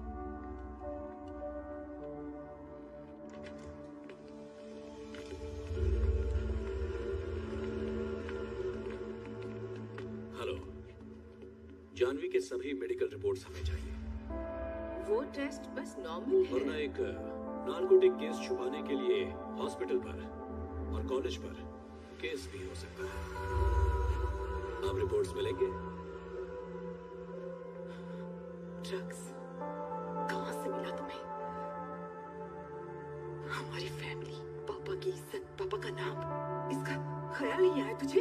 हेलो, जानवी के सभी मेडिकल रिपोर्ट्स हमें चाहिए। वो टेस्ट बस नॉर्मल है। वरना एक नार्कोटिक केस छुपाने के लिए हॉस्पिटल पर और कॉलेज पर केस भी हो सकता है। आप रिपोर्ट्स मिलेंगे? ड्रग्स कहाँ से मिला तुम्हें? हमारी फैमिली, पापा की इज्जत, पापा का नाम, इसका ख्याल नहीं आया तुझे?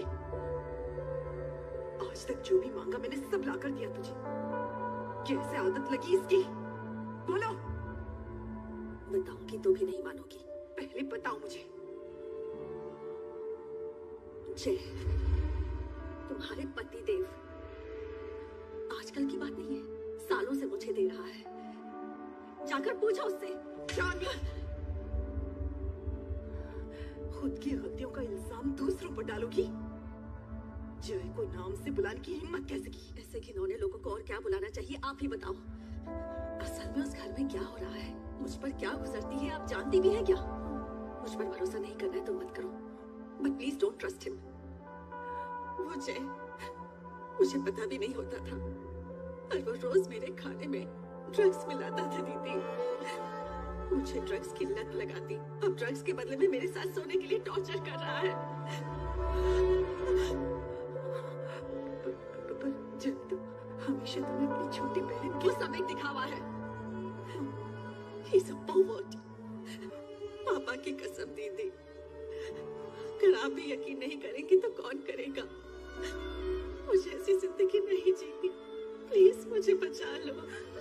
आज तक जो भी मांगा मैंने सब लाकर दिया तुझे। कैसे आदत लगी इसकी? बोलो। बताऊंगी तो भी नहीं मानोगी। पहले बताओ मुझे। जय, तुम्हारे पति देव आजकल की बात नहीं है, सालों से मुझे दे रहा है। जाकर पूछो उससे। जानवी, खुद की हत्याओं का इल्जाम दूसरों पर डालोगी? जय को नाम से बुलाने की हिम्मत कैसे की? ऐसे घिनौने लोगों को और क्या बुलाना चाहिए, आप ही बताओ। असल में उस घर में क्या हो रहा है, मुझ पर क्या गुजरती है, आप जानती भी हैं क्या? मुझ पर भरोसा नहीं करना है तो मत करो, but please don't trust him. वो जय मुझे पता भी नहीं होता था, और वो रोज मेरे खाने में ड्रग्स मिलाता था दीदी। मुझे ड्रग्स की लत लगा दी। अब ड्रग्स के बदले में मेरे साथ सोने के लिए टॉर्चर कर रहा है। पर जब तो हमेशा तुम्हें अपनी छोटी बहन की सब एक दिखावा है। He's a pervert। पापा की कसम दीदी, अगर आप भी यकीन नहीं करेंगे तो कौन करेगा? मुझे ऐसी जिंदगी नहीं जीनी, प्लीज मुझे बचा लो।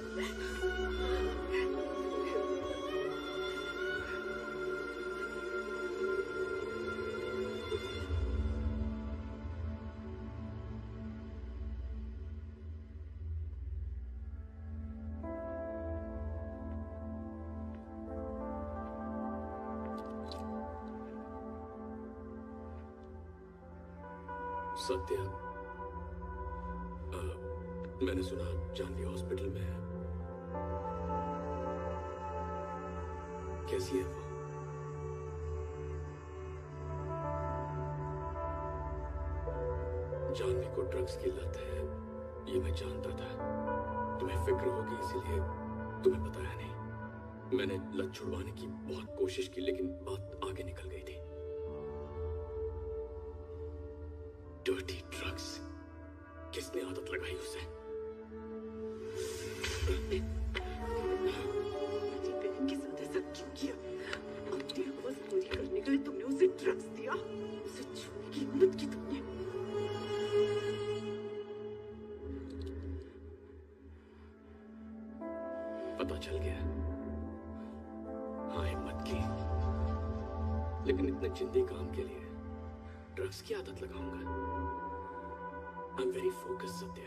सत्या, मैंने सुना जानवी हॉस्पिटल में है। कैसी है वो? जानवी को ड्रग्स की लत है, ये मैं जानता था। तुम्हें फिक्र होगी इसीलिए तुम्हें बताया नहीं। मैंने लत छुड़वाने की बहुत कोशिश की, लेकिन बात आगे निकल गई थी। डर्टी ड्रग्स, किसने आदत लगाई उसे? मेरी बहन के साथ ऐसा क्यों किया? अपनी आवाज पूरी करने के लिए तुमने उसे ड्रग्स दिया, उसे छूने की हिम्मत की तुमने। पता चल गया। हाँ, हिम्मत की, लेकिन इतने जिंदगी काम के लिए ड्रग्स की आदत लगाऊंगा? I am very focused Satya.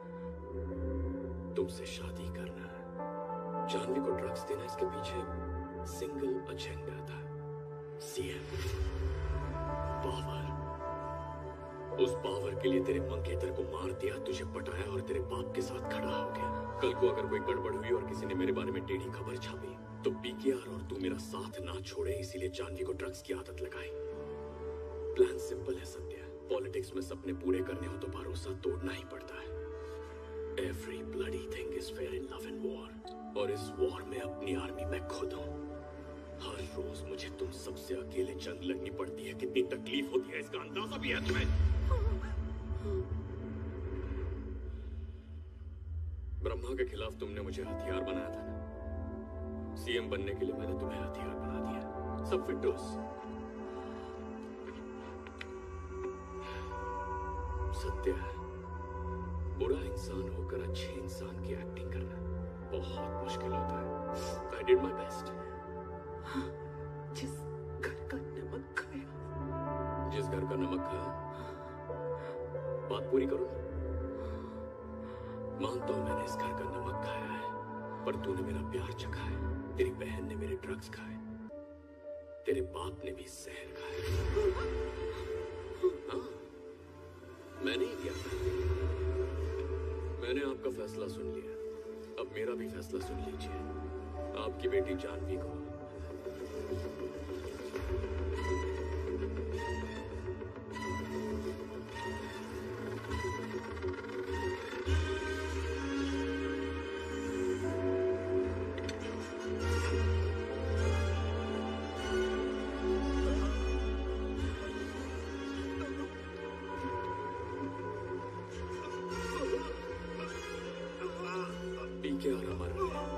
तुमसे शादी करना, जानवी को ड्रग्स देना, इसके पीछे सिंगल एजेंडा था। CM power. उस पावर के लिए तेरे मंगेतर को मार दिया, तुझे पटाया और तेरे बाप के साथ खड़ा हो गया। कल को अगर कोई गड़बड़ हुई और किसी ने मेरे बारे में टेढ़ी खबर छापी तो PKR और तू मेरा साथ ना छोड़े, इसीलिए जानवी को ड्रग्स की आदत लगाई। प्लान सिंपल है सत्या। पॉलिटिक्स में सपने पूरे करने हो तो भरोसा तोड़ना ही पड़ता है। Every bloody thing is fair in love and war, और इस वॉर में अपनी आर्मी मैं खुद हूँ। हर रोज मुझे तुम सबसे अकेले जंग लड़नी पड़ती है। कितनी तकलीफ होती है इसका अंदाजा भी है तुम्हें? ब्रह्मा के खिलाफ तुमने मुझे हथियार बनाया था ना? CM बनने के लिए मैंने तुम्हें हथियार बना दिया। सब फिटोस। सत्या, बुरा इंसान होकर अच्छे इंसान की एक्टिंग करना बहुत मुश्किल होता है। I did my best. जिस घर का नमक खाया, जिस घर का नमक खाया, बात पूरी करो। मानता हूं मैंने इस घर का नमक खाया है, पर तूने मेरा प्यार चखा है, तेरी बहन ने मेरे ड्रग्स खाए, तेरे बाप ने भी जहर खाया। हाँ, मैंने ही किया था। मैंने आपका फैसला सुन लिया, अब मेरा भी फैसला सुन लीजिए। आपकी बेटी जानवी को पीके और अमर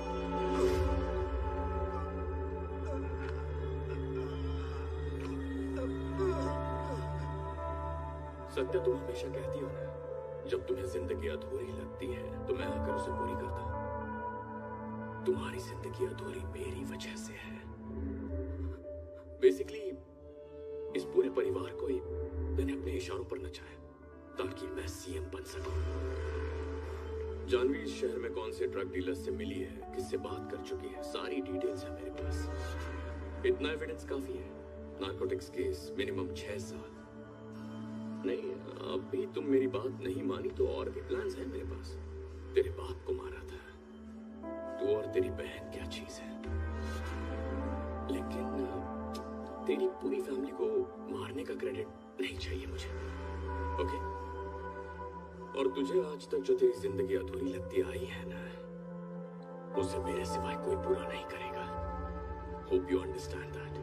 सत्य तुम हमेशा कहती हो ना, जब तुम्हें जिंदगी अधूरी लगती है तो मैं आकर उसे पूरी करता हूं। तुम्हारी जिंदगी अधूरी मेरी वजह से है। बेसिकली इस पूरे परिवार को ही मैंने अपने इशारों पर नचाया ताकि मैं सीएम बन सकूं। जानवी इस शहर में कौन से ड्रग डीलर से मिली है, किससे बात कर चुकी है, सारी डिटेल्स है मेरे पास। इतना एविडेंस काफी है। नार्कोटिक्स केस मिनिमम 6 साल। नहीं, अभी तुम मेरी बात नहीं मानी तो और भी प्लान्स हैं मेरे पास। तेरे बाप को मारा था, तू और तेरी बहन क्या चीज है, लेकिन तेरी पूरी फैमिली को मारने का क्रेडिट नहीं चाहिए मुझे, ओके? और तुझे आज तक जो तेरी जिंदगी अधूरी लगती आई है ना, उसे मेरे सिवाय कोई पूरा नहीं करेगा। Hope you understand that.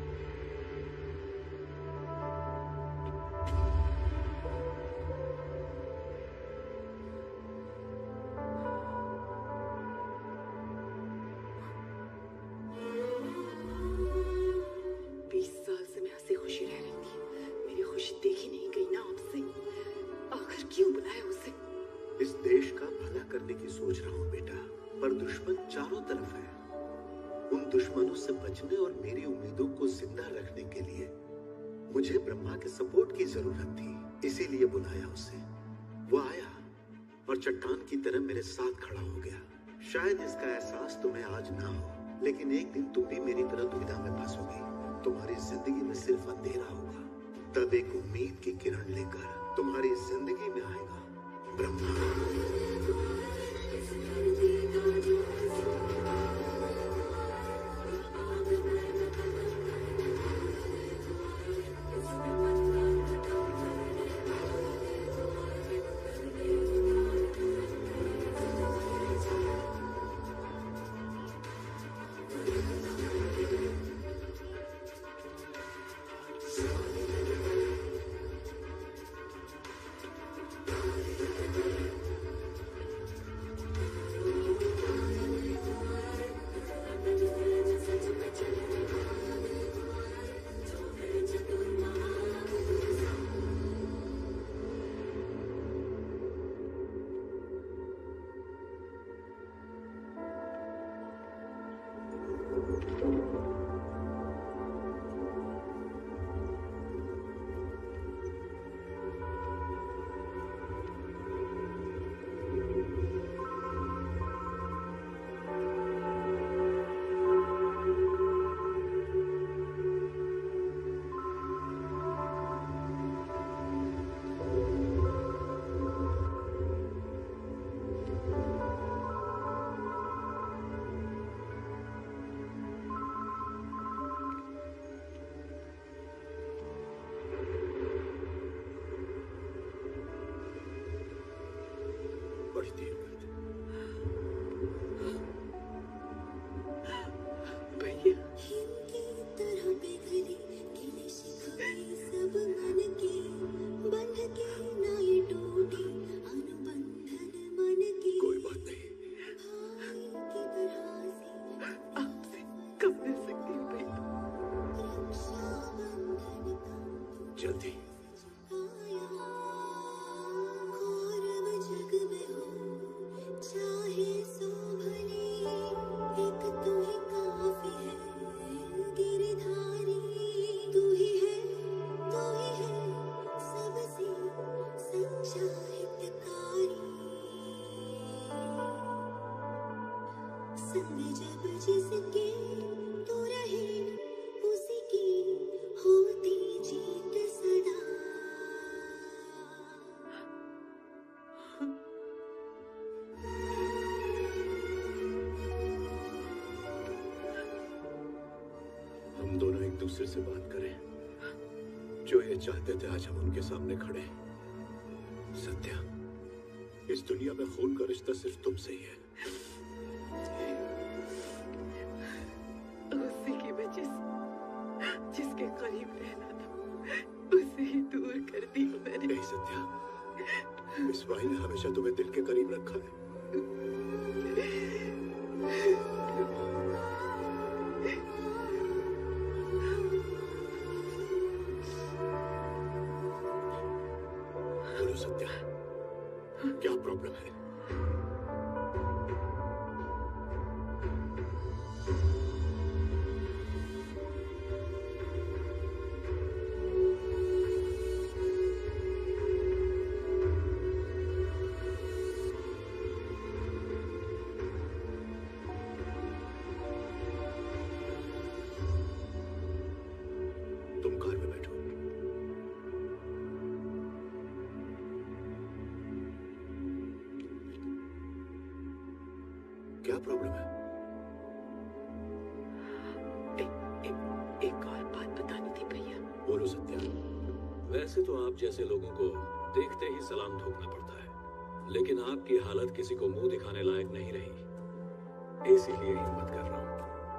इस देश का भला करने की सोच रहा हूँ बेटा, पर दुश्मन चारों तरफ है। उन दुश्मनों से बचने और मेरी उम्मीदों को जिंदा रखने के लिए मुझे ब्रह्मा के सपोर्ट की जरूरत थी, इसीलिए बुलाया उसे। वो आया और चट्टान की तरह मेरे साथ खड़ा हो गया। शायद इसका एहसास तुम्हें आज ना हो, लेकिन एक दिन तुम भी मेरी तरह दुविधा में फंसोगे। तुम्हारी जिंदगी में सिर्फ अंधेरा होगा, तब एक उम्मीद की किरण लेकर तुम्हारी जिंदगी में आएगा ब्रह्मा। बड़ी देर कर भैया कोई बात नहीं, आपसे कब मिल सकती हूँ भैया? जल्दी। जग में से बात करें। जो ये चाहते थे आज हम उनके सामने खड़े। सत्या, इस दुनिया में खून का रिश्ता सिर्फ तुमसे ही है। उसी की वजह से जिसके करीब रहना था उसे ही दूर कर दिया मैंने। नहीं सत्या, मिस वाई ने हमेशा तुम्हें दिल के करीब रखा है। बोलो सत्या, क्या प्रॉब्लम है? तुम कार में बैठो। क्या प्रॉब्लम है? एक और बात बतानी थी भैया। बोलो सत्या। वैसे तो आप जैसे लोगों को देखते ही सलाम ठोकना पड़ता है, लेकिन आपकी हालत किसी को मुंह दिखाने लायक नहीं रही, इसीलिए हिम्मत कर रहा हूं।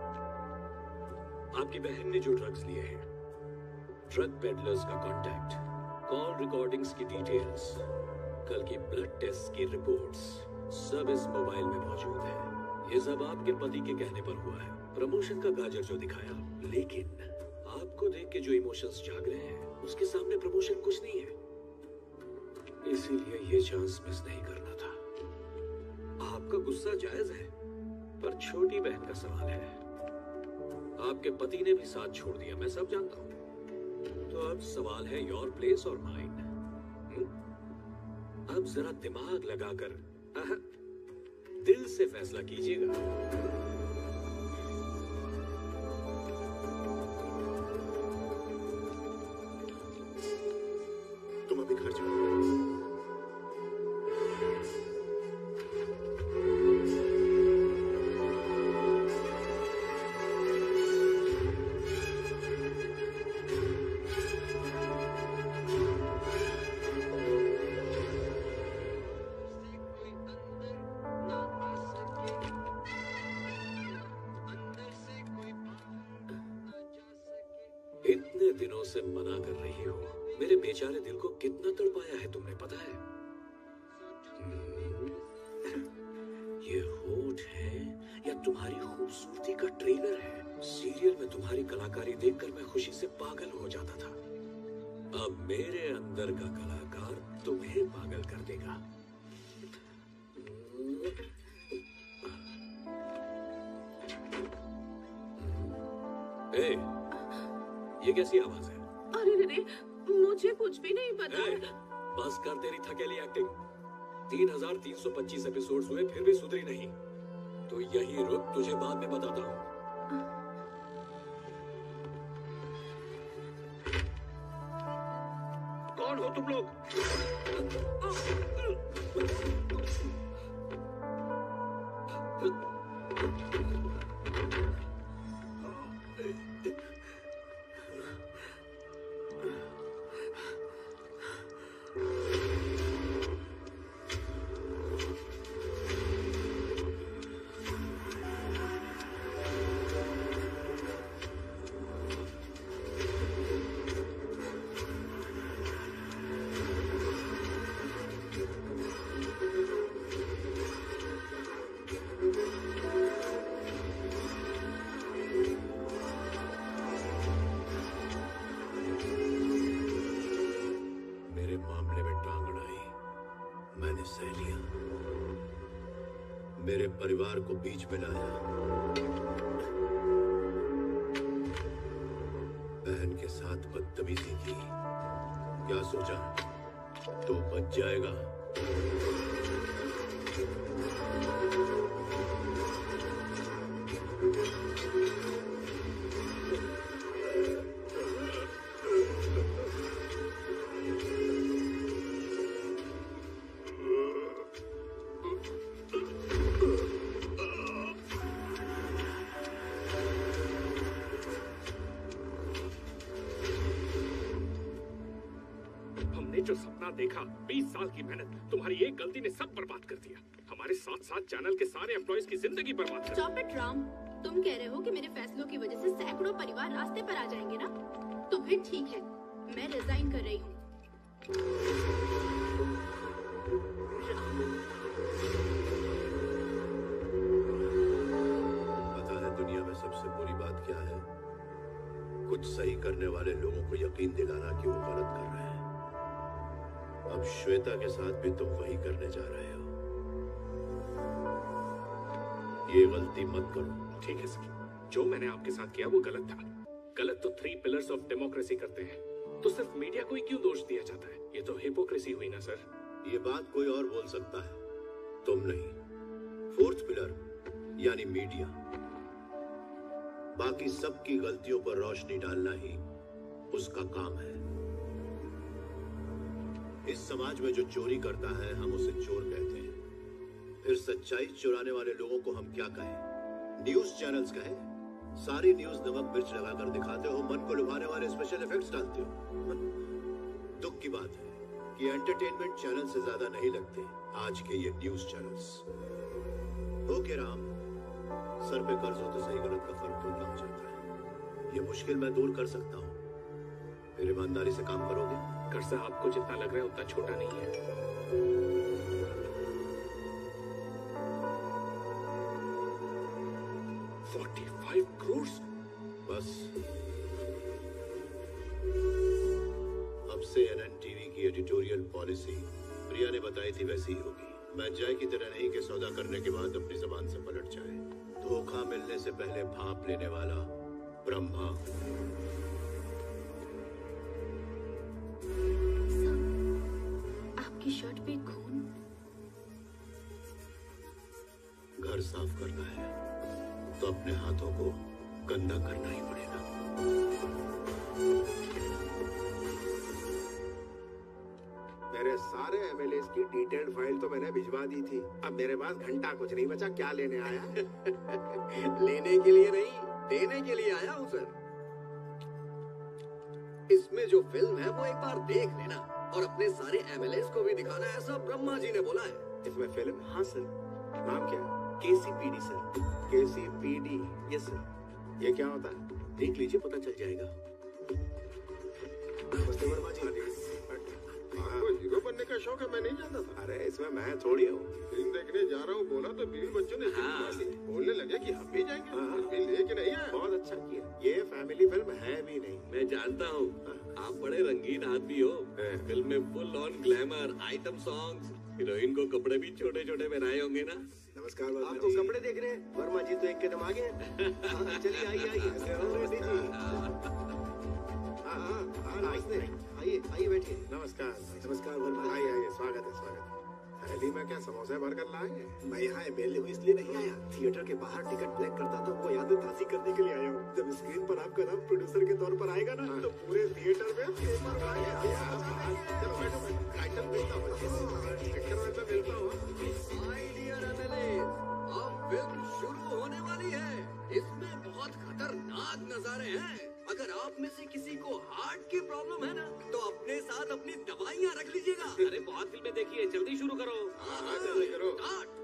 आपकी बहन ने जो ड्रग्स लिए हैं, ड्रग पेडलर्स का कांटेक्ट, कॉल रिकॉर्डिंग्स की डिटेल्स, कल की ब्लड टेस्ट की रिपोर्ट्स, सब इस मोबाइल में मौजूद है। ये सब आपके पति के कहने पर हुआ है। प्रमोशन का गाजर जो दिखाया, लेकिन आपको देख के जो इमोशंस जाग रहे हैं, उसके सामने प्रमोशन कुछ नहीं है। इसीलिए ये चांस मिस नहीं करना था। आपका गुस्सा जायज है, पर छोटी बहन का सवाल है। आपके पति ने भी साथ छोड़ दिया, मैं सब जानता हूं। तो अब सवाल है योर प्लेस और माइन। अब जरा दिमाग लगाकर दिल से फैसला कीजिएगा। तुम अभी घर जाओ। इतने दिनों से मना कर रही हो, मेरे बेचारे दिल को कितना तड़पाया है तुमने, पता है? ये होठ है या तुम्हारी खूबसूरती का ट्रेलर है? सीरियल में तुम्हारी कलाकारी देखकर मैं खुशी से पागल हो जाता था। अब मेरे अंदर का कलाकार तुम्हें पागल कर देगा। ए, ये कैसी आवाज है? अरे रे, मुझे कुछ भी नहीं पता। बस कर तेरी थकेली एक्टिंग। 3325 एपिसोड्स हुए फिर भी सुधरी नहीं। तो यही रुक, तुझे बाद में बताता हूँ। कौन हो तुम लोग? मेरे परिवार को बीच में लाया, बहन के साथ बदतमीजी की। क्या सोचा तो बच जाएगा? जो सपना देखा, 20 साल की मेहनत, तुम्हारी एक गलती ने सब बर्बाद कर दिया। हमारे साथ साथ चैनल के सारे एम्प्लॉइज की जिंदगी बर्बाद कर दी। स्टॉप इट राम, तुम कह रहे हो कि मेरे फैसलों की वजह से सैकड़ों परिवार रास्ते पर आ जाएंगे ना? तो फिर ठीक है, मैं रिजाइन कर रही हूँ। पता है दुनिया में सबसे बुरी बात क्या है? कुछ सही करने वाले लोगों को यकीन दिलाना कि वो गलत कर रहे हैं। अब श्वेता के साथ भी तुम वही करने जा रहे हो। ये गलती मत करो। ठीक है सर, जो मैंने आपके साथ किया वो गलत था। गलत तो 3 पिलर्स ऑफ डेमोक्रेसी करते हैं, तो सिर्फ मीडिया को ही क्यों दोष दिया जाता है? ये तो हिपोक्रेसी हुई ना सर। ये बात कोई और बोल सकता है, तुम नहीं। 4th पिलर यानी मीडिया, बाकी सबकी गलतियों पर रोशनी डालना ही उसका काम है। इस समाज में जो चोरी करता है हम उसे चोर कहते हैं। फिर सच्चाई चुराने वाले लोगों को हम क्या कहें? न्यूज चैनल्स कहें? सारी न्यूज नमक मिर्च लगाकर दिखाते हो, मन को लुभाने वाले स्पेशल इफेक्ट्स डालते हो। दुख की बात है कि एंटरटेनमेंट चैनल से ज्यादा नहीं लगते आज के ये न्यूज चैनल्स। ओके राम, सर पे कर्ज हो तो सही गलत का फर्क ढूंढना हो जाता है। ये मुश्किल मैं दूर कर सकता हूँ। फिर ईमानदारी से काम करोगे? कर्जा आपको जितना लग रहा है उतना छोटा नहीं है। 45 करोड़ बस। अब से NNTV की एडिटोरियल पॉलिसी प्रिया ने बताई थी वैसी ही होगी। मैं जय की तरह नहीं कि सौदा करने के बाद अपनी जबान से पलट जाए। धोखा मिलने से पहले भाप लेने वाला ब्रह्मा। आपकी शर्ट पे खून। घर साफ करना है तो अपने हाथों को गंदा करना ही पड़ेगा। मेरे सारे MLAs की डिटेल्ड फाइल तो मैंने भिजवा दी थी। अब मेरे पास घंटा कुछ नहीं बचा। क्या लेने आया? लेने के लिए नहीं, देने के लिए आया हूँ सर। इसमें जो फिल्म है वो एक बार देख लेना और अपने सारे MLAs को भी दिखाना, ऐसा ब्रह्मा जी ने बोला है। इसमें फिल्म? हाँ सर। नाम क्या है? KCPD sir. KCPD, yes sir. ये क्या होता है? देख लीजिए, पता चल जाएगा। नमस्ते वर्मा जी। आपको हीरो बनने का शौक है? मैं नहीं जानता था। अरे इसमें मैं थोड़ी हूँ। फिल्म देखने जा रहा हूँ बोला तो बीवी बच्चों ने बोलने लगे कि हम भी जाएंगे। फिल्म लेके नहीं आया। बहुत अच्छा किया। ये फैमिली फिल्म है भी नहीं। मैं जानता हूँ, आप बड़े रंगीन आदमी हो। फिल्म में full on glamour, item songs, heroine को कपड़े भी छोटे छोटे पहनाए होंगे ना? नमस्कार वर्मा आपको जी। कपड़े देख रहे हैं? वर्मा जी तो एक कदम आगे। चलिए आइए आइए। आइए आइए बैठिए। नमस्कार। नमस्कार वर्मा जी। आइए आइए, स्वागत है स्वागत है। थैली में क्या समोसा भरकर लाए? मैं यहाँ MLA हूँ इसलिए नहीं आया। थिएटर के बाहर टिकट ब्लैक करता था, वो यादें ताज़ी करने के लिए आया हूँ। जब स्क्रीन पर आपका नाम प्रोड्यूसर के तौर पर आएगा ना, तो पूरे थिएटर में पेपर उड़ाएंगे। चलो बैठो बैठो। आइटम मिलता हूँ। चक्कर में तो मिलता हूँ। माय डियर MLAs, अब फिल्म शुरू होने वाली है। इसमें बहुत खतरनाक नजारे हैं। अगर आप में से किसी को हार्ट की प्रॉब्लम है ना, तो अपने साथ अपनी दवाइयाँ रख लीजिएगा। अरे बहुत फिल्में देखी है, जल्दी शुरू करो। हाँ जल्दी करो।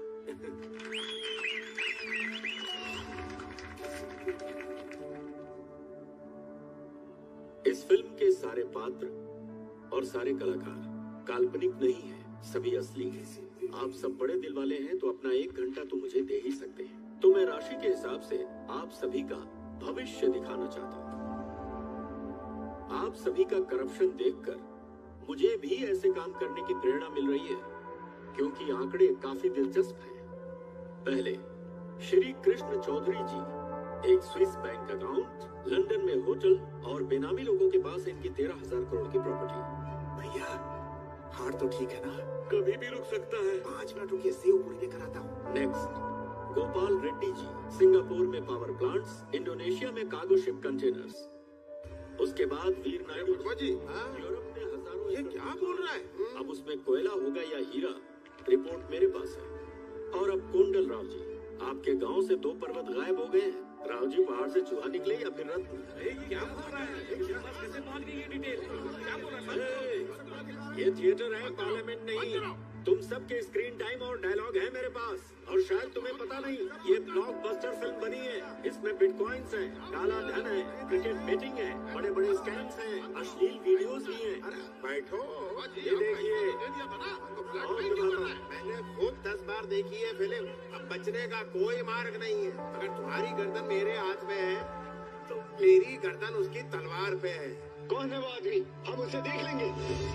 इस फिल्म के सारे पात्र और सारे कलाकार काल्पनिक नहीं है, सभी असली हैं। आप सब बड़े दिल वाले हैं तो अपना 1 घंटा तो मुझे दे ही सकते हैं। तो मैं राशि के हिसाब से आप सभी का भविष्य दिखाना चाहता हूँ। आप सभी का करप्शन देखकर मुझे भी ऐसे काम करने की प्रेरणा मिल रही है, क्योंकि आंकड़े काफी दिलचस्प हैं। पहले, श्री कृष्ण चौधरी जी, एक स्विस बैंक अकाउंट, लंदन में होटल और बेनामी लोगों के पास इनकी 13,000 करोड़ की प्रॉपर्टी। भैया हार्ट तो ठीक है ना? कभी भी रुक सकता है। 5 मिनट रुकिए, सेव पूरी लेकर आता हूँ। नेक्स्ट, गोपाल रेड्डी जी, सिंगापुर में पावर प्लांट्स, इंडोनेशिया में कार्गो शिप कंटेनर्स। उसके बाद वीर नायडू जी, यूरोप में हजारों ये क्या बोल रहा है? अब उसमें कोयला होगा या हीरा, रिपोर्ट मेरे पास है। और अब कोंडल राव जी, आपके गांव से 2 पर्वत गायब हो गए हैं। राव जी पहाड़ से चूहा निकले या फिर रत्न? क्या बोल रहा है? कैसे मान गई ये डिटेल? क्या बोल रहा है? ये थिएटर है, पार्लियामेंट नहीं। तुम सबके स्क्रीन टाइम और डायलॉग है मेरे पास, और शायद तुम्हें पता नहीं, ये ब्लॉकबस्टर फिल्म बनी है। इसमें बिटकॉइंस है, काला धन है, क्रिकेट बेटिंग है, बड़े बड़े स्कैम्स हैं, अश्लील वीडियोस भी हैं। बैठो, ये देखिए, मैंने खुद 10 बार देखी है फिल्म। अब बचने का कोई मार्ग नहीं है। अगर तुम्हारी गर्दन मेरे हाथ में है तो मेरी गर्दन उसकी तलवार पे है। कौन है वो आदमी? हम उसे देख लेंगे।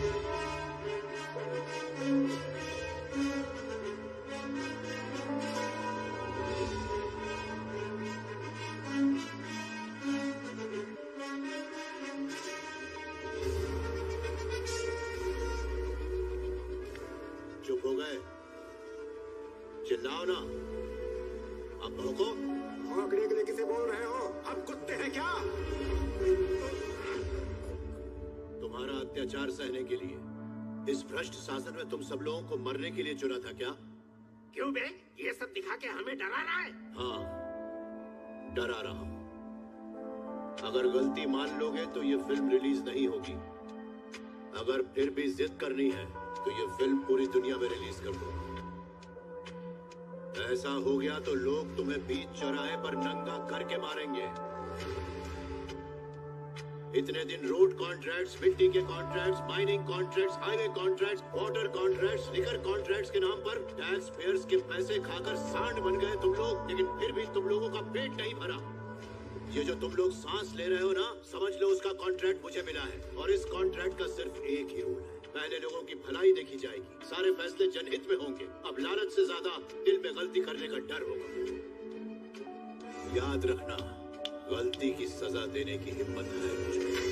चुप हो गए? चिल्लाओ ना, अब भौंको। भौंकने के लिए किसे बोल रहे हो? हम कुत्ते हैं क्या? तुम्हारा अत्याचार सहने के लिए, इस भ्रष्ट शासन में तुम सब लोगों को मरने के लिए चुना था क्या? क्यों बे? ये सब दिखा के हमें डरा रहा है? हाँ, डरा रहा हूं। अगर गलती मान लोगे तो ये फिल्म रिलीज नहीं होगी। अगर फिर भी जिद करनी है तो ये फिल्म पूरी दुनिया में रिलीज कर दो। ऐसा हो गया तो लोग तुम्हें बीच चौराहे पर नंगा करके मारेंगे। इतने दिन रोड कॉन्ट्रैक्ट्स, मिट्टी के contracts, mining contracts, highway contracts, water contracts, liquor contracts के नाम पर टैक्स पेयर्स के पैसे खाकर सांड बन गए तुम लोग। लेकिन फिर भी तुम लोगों का पेट नहीं भरा। ये जो तुम लोग सांस ले रहे हो ना, समझ लो उसका कॉन्ट्रैक्ट मुझे मिला है। और इस कॉन्ट्रैक्ट का सिर्फ एक ही रूल है, पहले लोगों की भलाई देखी जाएगी, सारे फैसले जनहित में होंगे। अब लालच से ज्यादा दिल में गलती करने का डर होगा। याद रखना, गलती की सजा देने की हिम्मत है मुझे।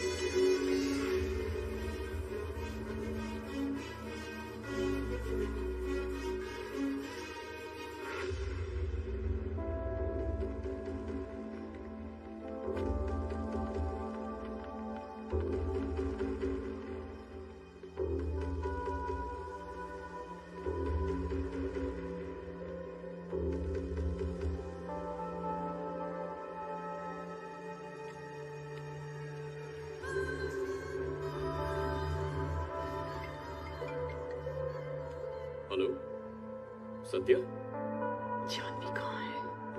हेलो सत्या, जानवी कहाँ है?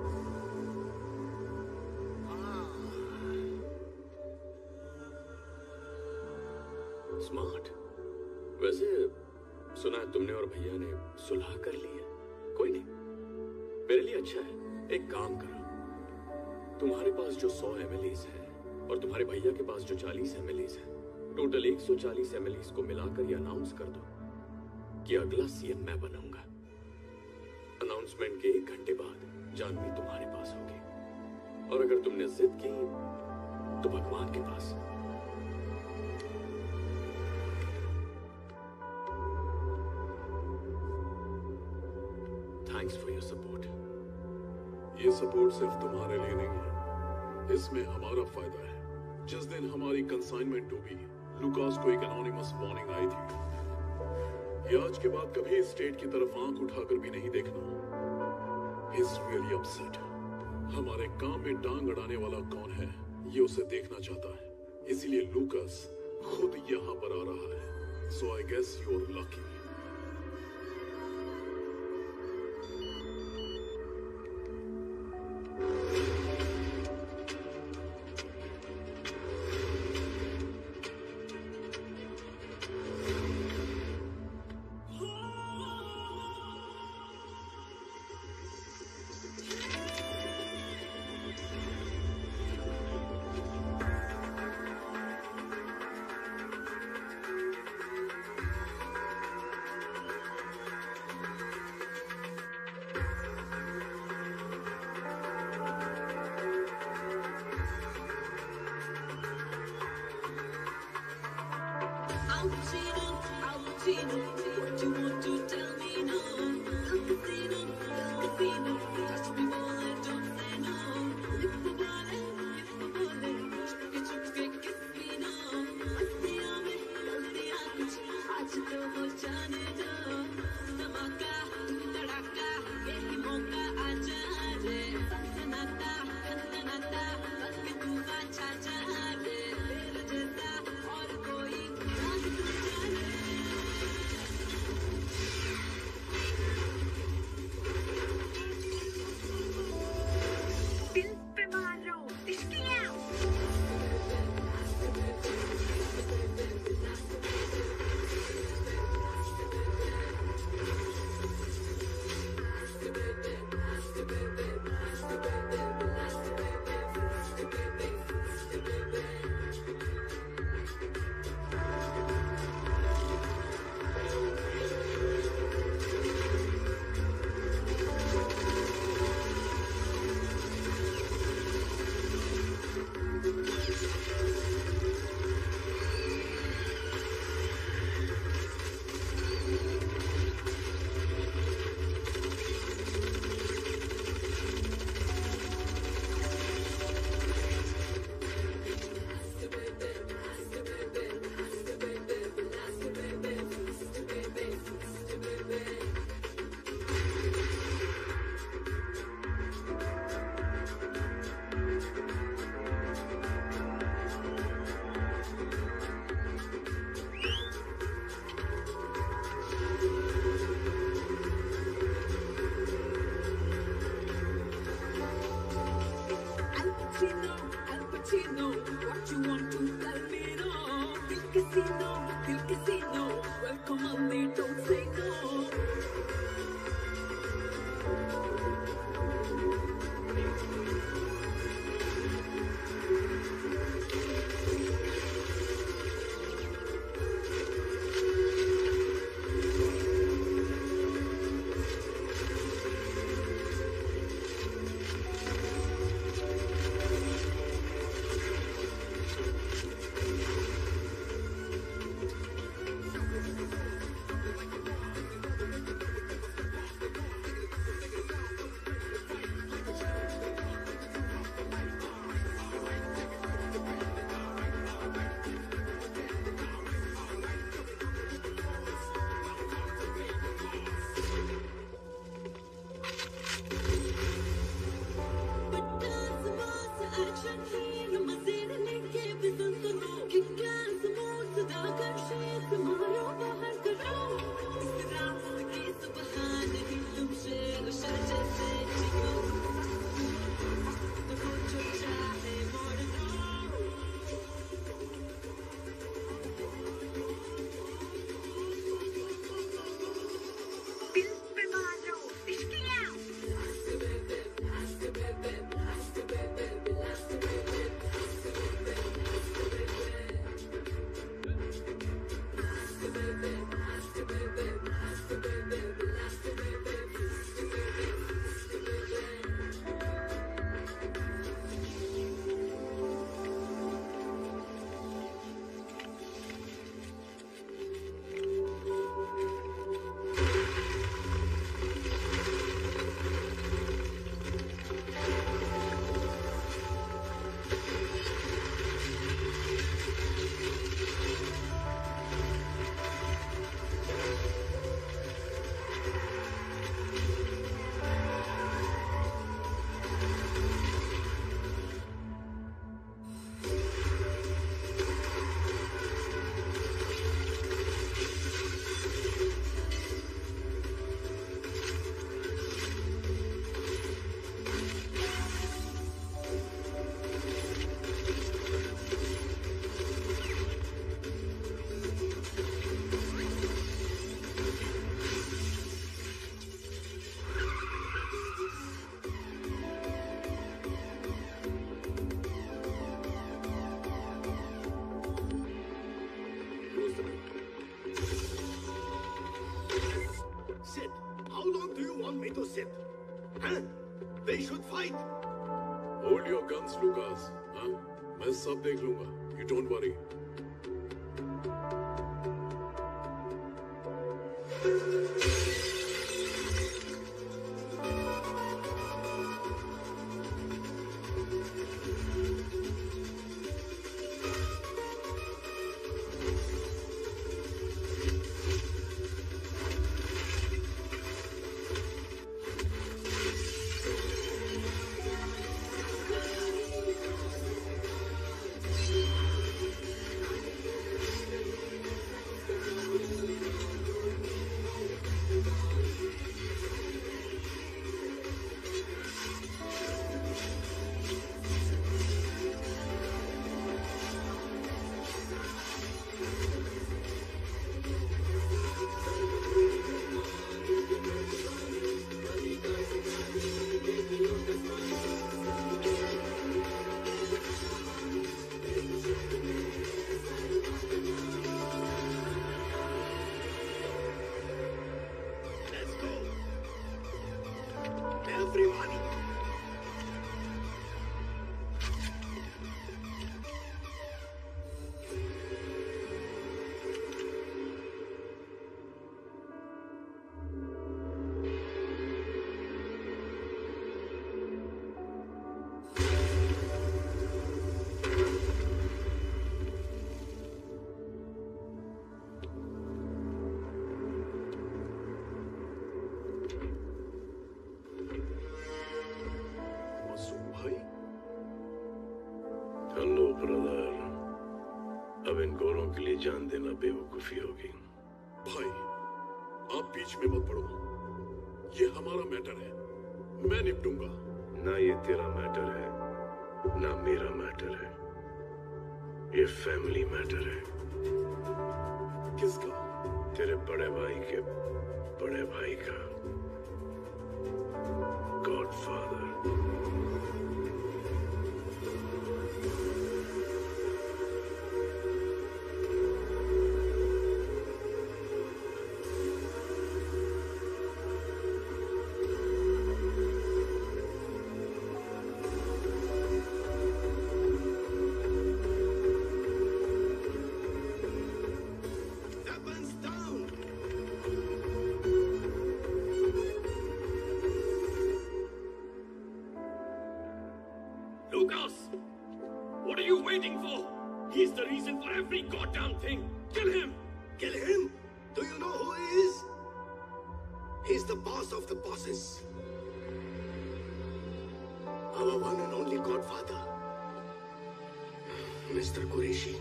स्मार्ट। वैसे सुना है तुमने और भैया ने सुलह कर ली है। कोई नहीं, मेरे लिए अच्छा है। एक काम करो, तुम्हारे पास जो 100 MLAs है और तुम्हारे भैया के पास जो 40 MLAs है, टोटल 140 MLAs को मिलाकर ये अनाउंस कर दो कि अगला सीएम मैं बनूंगा। अनाउंसमेंट के 1 घंटे बाद जानवी तुम्हारे पास होगी, और अगर तुमने जिद की तो भगवान के पास। Thanks for your support. ये सपोर्ट सिर्फ तुम्हारे लिए नहीं है, इसमें हमारा फायदा है। जिस दिन हमारी कंसाइनमेंट डूबी, लुकास को एक एनोनिमस वार्निंग आई थी कि आज के बाद कभी स्टेट की तरफ आंख उठाकर भी नहीं देखना। He's really upset। हमारे काम में टांग अड़ाने वाला कौन है ये उसे देखना चाहता है, इसीलिए लुकास खुद यहाँ पर आ रहा है। So I guess you're lucky। casino, el casino. Welcome on me, don't say no. They should fight. Hold your guns, Lucas. हाँ? मैं सब देख लूंगा. You don't worry. Hello brother, अब इन गोरों के लिए जान देना बेवकूफी होगी। भाई, आप बीच में मत पड़ो। ये हमारा मैटर है, मैं निपटूंगा। ना ये तेरा मैटर है, ना मेरा मैटर है। ये फैमिली मैटर है। किसका? तेरे बड़े भाई के बड़े भाई का godfather. Lucas! What are you waiting for? He's the reason for every goddamn thing. Kill him! Kill him? Do you know who he is? He's the boss of the bosses. Our one and only godfather, Mr. Qureshi.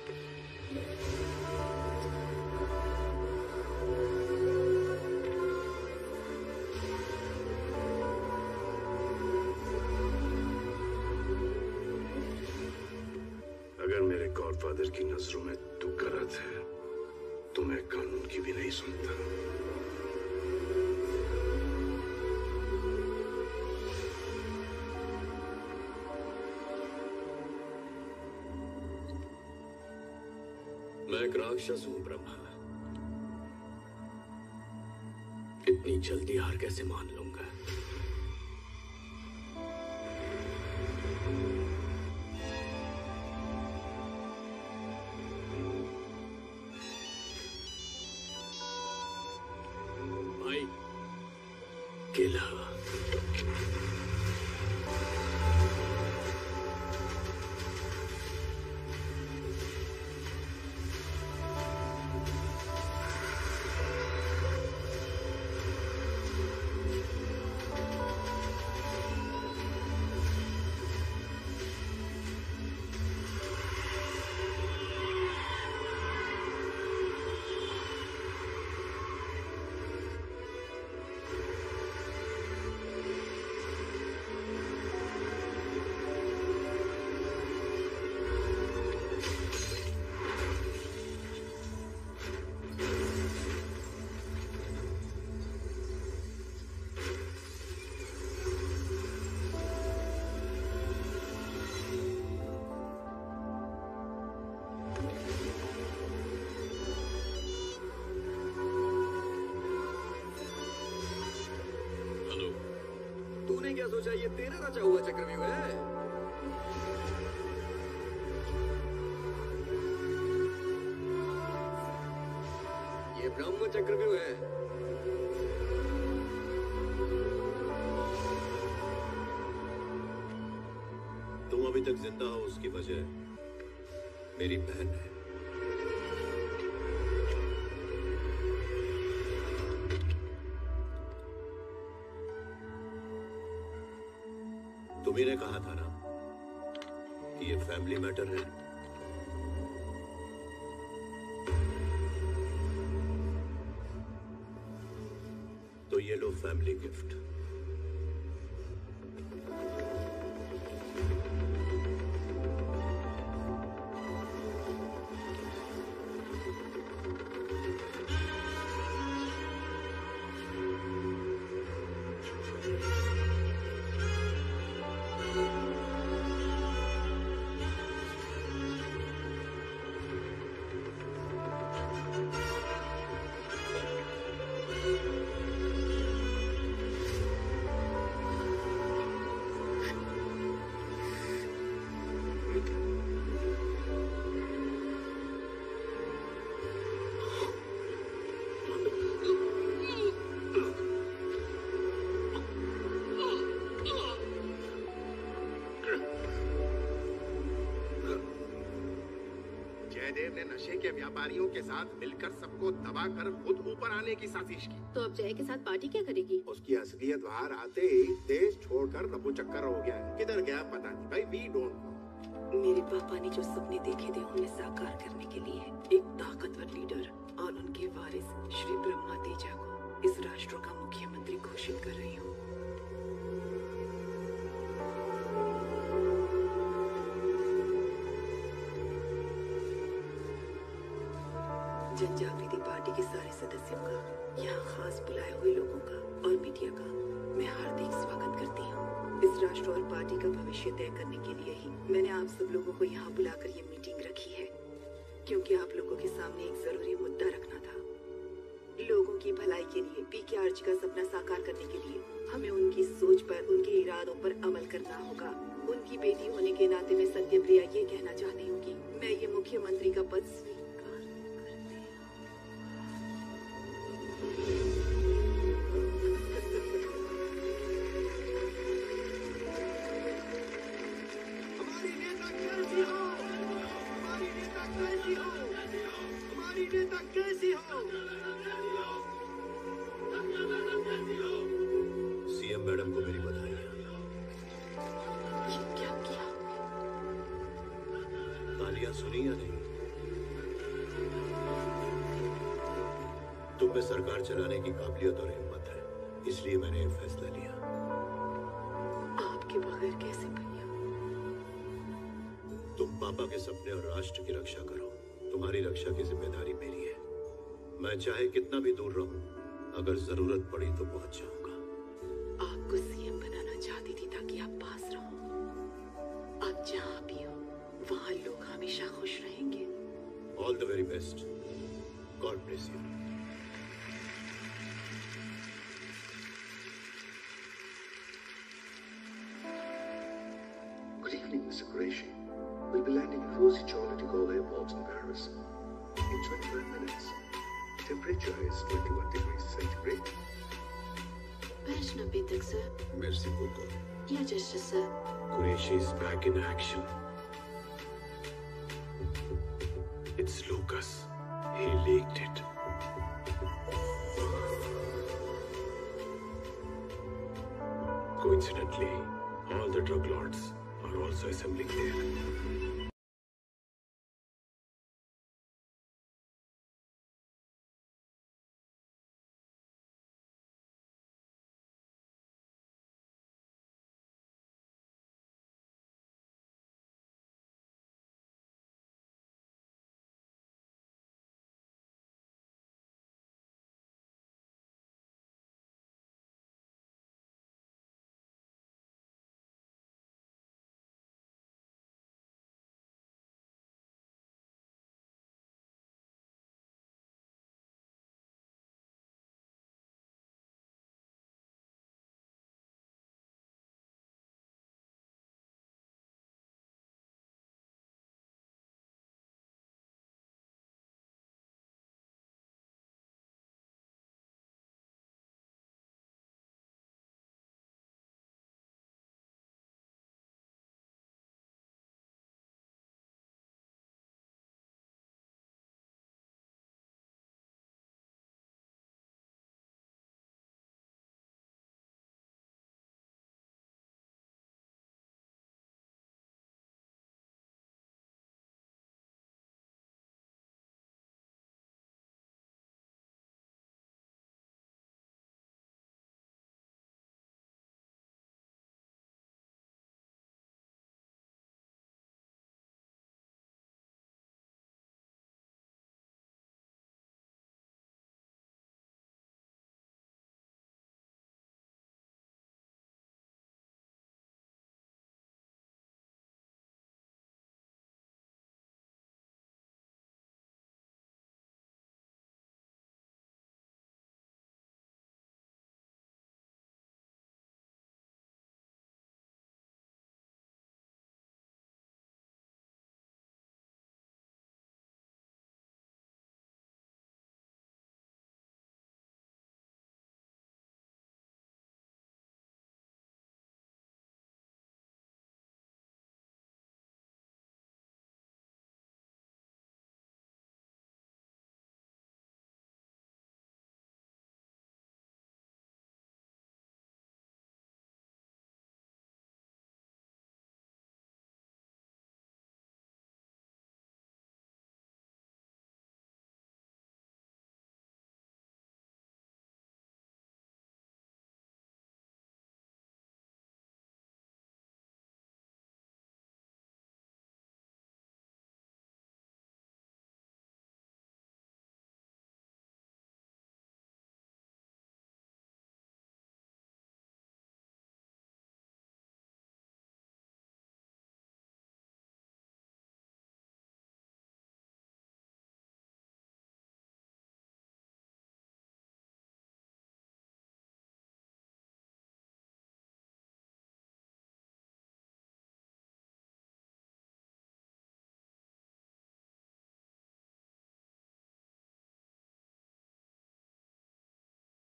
अगर मेरे godfather की नजरों में तू गलत है तो मैं कानून की भी नहीं सुनता। मैं एक राक्षस हूं ब्रह्मा। इतनी जल्दी हार कैसे मान लूंगा? भाई किला तूने क्या सोचा ये तेरा रचा हुआ चक्रव्यूह है? ये ब्रह्म चक्रव्यूह है। तुम अभी तक जिंदा हो उसकी वजह मेरी बहन है। तुम्ही ने कहा था ना कि ये फैमिली मैटर है। तो ये लो फैमिली गिफ्ट। जयदेव ने नशे के व्यापारियों के साथ मिलकर सबको दबाकर खुद ऊपर आने की साजिश की। तो अब जय के साथ पार्टी क्या करेगी? उसकी असलियत बाहर आते ही देश छोड़कर रफू चक्कर हो गया है। किधर गया पता नहीं भाई, वी डोंट नो। मेरे पापा ने जो सपने देखे थे उन्हें साकार करने के लिए एक ताकतवर लीडर और उनके वारिस श्री ब्रह्मा तेजा को इस राष्ट्र का मुख्यमंत्री घोषित कर रही हूँ। जनजागृति पार्टी के सारे सदस्यों का, यहाँ खास बुलाए हुए लोगों का और मीडिया का मैं हार्दिक स्वागत करती हूँ। इस राष्ट्र और पार्टी का भविष्य तय करने के लिए ही मैंने आप सब लोगों को यहाँ बुलाकर ये मीटिंग रखी है, क्योंकि आप लोगों के सामने एक जरूरी मुद्दा रखना था। लोगों की भलाई के लिए, पीकेआरजी का सपना साकार करने के लिए हमें उनकी सोच पर, उनके इरादों पर अमल करना होगा। उनकी बेटी होने के नाते मैं सत्यप्रिया ये कहना चाहती हूँ कि मैं ये मुख्यमंत्री का पद स्वीकार करती हूँ। हमारी नेता कैसी हो? हमारी नेता कैसी हो? हमारी नेता कैसी हो? सीएम मैडम को मेरी बधाई। ये क्या किया? तालियां सुनी या नहीं? तुम में सरकार चलाने की काबिलियत और हिम्मत है, इसलिए मैंने ये फैसला लिया। आपके बगैर कैसे भैया? तुम पापा के सपने और राष्ट्र की रक्षा करो। तुम्हारी रक्षा की जिम्मेदारी मेरी है। मैं चाहे कितना भी दूर रहूं, अगर जरूरत पड़ी तो पहुंच जाऊंगा। आपको सीएम बनाना चाहती थी ताकि आप पास रहो। आप जहाँ भी हो वहाँ लोग हमेशा खुश रहेंगे। All the very best. God bless you. Good evening, Mr. Qureshi. We'll be landing at Rosie Charlie de Gaulle Airport in Paris in 25 minutes. Temperature is 21 degrees centigrade. Vaishnav Petak, sir. Merci beaucoup. Your gesture, sir. Qureshi is back in action. It's Lucas. He leaked it. Coincidentally, all the drug lords are also assembling there.